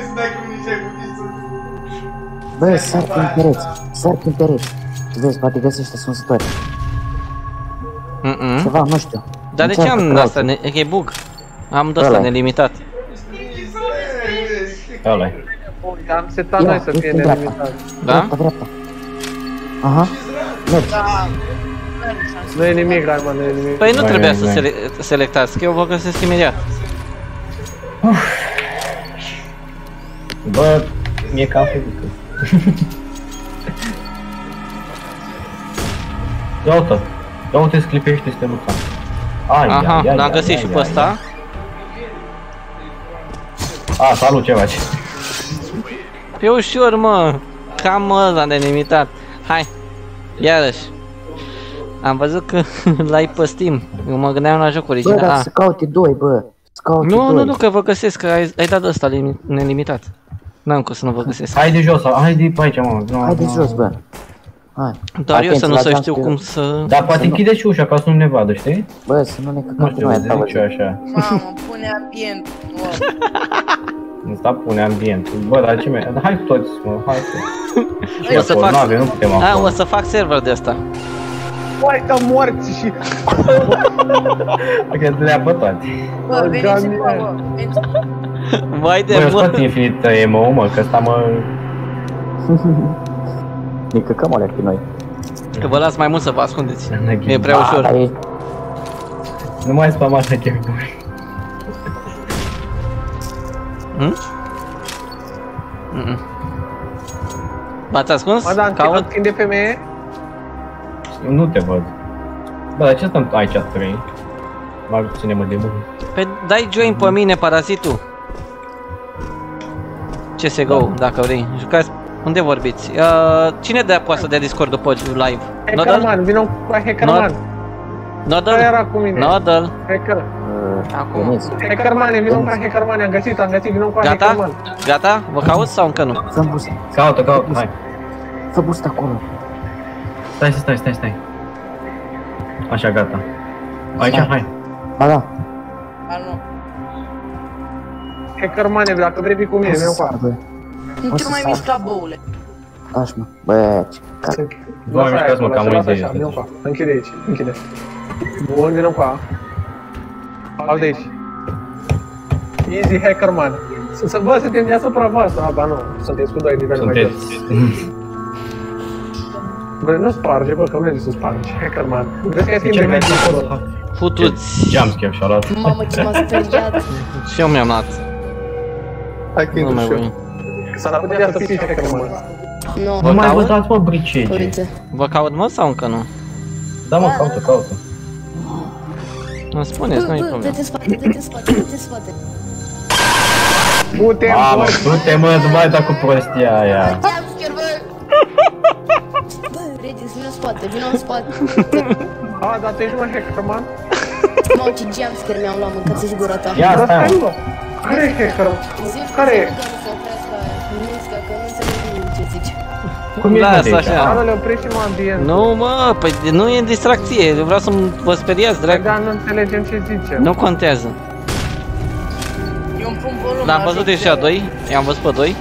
Bă, sar prin pereți, sar prin pereți. Vezi, poate găsești ascunsători.
Mm-mm.
Ceva, nu știu.
Dar de ce am asta? E bug. Am de-asta nelimitat.
Ăla-i.
Am setat noi să fie nelimitat.
Da?
Dreapta, dreapta. Aha, mergi.
Nu e nimic, Raiman, nu e nimic.
Păi nu trebuia să sele selectați, că eu vă găsesc imediat.
Bă, mi-e cam frică. Ia uite, ia uite, sclipește este Luca.
Aha, l-am găsit și pe ăsta.
A, salut, ce faci?
Pe ușor, mă, cam ăla de limitat. Hai, iarăși. Am văzut că l-ai pe Steam. Eu mă gândeam la jocul
Bă,
original.
dar
Ah.
să caute doi, bă. Să caute
Nu,
doi.
nu, nu, că vă găsesc, că ai, ai dat ăsta lim- nelimitat. N-am cum să nu vă găsesc.
Hai de jos, hai de pe aici, mă. Nu,
Hai de
nu.
jos, bă. Hai.
Doar eu să nu
la
să
geam
știu
că-
cum să...
Dar poate închide și ușa ca să nu ne vadă, știi?
Bă, să nu ne
Nu
căcăm pe
știu,
noi,
zic
ta
și eu așa.
Mamă, pune ambient.
Ăsta pune ambient. Bă, dar ce mi hai toți, mă, hai să...
O să fac...
Nu avem, nu putem
A,
acolo.
o să fac server de asta.
Hai că morți și...
Că le-a pe toate.
Bă, veniți în bă, veniți.
Vai de
Bă, eu
mă.
scot infinit emo, mă, că ăsta mă...
Ne căcăm alea pe noi.
Că vă las mai mult să vă ascundeți. E prea ușor.
Da, e...
Nu mai spam așa chiar.
Hmm? Mm-mm. V-ați ascuns?
Mă, dar
Caut?
îmi de femeie?
Nu te văd. Bă, dar ce stăm aici trei? Mai ține-mă de mână.
Păi dai join pe mine, parazitul. C S G O, dacă vrei. Jucați... Unde vorbiți? Uh, cine dea poate să dea Discord după live? Nodal?
Hackerman, vină cu Hackerman.
Nodal?
Care era cu mine?
Nodal?
Hacker.
Acum.
Hackerman, vină cu Hackerman, am găsit, am găsit, vină cu
Gata?
Hackerman.
Gata? Vă caut sau încă nu?
Fă-mi boost.
Caută, caută, hai.
Fă boost acolo.
Stai, stai, stai, stai. Așa, gata. Aici, hai.
Ba da.
Ba nu.
Hackerman, dacă vrei vii cu mine, vină cu
Sar, bă.
Nu te mai mișca, băule.
Așa, mă. Bă, ce care.
Nu mai mișcați, mă, că am o idee.
Închide aici, închide. Bun, vină cu a. Al de aici. Easy Hackerman. Să vă, suntem deasupra voastră. A, ba nu, sunteți cu doi nivele mai jos.
Sunteți...
Bă, nu sparge, bă, că merge să spargi. Hackerman. Vreți că-i schimb
Ce
de
mai
gândit acolo?
Futuți.
Jumpscare și-a luat.
Mamă, ce m-a speriat.
Și eu mi-am luat.
Hai că
Nu mai
intru și
voi.
eu. S-ar putea să fie Hackerman.
Nu.
Nu mai
caut?
vă dați, mă, bricege.
Uite.
Vă caut, mă, sau încă nu?
Da, mă, caută, caută.
Îmi spuneți, nu-i
Bă, bă,
problemă.
dă-te spate, dă-te spate, dă-te spate.
Putem,
Mamă,
bă!
du-te, mă, nu mai da cu prostia aia.
Jumpscare, bă! Bă, Regis, vină în spate, vină în spate.
A, dar tu ești, mă, Hackerman?
Mamă, ce jumpscare mi-am luat, mâncați-și gura ta.
Ia,
Dar
stai,
stai,
mă.
mă! Care e Hackerman?
Zici
Care e?
că să oprească aia, Minusca, că nu înțeleg nimic ce zici.
Cum e
Lasă
de
așa.
Ară, le oprește-mă ambient.
Nu, mă, păi nu e în distracție. Eu vreau să vă speriați, drag.
Dar nu înțelegem ce zicem.
Nu contează.
Eu îmi pun volumul.
L-am văzut deja doi. I-am văzut pe doi.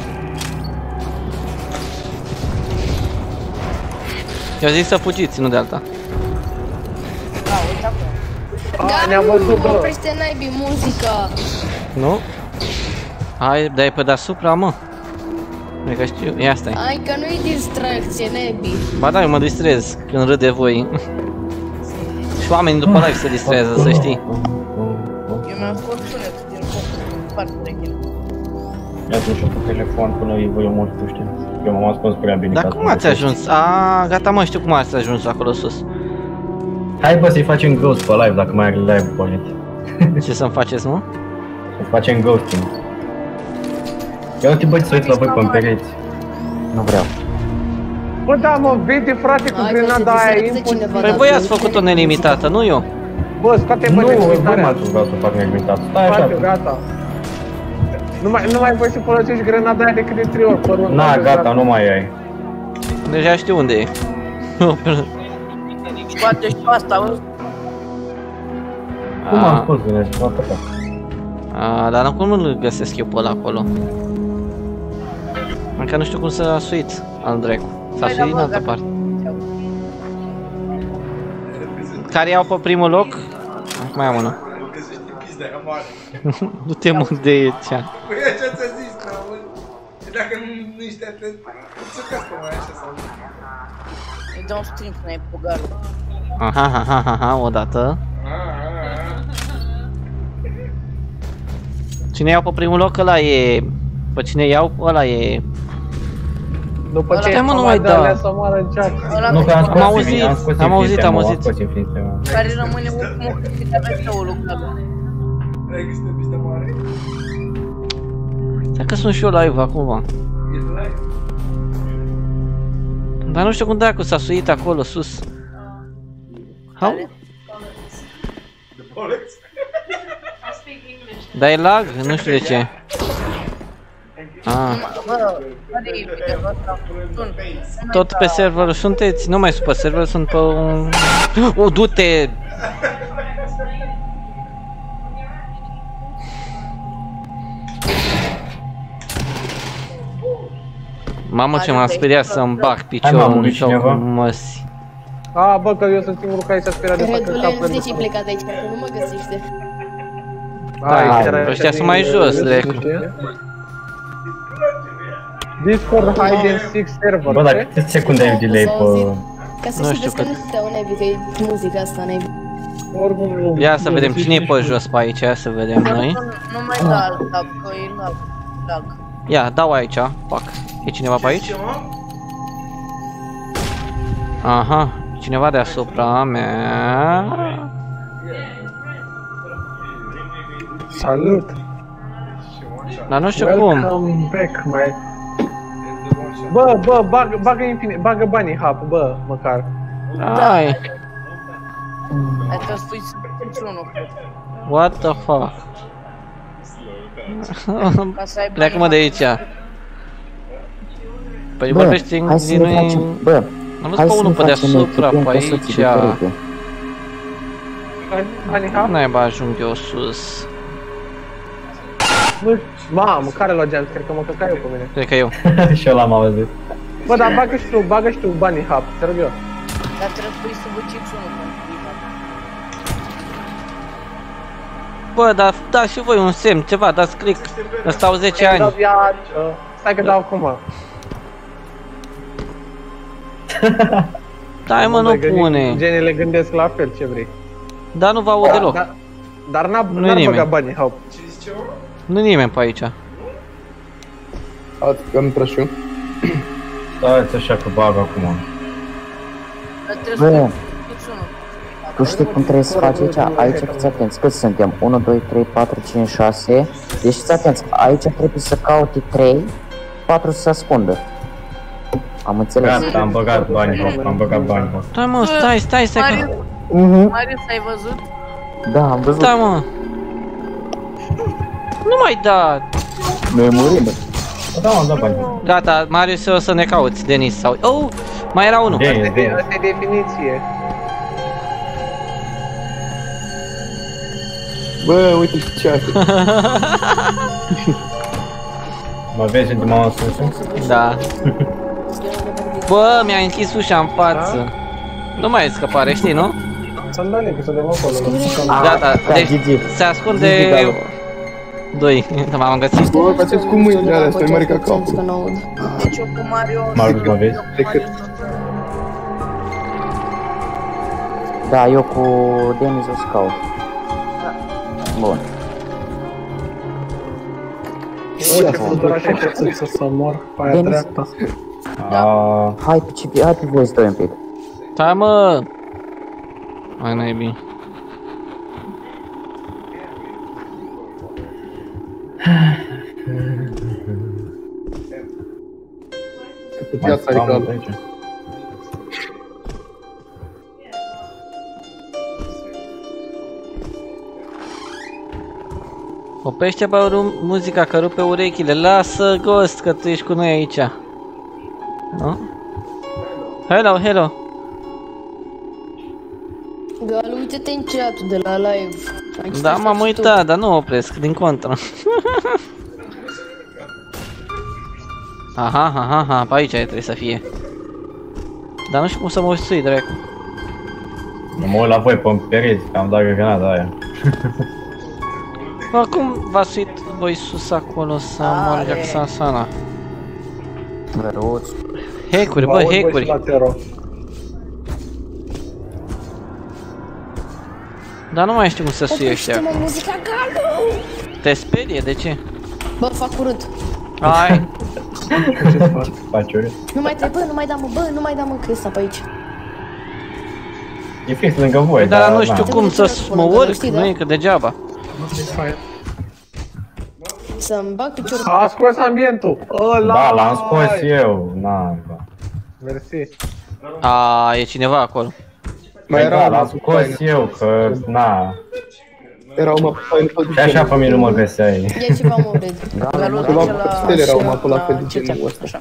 Eu zic să fugiți, nu de alta.
Da, uite acolo.
A, ne-am văzut, bă.
Oprește naibii muzica.
Nu? Hai, dar e pe deasupra, mă. E că știu, ia stai.
Hai că nu-i distracție, nebii.
Ba da, eu mă distrez când râd de voi. Și oamenii după live se distrează, să știi.
Eu mi-am scos sunetul din focul, în partea urechilor.
Ia tu și pe telefon până îi voi omori, tu știi. Eu m-am ascuns prea bine.
Dar
ca să
cum
nu
ați
găsești.
ajuns? A, gata, mă, știu cum ați ajuns acolo sus.
Hai, bă, să-i facem ghost pe live dacă mai are live pornit.
Ce să-mi faceți, nu?
Să facem ghosting. Ia uite, bă, să uiți la voi pe pereți.
Nu vreau.
Bă, da, mă, vede, frate, cu
Hai că
grenada
se
aia, e
distreze cineva,
imposibil.
Păi
dacă
voi
nu
ați făcut-o
înțeleg
nelimitată, nu eu.
Bă, scoate,
Nu,
bă,
voi
nelimitarea.
m-ați rugat să fac nelimitat. Stai așa.
Frate, gata. Nu mai, nu mai voi să folosești grenada aia decât de trei ori pe rând.
Na, gata, nu mai ai.
Deja știu unde e.
Scoate și asta, bă.
Cum am
A,
spus, bine, și toată ca.
a, dar cum nu-l găsesc eu pe ăla acolo? Încă nu știu cum să suit al dracu. S-a suit din altă parte. Care iau pe primul loc? Mai am unul. Du-te, mă, de aici.
Păi așa ți-a zis, n-auzi? Dacă nu, nu ești atent, să cazi pe mai așa sau nu.
Îi dau un stream până e pogarul.
Aha, ha, ha, ha, ha, odată. Cine iau pe primul loc, ăla e... Pe cine iau, ăla e...
După ce
Stai, mă,
e
nu mai
de
da.
alea să moară Jack.
Nu, că am scos
Am auzit,
am scos
am auzit,
infinite,
am
mă,
auzit.
scos infinite, mă.
Care rămâne ultimul cât avea tău lucrată.
Ai găsit o pistă mare?
Stai că sunt și eu live acum.
E live.
Dar nu știu cum dracu s-a suit acolo sus. How? Dar e lag? Nu știu de ce. Ah. Tot pe server sunteți? Nu mai sunt pe server, sunt pe un... O, du-te! Mamă, ce m-am speriat să-mi bag piciorul în joc cu măsi.
A, bă, că eu sunt singurul care s-a speriat de facă capul.
Redule, de ce-i plecat aici? Că nu mă găsește.
Da, ăștia sunt mai jos, Lecu.
Discord Hide and Seek server.
Bă, dar câte secunde ai delay pe...
Ca să știți că nu stau nevi, că e muzica asta nevi.
Ia să vedem cine e pe jos pe aici, ia să vedem noi.
Nu mai da alt tab, că e lag.
Ia, dau aici, pac. E cineva pe aici? Aha, cineva deasupra mea.
Salut!
Dar nu știu cum.
Welcome back, my... Bă, bă, bagă, bagă infinit, bagă banii hap, bă, măcar.
Hai.
Hai că spui unul.
What the fuck? Pleacă-mă de aici. Păi vorbești în...
Hai să ne facem, bă,
am văzut pe unul pe deasupra, pe aici. N-ai ajung eu sus.
Bă, mamă, care l-a geam? Cred că mă căca eu pe mine.
Cred că eu.
Și eu l-am auzit.
Bă, dar bagă și tu, bagă și tu banii hap, te rog eu.
Dar trebuie să vă ciți unul.
Bă, dar dați și voi un semn, ceva, dați click. Ăsta au zece ani.
Stai că dau acum.
Dai mă, nu pune.
Genii le gândesc la fel, ce vrei.
Dar nu vă aud deloc.
Dar n-ar băga banii hap.
Nu-i nimeni pe aici.
Ați că-mi prășu.
Stați așa că bag acum.
Bă, tu știi cum trebuie să faci aici? Aici fiți atenți, cât suntem? unu, doi, trei, patru, cinci, șase. Deci fiți atenți, aici trebuie să cauti trei, patru să se ascundă. Am înțeles.
Gata, am băgat banii, am băgat banii.
Stai mă, stai, stai, stai că...
Marius, ai văzut?
Da, am văzut.
Stai mă. Nu mai da.
Noi murim.
Da, am dat bani.
Gata, Marius, o să ne cauți, Denis sau... Oh, mai era unul.
Asta e definiție.
Bă, uite ce ar fi.
Mă vezi unde m-am sus?
Da. Bă, mi-a închis ușa în față. Nu mai e scăpare, știi, nu?
Sandale, că să dăm acolo.
Gata, deci se ascunde... Doi, m-am găsit.
Bă, faceți cu mâinile alea, stai mare ca capul.
Deci eu cu Mario...
Marius, mă vezi?
Da, eu cu Denis o să caut. Bun.
Ce flutura și ce să mor pe aia dreapta.
Hai pe ce, hai pe voi doi un pic.
Stai mă! Hai n-ai bine.
Câtă viața egală.
Oprește bă muzica că rupe urechile, lasă Ghost că tu ești cu noi aici. Nu? Hello, hello.
Gal, uite-te în chat-ul de la live.
Da, m-am uitat, dar nu opresc, din contră. Aha, aha, aha, pe aici trebuie să fie. Dar nu știu cum să mă sui, dracu.
Mă uit la voi pe pereți, că am dat granada aia.
Acum v-ați suit voi sus acolo să moară Jacksana.
Văruț.
Hack-uri, bă, hack-uri. Dar nu mai știu cum să sui ăștia. Te sperie? De ce?
Bă, fac urât.
Hai.
Faci urât?
Nu mai trebuie, bă, nu mai da mă, bă, nu mai da mă că ăsta pe aici.
E fix lângă voi,
dar nu știu cum să mă urc, nu e că degeaba.
Să-mi bag piciorul.
A scos ambientul!
Da, l-am scos eu. Na, da.
Mersi.
A, e cineva acolo.
Mai
Da,
era
l-am scos eu, că, na...
Erau mă pe
Și așa pe mine nu mă găseai.
E ceva mă vede. Galu de la...
Stele erau mă la fel de genul ăsta.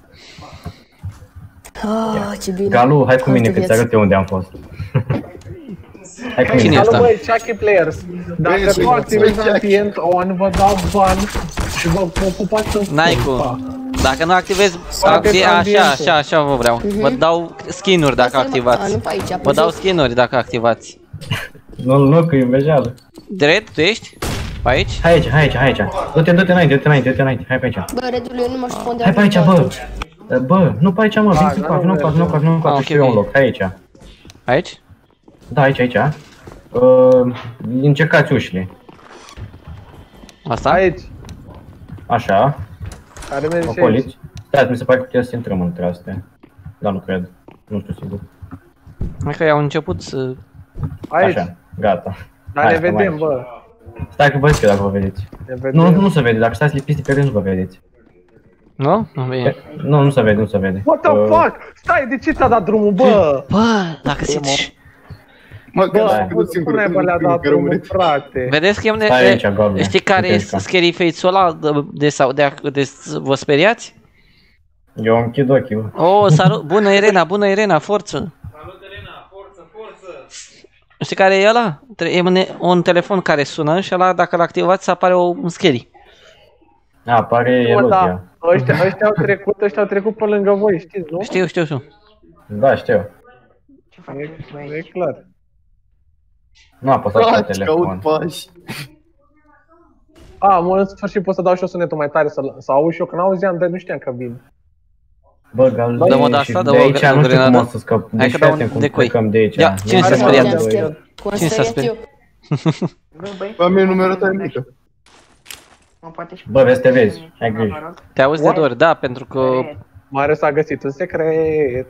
Ah, ce bine.
Galu, hai cu mine că ți arăt eu unde am fost. Hai cu mine.
Galu, băi, Chucky Players. Dacă tu activezi ambient on, vă dau ban și vă ocupați în...
N-ai cum. Dacă nu activezi, așa, așa, așa vă vreau. Vă dau skin-uri dacă activați. Vă dau skin-uri dacă activați.
Nu, nu, că e invejeală.
Drept, tu ești? Pe aici?
Hai aici, hai aici, hai aici. Du-te, du-te înainte, du-te înainte, du-te înainte, hai pe aici.
Bă, Redul, eu nu mă știu unde.
Hai pe aici, bă. Bă, nu pe aici, mă, vin să fac, nu fac, nu fac, nu fac, și eu un loc, hai aici.
Aici?
Da, aici, aici. Încercați ușile.
Asta?
Aici.
Așa.
Care merge și
aici. Stai, mi se pare că putem să intrăm între astea. Dar nu cred, nu știu sigur.
Hai că i-au început să...
Aici.
Așa, gata.
Dar ne vedem, bă.
Stai că vă zic eu dacă vă vedeți. Nu, nu se vede, dacă stați lipiți pe rând nu vă vedeți.
Nu? Nu vede.
Nu, nu se vede, nu se vede.
What the fuck? Stai, de ce ți-a dat drumul, bă?
Bă, dacă zici...
Mă,
bă, nu ne-a le-a dat drumul, frate.
Vedeți că e... Știi care e scary face-ul ăla de sau de vă speriați?
Eu închid ochii.
Oh, salut! Bună Irena, bună Irena, forță!
Salut Irena, forță, forță!
Știi care e ăla? E un telefon care sună și ăla dacă l-activați apare un scary.
A, apare Elogia.
Ăștia, ăștia au trecut, ăștia au trecut pe lângă voi, știți, nu?
Știu, știu, știu.
Da, știu.
E, e clar.
Nu a apăsat pe telefon.
A, mă, în sfârșit pot să dau și eu sunetul mai tare, să, să auzi și eu, că n-auzeam, dar nu știam că vin.
Bă, Galu,
dă-mă de asta,
de aici nu știu cum o să scap.
Hai că dau de cui.
De aici.
Ia, cine s-a speriat? Cine s-a speriat?
Bă, mie numărul tău e mică.
Bă, vezi, te vezi, ai grijă.
Te auzi de dor, da, pentru că...
Marius a găsit un secret.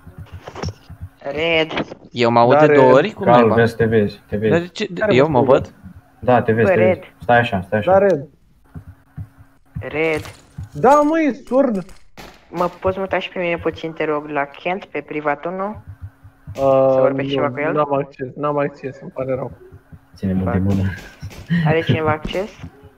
Red.
Eu mă aud de două ori? Cum
Galu, vezi, te vezi, te vezi.
Eu mă văd?
Da, te vezi, te vezi. Stai așa, stai așa.
Da, Red.
Red.
Da, mă, e surd.
Mă poți muta și pe mine puțin, te rog, la Kent, pe privatul, nu?
Uh,
să vorbești ceva cu el?
N-am acces, n-am acces, îmi pare rău.
Ține-mă de bună.
Are cineva acces?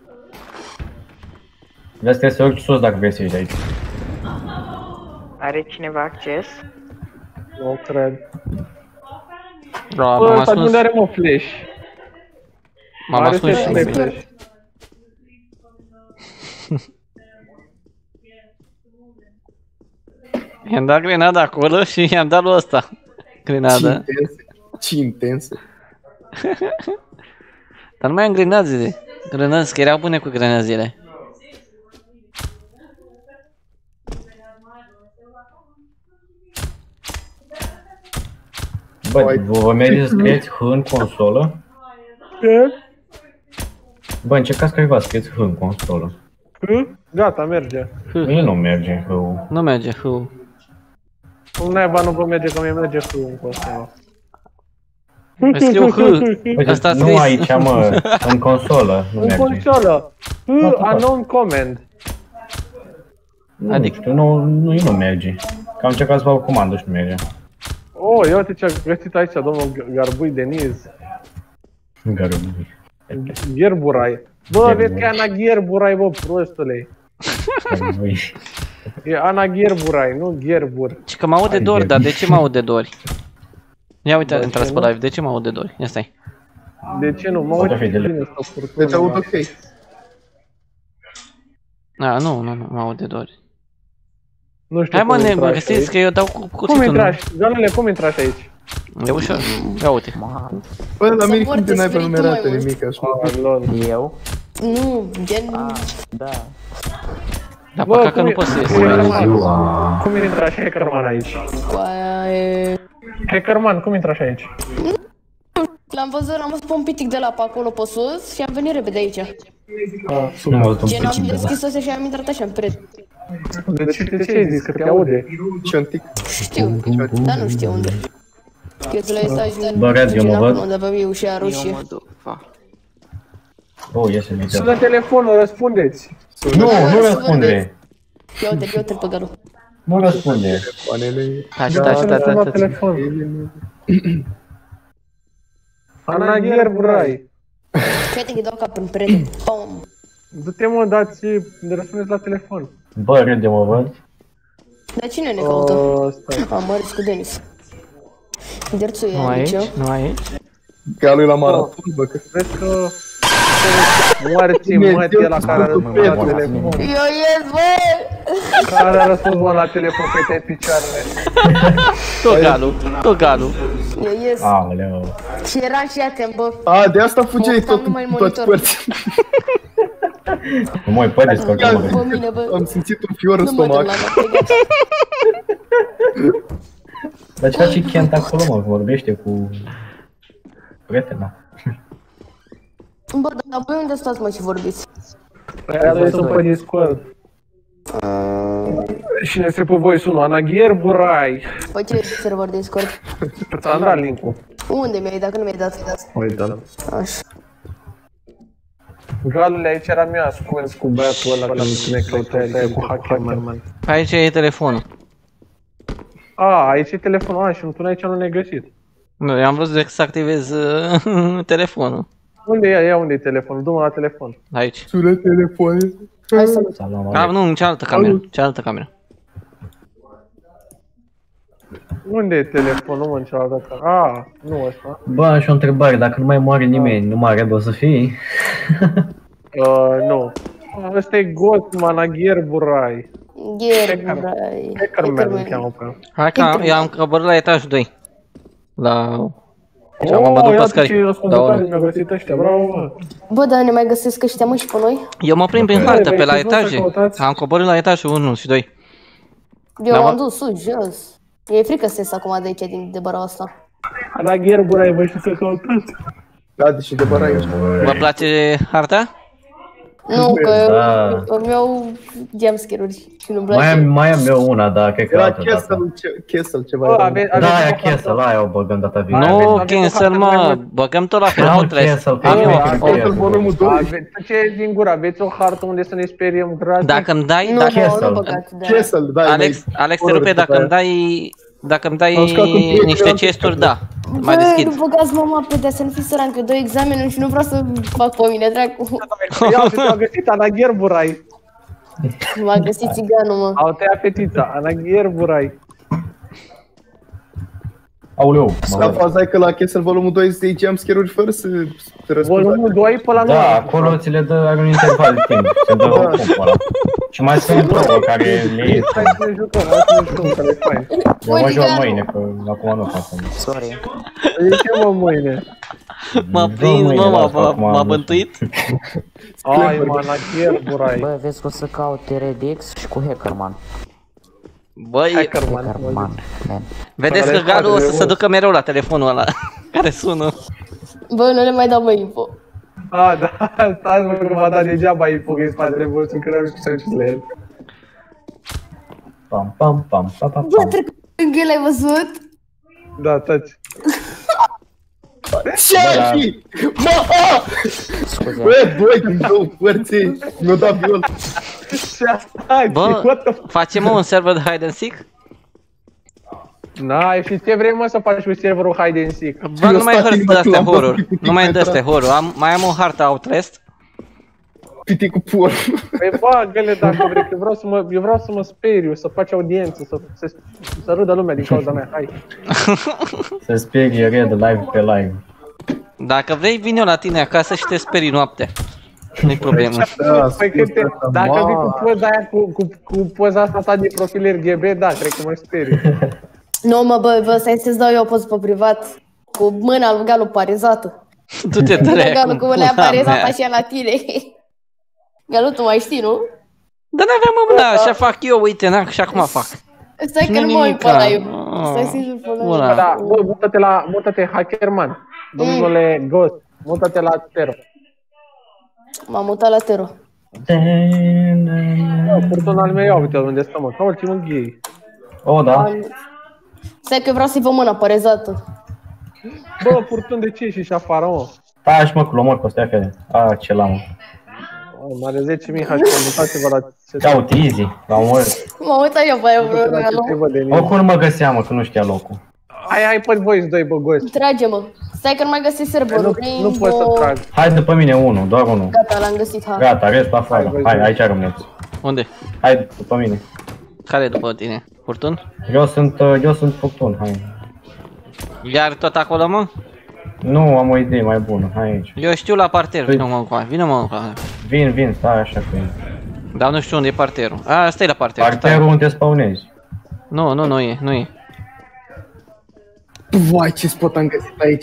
Vezi, trebuie să urci sus dacă vrei să ieși de aici.
Are cineva acces?
Nu cred.
Da,
bă, ăsta unde are mă flash?
M-am ascuns și
de flash.
I-am dat grenada acolo și i-am dat lui ăsta grenada.
Ce intensă.
Dar nu mai am grenazile. Grenazile, că erau bune cu grenazile.
Bă, vă merge să scrieți H în consolă?
Ce?
Bă, încercați că v-a scrieți H în consolă.
H? Gata, merge.
Mie nu merge H-ul.
Nu merge H-ul.
Cum naiba nu vă merge, că mie merge H în consolă.
Îmi scriu H.
Asta nu aici, mă, în consolă nu merge.
În consolă. H, unknown command.
Adică nu, nu, nu merge. Că am încercat să fac o comandă și nu merge.
Oh, ia uite ce a găsit aici domnul Garbui Deniz.
Garbui.
Gherburai. Bă, vezi că e Ana Gherburai, bă, prostule.
Garbui.
E Ana Gherburai, nu Gherbur.
Și că mă aud de dor, dar de ce mă aud de dori? Ia uite, intrați pe live, de ce mă aud de dori? Ia stai.
De ce nu? Mă aud de bine asta furtună.
Deci aud ok.
A, nu, nu, nu, mă aud de dori.
Nu știu.
Hai mă, ne găsiți că eu dau cu cuțitul.
Cum intrași? Galele, cum intrași aici?
E ușor. Ia uite.
Bă, la mine cum te n-ai pe numerată nimic așa?
Eu?
Nu, gen...
Da.
Dar păcat că nu poți să ies.
Cum intrași Hackerman aici? Hackerman, cum intrași aici?
L-am văzut, am văzut pe un pitic de la pe acolo pe sus și am venit repede aici. Gen, am deschis-o și am intrat așa în pret.
De ce, de ce ai zis? Că te aude?
Ciontic.
Știu, dar nu știu unde. Eu tu l-ai stat și de...
Bă, Red, eu mă văd.
Unde avea eu ușa roșie.
Oh, iese mi-e
sună telefonul, răspundeți!
Nu, nu răspunde!
Ia uite-l, ia uite-l pe Galu.
Nu răspunde!
Taci, taci, taci, taci.
Anagher Brai.
Ce te ghidau ca prin perete? Pom!
Du-te mă, dați, de răspundeți la telefon.
Bă, râde mă, văd.
Dar cine ne caută? Am mărit cu Denis. Derțu e aici,
nu aici?
Galul la maraton, bă, că...
Vezi că... Moarți mătii ăla care a răspuns la telefon.
Eu ies, bă!
Care a răspuns mă la telefon că te-ai picioarele.
Tot Galu, tot Galu.
Eu ies.
Aoleu.
Și era și atent, bă.
A, de asta fugeai tot în toate părțile.
Nu mă, păi descărcăm,
mă. Am simțit un fior în stomac.
Dar ce face Kent acolo, mă? Vorbește cu... prietena.
Bă, dar voi unde stați, mă, și vorbiți?
Aia doi sunt pe Discord. Și ne pe voi sună Anagher Brai.
Păi ce server Discord?
Ți-am dat link-ul.
Unde mi-ai dat? Că nu mi-ai dat.
Uite-l.
Așa.
Galule, aici eram eu ascuns cu băiatul ăla când ne căutai cu Hackerman.
Aici e telefonul.
A, aici e telefonul, a, și tu aici nu ne-ai găsit.
Nu, eu am vrut să desactivez uh, telefonul.
Unde e? Ia unde e telefonul? Du-mă la telefon.
Aici.
Sună telefonul.
Hai să
nu. Ah, nu, în cealaltă cameră. Cealaltă cameră.
Unde e telefonul, mă, în cealaltă cameră? Ah, nu ăsta.
Bă, am și o întrebare, dacă nu mai moare nimeni, nu mai are o să fii?
uh, nu. Ăsta e Ghost, Anagher Brai.
Gher Brai.
Hackerman îl cheamă pe el.
Hai că eu am coborât la etajul doi. La... Și acum mă duc pe scări.
Bă, dar ne mai găsesc ăștia, mă, și pe noi?
Eu mă prind prin hartă pe la etaje. Am coborât la etajul unu și doi.
Eu am dus sus, jos. E frică să ies acum de aici, din de băra asta.
Anagher Brai, bă, știu să căutați.
Da, deși de băra ești.
Vă place harta?
Nu, că îmi iau jumpscare-uri și nu-mi place.
Mai am eu una, dar cred că
era
altă dată.
Castle ceva.
Da, aia Castle, aia o băgăm data viitoare.
Nu, Cancel, mă, băgăm tot la Fortress.
Am eu
Castle volumul doi.
Ce din gură, aveți o hartă unde să ne speriem gratis?
Dacă îmi dai...
Nu, nu, nu băgați, da.
Castle, da.
Alex, Alex, te rupe, dacă îmi dai... Dacă îmi dai niște chesturi, da. Mai deschid.
Bă, nu băgați mama pe de să nu fiți săran, că doi examene și nu vreau să fac pe mine, dracu.
Ia uite, te-a găsit Anagher Brai.
M-a găsit țiganul, mă.
Au tăiat fetița, Anagher Brai.
Aoleu,
mă. Faza e că la Castle volumul doi îți iei jumpscare-uri fără să te răspunzi.
Volumul doi pe la noi.
Da, acolo ți le dă, are un interval de timp, se dă o pompă ăla. Și mai sunt două care le iei.
Hai să ne jucăm, hai să ne jucăm, că le fain.
Eu mă joc mâine, că acum nu fac.
Sorry.
De ce mă mâine?
M-a prins, mă, m-a bântuit.
Ai, mă, Anagher Brai.
Bă, vezi că o să caut Red X și cu Hackerman.
Băi,
Hackerman.
Vedeți că Galu o să se ducă mereu la telefonul ăla care sună.
Bă, nu le mai dau mai info.
A, da, stați mă că m-a dat degeaba info că e spatele vostru, că n-am știut să încep la el.
Pam, pam, pam, pam, pam.
Bă, trec lângă el, ai văzut?
Da, taci.
Ce fi? Bă, doi din două părți, mi-o dat viol.
Bă, facem un server de hide and seek?
Na, și ce vrei mă să faci cu serverul hide and seek?
Bă, nu mai hărți de astea horror, nu mai de astea horror, am, mai am o hartă Outlast.
Piti cu por.
Păi bagă-le dacă vrei, că vreau să mă, eu vreau să mă speriu, să faci audiență, să, să, să râdă lumea din cauza mea, hai.
Să sperie Red live pe live.
Dacă vrei, vin eu la tine acasă și te sperii noaptea. Nu-i problemă.
Păi că te, dacă vii cu poza aia, cu, cu, cu poza asta ta de profil R G B, da, cred că mă sperii.
Nu mă, bă, bă, stai să-ți dau eu o poză pe privat, cu mâna lui Galu parezată.
Du-te tărea
Galu cu mâna parezată așa la tine. Galu, tu mai știi, nu?
Dar n-aveam mâna, așa fac eu, uite, na, și acum fac.
Stai că nu mă uit pe live. Stai să-i pe live.
Da, bă, mută-te la, mută-te Hackerman, domnule Ghost, mută-te la Tero.
M-am mutat la Tero.
Personal meu, ia uite unde stăm, mă, ca ultimul gay.
O, da.
Stai că vreau să-i vă mâna părezată.
Bă, Furtun, de ce ești și afară, mă?
Taci, mă, că l-omor pe ăstea, că... A, ce l-am, mă.
Mai are zece mii H P, mutați-vă la...
Da, uite, easy, l-am omorât.
M-am uitat eu pe aia,
Oricum mă găseam, mă, că nu știa locul.
Hai, hai, păi voi doi, bă, goți.
Trage-mă, Stai că nu mai găsesc serverul.
Nu, nu pot să trag.
Hai după mine unul, doar unul.
Gata, l-am găsit, ha.
Gata, restul afară. Hai, hai aici rămâneți.
Unde?
Hai după mine.
Care e după tine? Furtun?
Eu sunt, eu sunt Furtun, hai.
Iar tot acolo, mă?
Nu, am o idee mai bună, hai aici.
Eu știu la parter, vină mă încoa, vină mă încoa.
Vin, vin, stai așa cu el.
Dar nu știu unde e parterul. A, stai la parter.
Parterul unde spawnezi.
Nu, nu, nu e, nu e.
Vai, ce spot am găsit aici.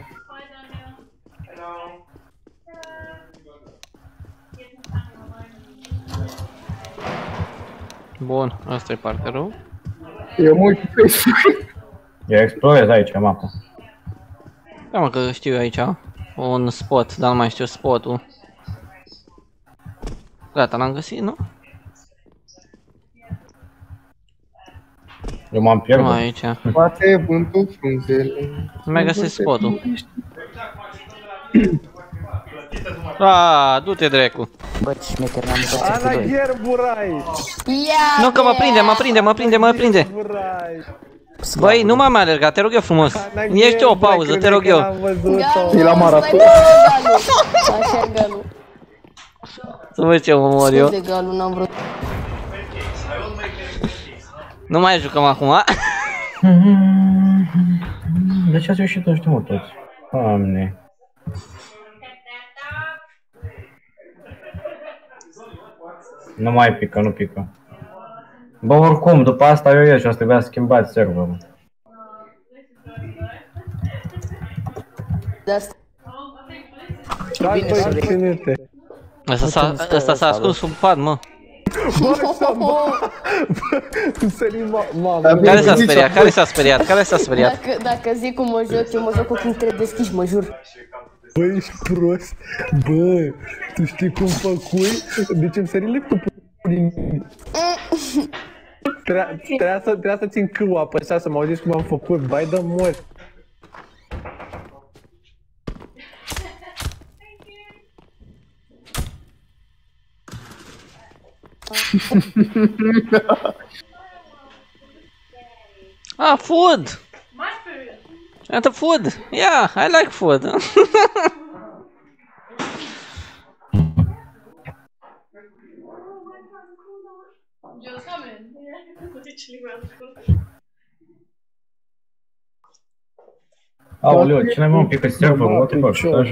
Bun, asta e parterul.
Eu mă uit pe Facebook.
Eu explorez aici mapa.
Da, mă, că știu eu aici un spot, dar nu mai știu spotul. Gata, l-am găsit, nu?
Eu m-am pierdut.
Nu aici.
Poate vântul frunzele.
Nu mai găsesc spotul. Aaa, du-te dracu.
Bă, ce șmecher, n-am găsit cu
Ana
doi.
Gherburai!
Nu că mă prinde, mă prinde, mă prinde, mă prinde. Băi, nu m-am alergat, te rog eu frumos. Ești o pauză, te rog eu.
E la maraton.
Așa, Galu.
Să văd ce mă mor eu.
Scuze, Galu, n-am vrut.
Nu mai jucăm acum.
De ce ați ieșit ăștia mă toți? Doamne. Nu mai pică, nu pică. Bă, oricum, după asta eu ieși, o să trebuia să schimbați serverul.
De asta.
Bine să ținete.
Ăsta s-a ascuns sub pad, mă.
Bă, să mă! Sări mamă.
Care s-a speriat? Care s-a speriat? Care s-a speriat?
Dacă, dacă zic cum mă joc, eu mă joc cu când trebuie deschiși, mă jur.
Bă, ești prost. Bă, tu știi cum făcui? Deci îmi sări laptopul din... Trebuia să, trebuia să țin câul apăsat să mă auziți cum am făcut. Bai de mor.
Ah, food! And the food! Yeah, I like food!
Aoleu, cine mai un pic pe serverul, mă te bag, așa.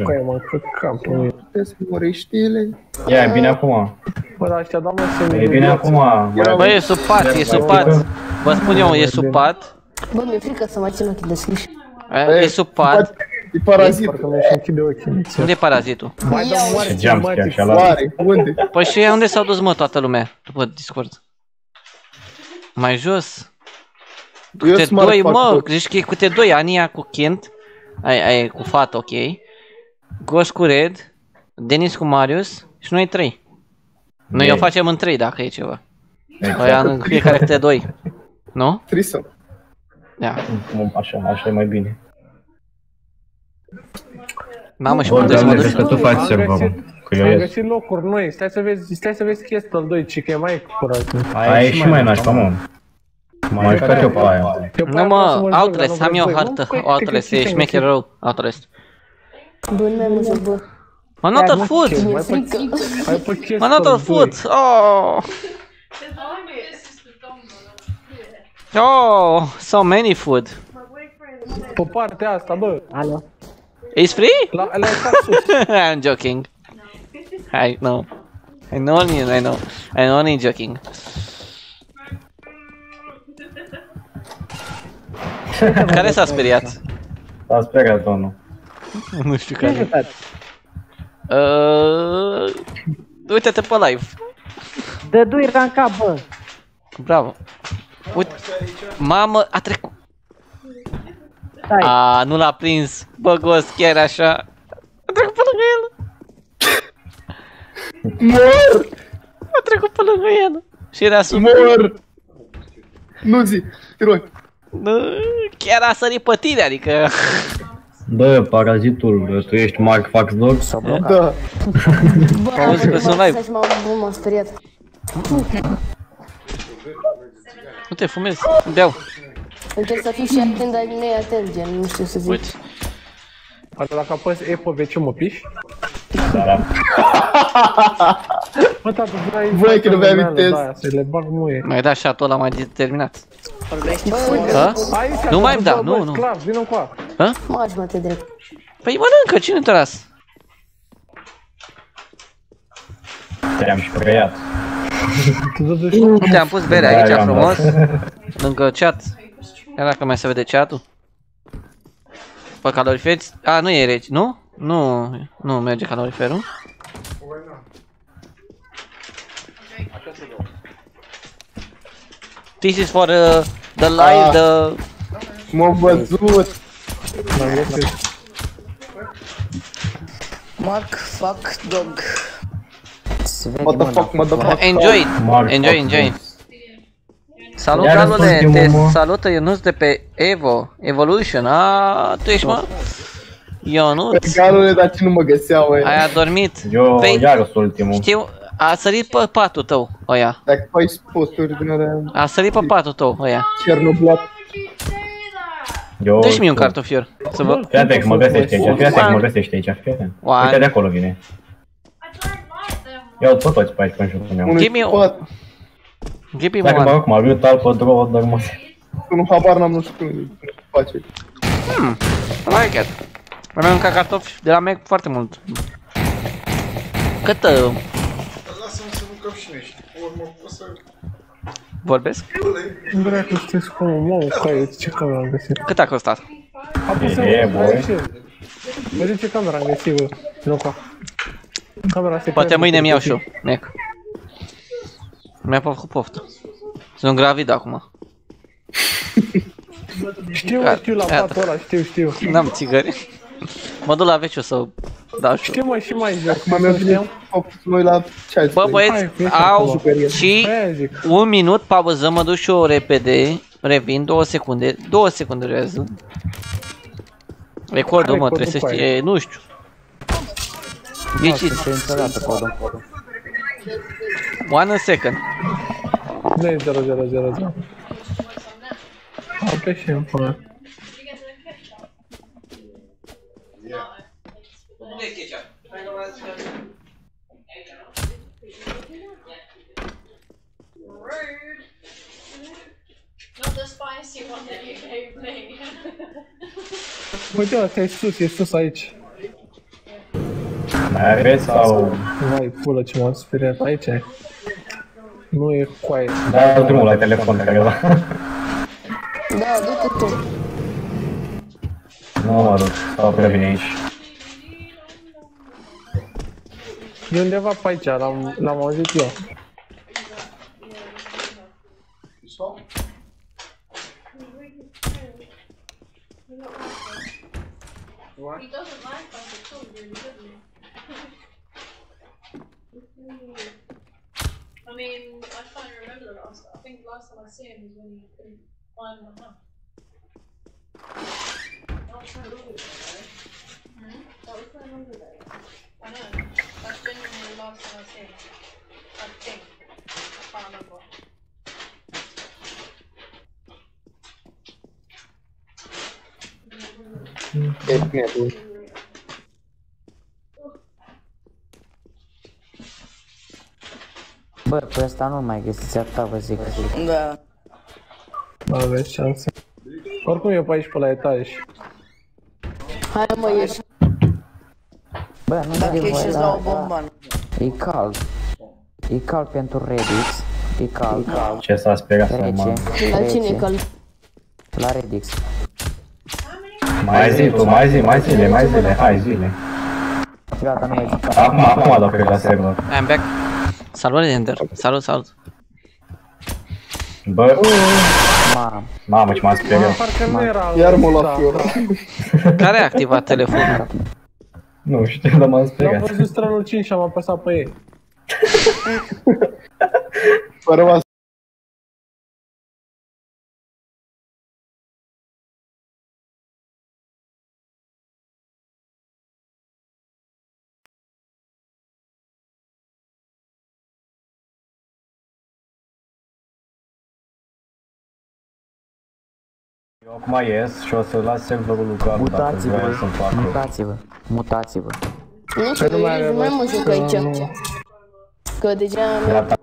Ia, e bine acum.
Bă, dar ăștia, doamne, să
E bine acum.
Bă, e sub pat, e sub pat. Vă spun eu, e sub pat.
Bă, mi-e frică să mai țin ochii deschiși.
E sub pat.
E parazit.
Unde e parazitul?
Ce jumpscare și ala.
Unde?
Păi și unde s-au dus, mă, toată lumea? După Discord. Mai jos? Cu T doi, mă, zici că e cu T doi, Ania cu Kent. Aia e cu fată, ok. Ghost cu Red, Denis cu Marius și noi trei. Noi o facem în trei dacă e ceva. Aia în fiecare T doi. Nu?
Trisă.
Da.
Așa, așa e mai bine.
Mamă, și puteți să mă duci?
Că tu faci serverul.
Am găsit locuri noi, stai să vezi, stai să vezi Castle doi, ci că e mai curat.
Aia e și mai nașpa, mă. Mai jucat eu pe aia.
Nu mă, Outlast, am eu o hartă, Outlast, e șmecher rău, Outlast.
Bă, nu mai mă joc, bă.
Mă, not all food!
Mi-e frică.
Mă, not all food! Oh! Oh, so many food.
Pe partea asta, bă.
Alo.
It's free?
La, la sus.
I'm joking. I know. I know only, I know. I'm only joking. Care s-a speriat?
S-a speriat, domnul.
Nu știu care. Uh, uite-te pe live.
Dă-dui ranca, bă.
Bravo. Uite. Mamă, a trecut. A, nu l-a prins. Bă, Ghost, chiar așa. A trecut pe lângă el.
Mor!
A trecut pe lângă el. Și era sub...
Mor! Nu zi, te rog.
Chiar a sărit pe tine, adică...
Bă, parazitul, tu ești Mark Fax Dog?
Da.
Bă,
auzi că sunt live.
M-am speriat.
Nu te fumezi, beau.
Încerc să fiu și atent, dar nu e atent, gen, nu știu să zic.
Uite.
Adică dacă apăs E pe V C mă piși?
Da, da.
Mă, tată, vrei...
Voi că nu mi amintesc.
Da, să le bag muie.
Mai da shot-ul ăla mai determinat.
Bă,
Nu mai îmi da, nu, nu.
Clar, vină încoa.
Hă?
mă ajmă-te drept.
Păi mănâncă, cine te las?
Te-am și pregăiat.
Te-am pus bere aici frumos, lângă chat. Ia dacă mai se vede chat-ul. Pe caloriferi? A, nu e reci, nu? Nu, nu merge caloriferul. This is for uh, the live, the...
M-am văzut!
Mark, fuck, dog.
What the fuck, motherfucker?
Enjoy, enjoy, enjoy. Salut, Carole, te salută Ionuț de pe Evo, Evolution. A, tu ești, mă? Ionuț.
Carole, dar ce nu mă găsea, băi.
Ai adormit.
Eu iar sunt ultimul.
Știu, a sărit pe patul tău, ăia.
Dacă faci posturi din alea...
A sărit pe patul tău, ăia.
Cernoblat.
Dă-și mie un cartofior, să vă...
Fii atent că mă găsește aici, fii atent că mă găsește aici, fii atent. Uite de acolo vine. Ia-o tot toți pe aici până și-o meu.
Give me one. Give me
Dacă mă
one.
rog, mă aviu tal pe două, dar mă...
Nu habar n-am, nu știu cum face.
Hmm, I like it. Mai mănâncat cartofi de la Mac foarte mult. Cât... Uh...
Lasă-mă să mâncăm și noi, știi? Urmă, o să...
Vorbesc?
Dracu, știți cum, mă, caie, ce camera am găsit?
Cât a costat?
E, boi.
Vezi ce camera am găsit, bă, Luca. Camera se...
Poate mâine mi iau și eu, Mac. Mi-a făcut poftă. Sunt gravid acum.
Știu, știu la patul ăla, știu, știu.
N-am țigări. Mă duc la veciu să dau și eu.
Știu, mă, și mai jos.
Acum mi-am venit noi la ce
Bă, băieți, au și un minut pauză, mă duc și eu repede. Revin, două secunde, două secunde rează. Recordul, mă, trebuie să știe, nu știu. Ghiciți. One second.
Nu e zero zero zero zero. Am pe și în până.
Not the spicy one that you gave me.
Uite, ăsta e sus, e sus aici.
Mai aveți sau...
Vai, pulă, ce m-am speriat aici. Nu e coaie.
Da, drumul la telefon, care ăla.
Da, du-te tu.
Nu mă duc, sau previne aici.
E undeva pe aici, l-am auzit eu.
He doesn't like us at all, really, does he? I mean, I can't remember the last time. I think the last time I see him was when he couldn't find my house. That was so long ago, though. Hmm? That was so long ago. I know. That's genuinely the last time I see him. I think. I can't remember.
Bă, pe ăsta nu mai găsiți atâta, vă zic.
Da.
Nu aveți șanse. Oricum eu pe aici, pe la etaj.
Hai mă, ieși.
Bă, nu
Dacă
dai
ieși
voie
îți
la...
dau o bombă.
E cald. E cald pentru Redix. E cald, cald.
Ce s-a speriat să mă...
La cine e cald?
La Redix.
Mai zi tu, mai zi, mai zile, mai zile, hai zile.
Gata, nu mai zic.
Acum, acum dau cred la server.
I'm back. Salut, Ender. Salut, salut.
Bă,
Mamă.
Mamă, ce m-am speriat.
Parcă nu era...
Iar mă la fiora.
Care a activat telefonul?
Nu știu, dar m-am
Am
speriat.
văzut stranul cinci și am apăsat pe ei.
Fără
Eu acum ies și o să las serverul lui Garu dacă vrea să-mi facă.
Mutați-vă, mutați-vă.
Nu știu, eu mai mă joc aici. Că deja mi-am